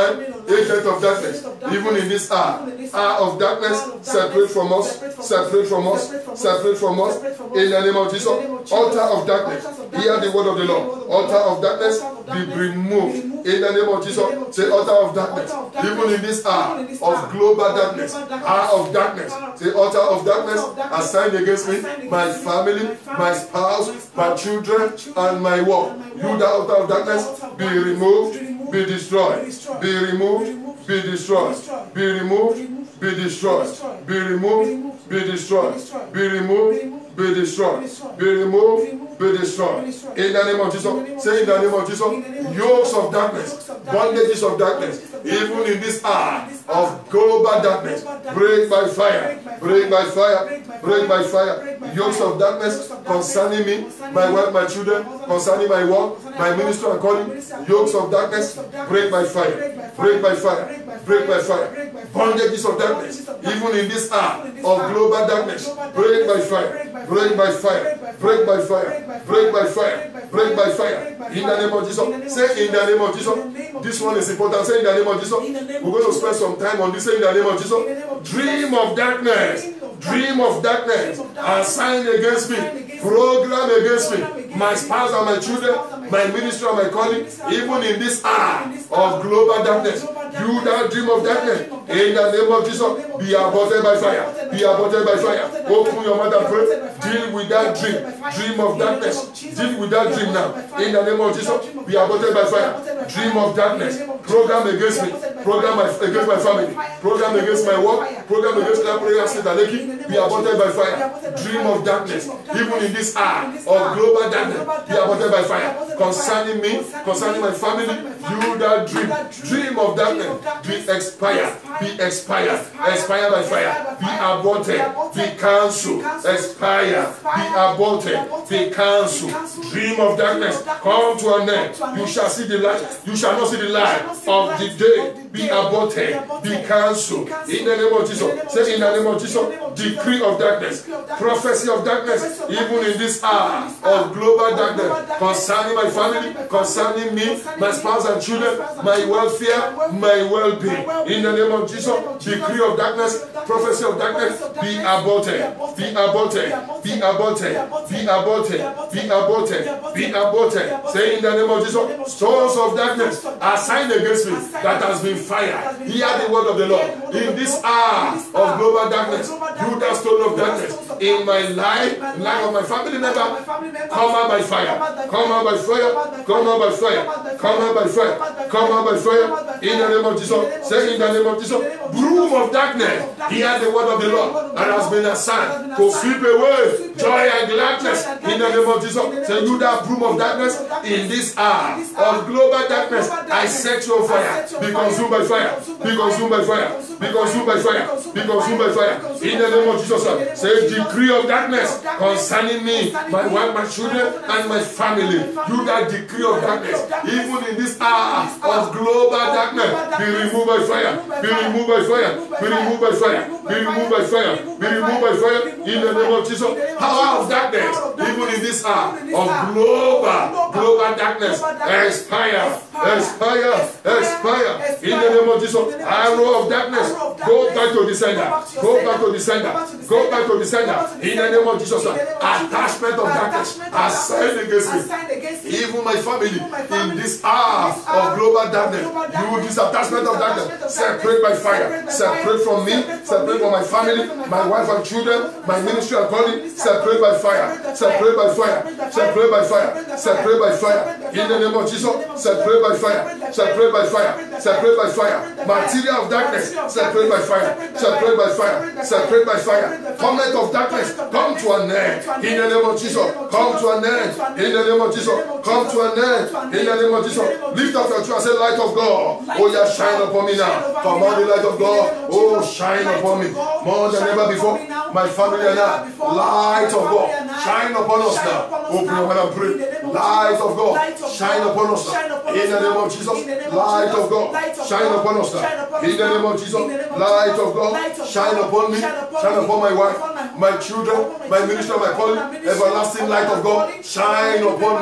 agent of darkness, even in this hour, hour of darkness, separate from us, separate from us, separate from us, in the name of Jesus. Altar of darkness, hear the word of the Lord. Altar of darkness, be removed in the name of Jesus. Say, altar of darkness, even in this hour of global darkness, hour of darkness, say, altar of darkness assigned against me, my family, my spouse, my children, and my work. You, the altar of darkness, be removed, be destroyed, be removed, be destroyed, be removed, be destroyed, be removed, be destroyed, be removed, be destroyed, be removed, be destroyed. In the name of Jesus, say in the name of Jesus, yokes of darkness, bondages of darkness, even in this hour of global darkness, break by fire, break by fire, break by fire. Yokes of darkness concerning me, my wife, my children, concerning my work, my ministry and calling. Yokes of darkness, break by fire, break by fire, break by fire. Bondages of darkness, even in this hour of global darkness, break by fire, break by fire, break by fire, break by fire, break by fire. In the name of Jesus, say in the name of Jesus. This one is important. Say in the name of Jesus. We're going to spend some time on this. Say in the name of Jesus. Dream of darkness, dream of darkness, assigned against me, program against me, my spouse and my children, my ministry and my calling, even in this hour of global darkness. You that dream of darkness, in the name of Jesus, be aborted by fire, be aborted by fire. Open your mouth and pray. Deal with that dream, dream of darkness. Deal with that dream now. In the name of Jesus, be aborted by fire. Dream of darkness, program against me, program my, against my family, program against my work, program against that prayer state and be aborted by fire. Dream of darkness, even in this hour of global darkness, be aborted by fire. Concerning me, concerning my family, you that dream, dream of darkness, be expired, be expired, expire by fire, be aborted, be cancelled, expire, be aborted, be cancelled. Dream of darkness, come to an end. You shall see the light, you shall not see the light of the day. Be aborted, be cancelled. In the name of Jesus, say in the name of Jesus, decree of darkness, prophecy of darkness, even in this hour of global darkness, concerning my family, concerning me, my spouse and children, my welfare, my well-being. In the name of Jesus, decree of darkness, prophecy of darkness, be aborted, be aborted, be aborted, be aborted, be aborted, be aborted. Say in the name of Jesus, stones of darkness are signed against me that has been fired. Hear the word of the Lord. In this hour of global darkness, you that stone of darkness in my life, in the life of my family member, come out by fire, come out by fire, come out by fire, come out by fire, come out by fire. In the name of Jesus, say in the name of Jesus, broom of darkness, hear the word of the Lord, and has been assigned to sweep away joy and gladness. In the name of Jesus, say you that broom of darkness, in this hour of global darkness, I set you on fire. Be consumed by fire, be consumed by fire, be consumed by fire, be consumed by fire. In the name of Jesus, say decree of darkness concerning me, my wife, my children, and my family. You that decree of darkness, even in this hour of global darkness, be removed by fire, be removed by fire, be removed by fire, be removed by fire, be removed by fire. In the name of Jesus, power of darkness, even in this hour of global, global darkness, expire, expire, expire. In the name of Jesus, arrow of darkness, go back to the sender, go back to the sender, go back to the sender. In the name of Jesus, attachment of darkness assigned against me, even my family, in this hour of global darkness. You, this attachment of darkness, separate by fire, separate from me, separate from my family, my wife and children, my ministry and calling, separate by fire, separate by fire, separate by fire, separate by fire. In the name of Jesus, separate by fire, separate by fire, separate by fire. Material of darkness, separate by fire, separate by fire, separate by fire. Torment of darkness, come to an end. In the name of Jesus, come to an end. In the name of Jesus, come to an end. In the name of Jesus, lift up your tree and say, light of God, oh yeah, shine upon me now. Command the light of God, oh shine upon me more than ever before. My family and I, light of God, shine upon us now. Open your mouth and pray. Light of God, shine upon us now. In the name of Jesus, light of God, shine upon us now. In the name of Jesus, light of God, shine upon me, shine upon my wife, my children, my ministry, my calling. Everlasting light of God, shine upon me.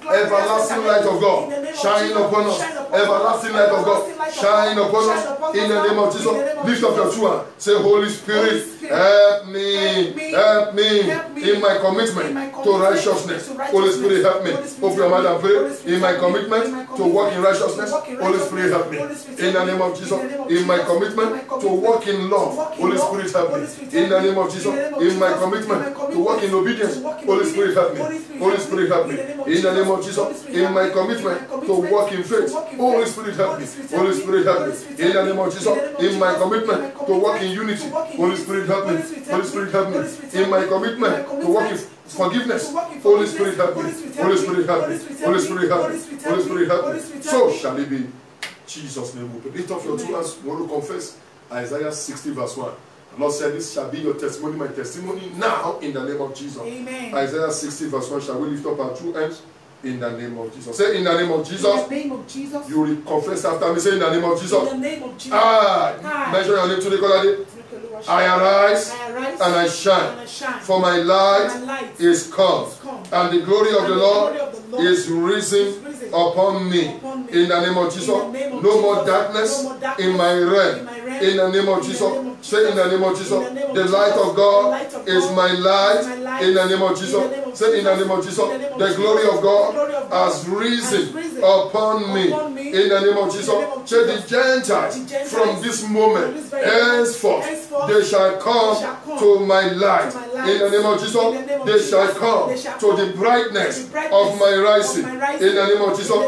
Everlasting light of God, shine upon us. Everlasting light of God, shine upon us. In the name of Jesus, lift up your two hands. Say, Holy Spirit, help me, help me in my commitment to righteousness. Holy Spirit, help me. Open your mouth and pray. In my commitment to walk in righteousness, Holy Spirit, help me. In the name of Jesus, in my commitment to walk in love, Holy Spirit, help me. In the name of Jesus, in my commitment to walk in obedience, Holy Spirit, help me. Holy Spirit, help me. In the name of Jesus, in my commitment to walk in faith, Holy Spirit, help me. Holy Spirit, help me. In the name of Jesus, in my commitment to walk in unity, Holy Spirit, help me. Holy Spirit, help me. In my commitment to walk in forgiveness, Holy Spirit, help me. Holy Spirit, help me. Holy Spirit, help me. Holy Spirit, help me. So shall it be. Jesus' name. Lift up your two hands. You want to confess Isaiah sixty verse one. The Lord said, this shall be your testimony, my testimony now in the name of Jesus. Amen. Isaiah sixty verse one. Shall we lift up our two hands? In the name of Jesus. Say, in the name of Jesus. In the name of Jesus. You will confess after me. Say, in the name of Jesus. In the name of Jesus. Ah, ah. Mention your name to the God. I arise, I arise and, I shine, and I shine, for my light, for my light is, come, is come, and the glory of, the, the, Lord glory of the Lord is risen, is risen upon, me. upon me. In the name of Jesus, name of no, Jesus more darkness, no more darkness in my realm. In, my realm. In the name of Jesus, name of Jesus. Say in the name of Jesus, name of the light of God, light of God is my light. Is my light. In the name of Jesus, name of say in the name of Jesus, the, of the glory of God, glory of God has risen, risen upon, me. upon me. In the name of Jesus, say the Gentiles from this moment henceforth they shall come, they shall come to my light. To my light. In the name of Jesus, name of they, Jesus shall come they shall to the brightness, the brightness of, my rising. of my rising. In the name of Jesus,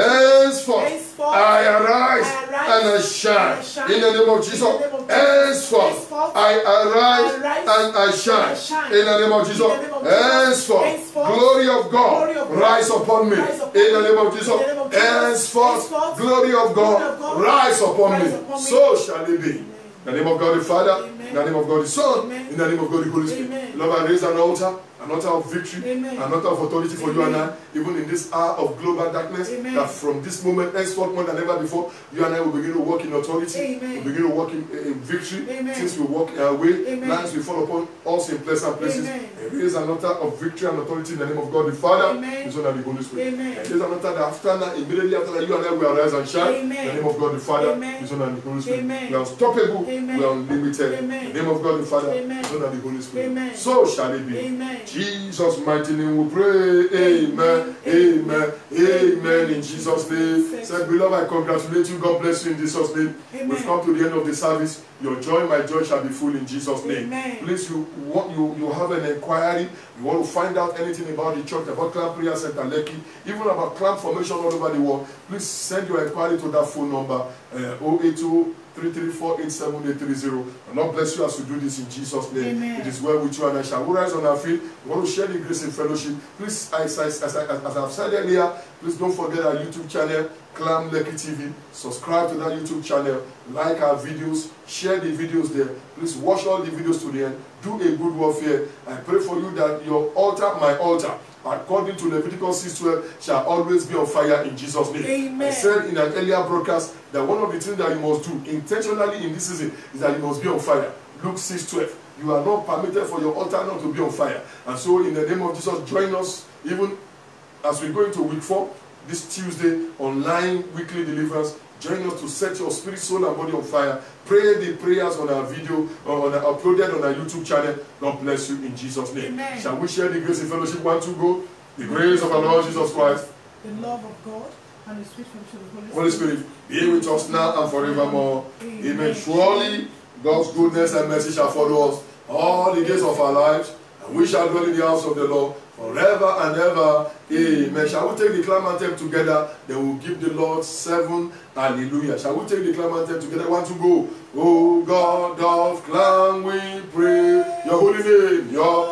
henceforth I arise, I arise and I shine. I shine. In the name of Jesus, henceforth I arise and I shine. shine. In the name of Jesus, henceforth glory of God, glory of God rise upon me. Rise upon in the name of Jesus, henceforth glory of God rise upon me. So shall it be. In the name of God the Father, Amen. In the name of God the Son, Amen. In the name of God the Holy Spirit. Amen. Lord, I raise an altar, an altar of victory, Amen. An altar of authority for Amen. You and I, even in this hour of global darkness, Amen. That from this moment, henceforth more than ever before, you and I will begin to walk in authority, Amen. We begin to walk in, in victory, Amen. Since we walk our way, lands will fall upon us in pleasant places. Amen. I raise an altar of victory and authority in the name of God the Father, the Son, and the Holy Spirit. Amen. I raise an altar that after that, immediately after that, you and I will arise and shine. Amen. In the name of God the Father, Amen. The Son, and the Holy Spirit. Amen. We are unstoppable, Amen. We are unlimited. Amen. In the name of God the Father, Amen. The Son, and the Holy Spirit. Amen. So shall it be. Amen. Jesus' mighty name we pray. Amen. Amen. Amen. Amen. In Jesus' name. Said, beloved, I congratulate you. God bless you in Jesus' name. Amen. We've come to the end of the service. Your joy, my joy shall be full in Jesus' name. Amen. Please, you want you you have an inquiry, you want to find out anything about the church, about Clam Prayer Center Lekki, even about Clam formation all over the world, please send your inquiry to that phone number, uh, zero eight two, three three four, eight seven eight three zero. And God bless you as we do this in Jesus' name. Amen. It is well with you and I shall we rise on our feet. We want to share the grace in fellowship. Please, as, as, as, as, as I've said earlier, please don't forget our YouTube channel, Clam Lekki T V. Subscribe to that YouTube channel, like our videos, share the videos there. Please watch all the videos to the end. Do a good warfare. I pray for you that your altar, my altar, according to Leviticus six twelve, shall always be on fire in Jesus' name. Amen. I said in an earlier broadcast that one of the things that you must do intentionally in this season is that you must be on fire. Luke six twelve. You are not permitted for your altar not to be on fire. And so in the name of Jesus, join us even as we go into week four, this Tuesday, online weekly deliverance. Join us to set your spirit, soul, and body on fire. Pray the prayers on our video, or on our, uploaded on our YouTube channel. God bless you in Jesus' name. Amen. Shall we share the grace in fellowship? One, two, go. The grace of our Lord Jesus Christ, the love of God, and the sweet fellowship of the Holy, Holy Spirit be with us now and forevermore. Amen. Amen. Surely God's goodness and mercy shall follow us all the days of our lives, and we shall dwell in the house of the Lord forever and ever. Amen. Shall we take the clam anthem together? Then we'll give the Lord seven. Hallelujah. Shall we take the clam anthem together? One to go. Oh God of clam, we pray your holy name, your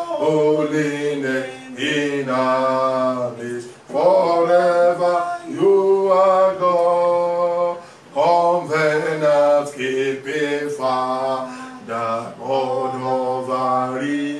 holy name in our midst. Forever you are God. Covenant keeping Father, God of our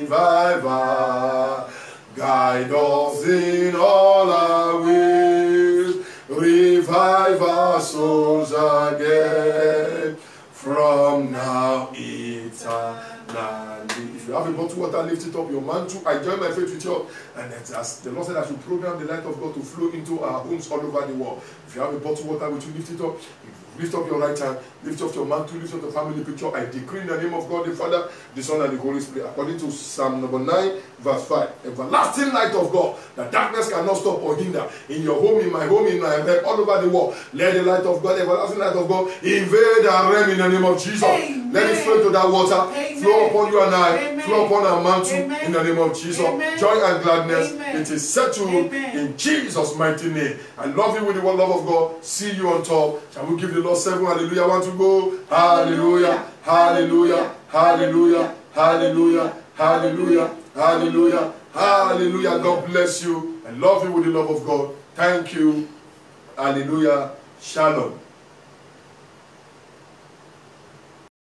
revival. Guide us in all our ways, revive our souls again, from now eternal. na. If you have a bottle of water, lift it up. Your mantle, I join my faith with you. And as the Lord said, I should program the light of God to flow into our homes all over the world. If you have a bottle of water, would you lift it up? Lift up your right hand, lift up your mantle, lift up the family picture. I decree in the name of God the Father, the Son, and the Holy Spirit, according to Psalm number nine, verse five. Everlasting light of God, that darkness cannot stop or hinder. In your home, in my home, in my head, all over the world. Let the light of God, everlasting light of God, invade our realm in the name of Jesus. Amen. Let it flow to that water, Amen. Flow upon you and I, Amen. Flow upon our mantle, Amen. In the name of Jesus. Amen. Joy and gladness, Amen. It is settled Amen. In Jesus' mighty name. I love you with the love of God. See you on top. Shall we give the Lord seven hallelujah? Want to go? Hallelujah, hallelujah, hallelujah, hallelujah, hallelujah, hallelujah, hallelujah. God bless you. I love you with the love of God. Thank you. Hallelujah. Shalom.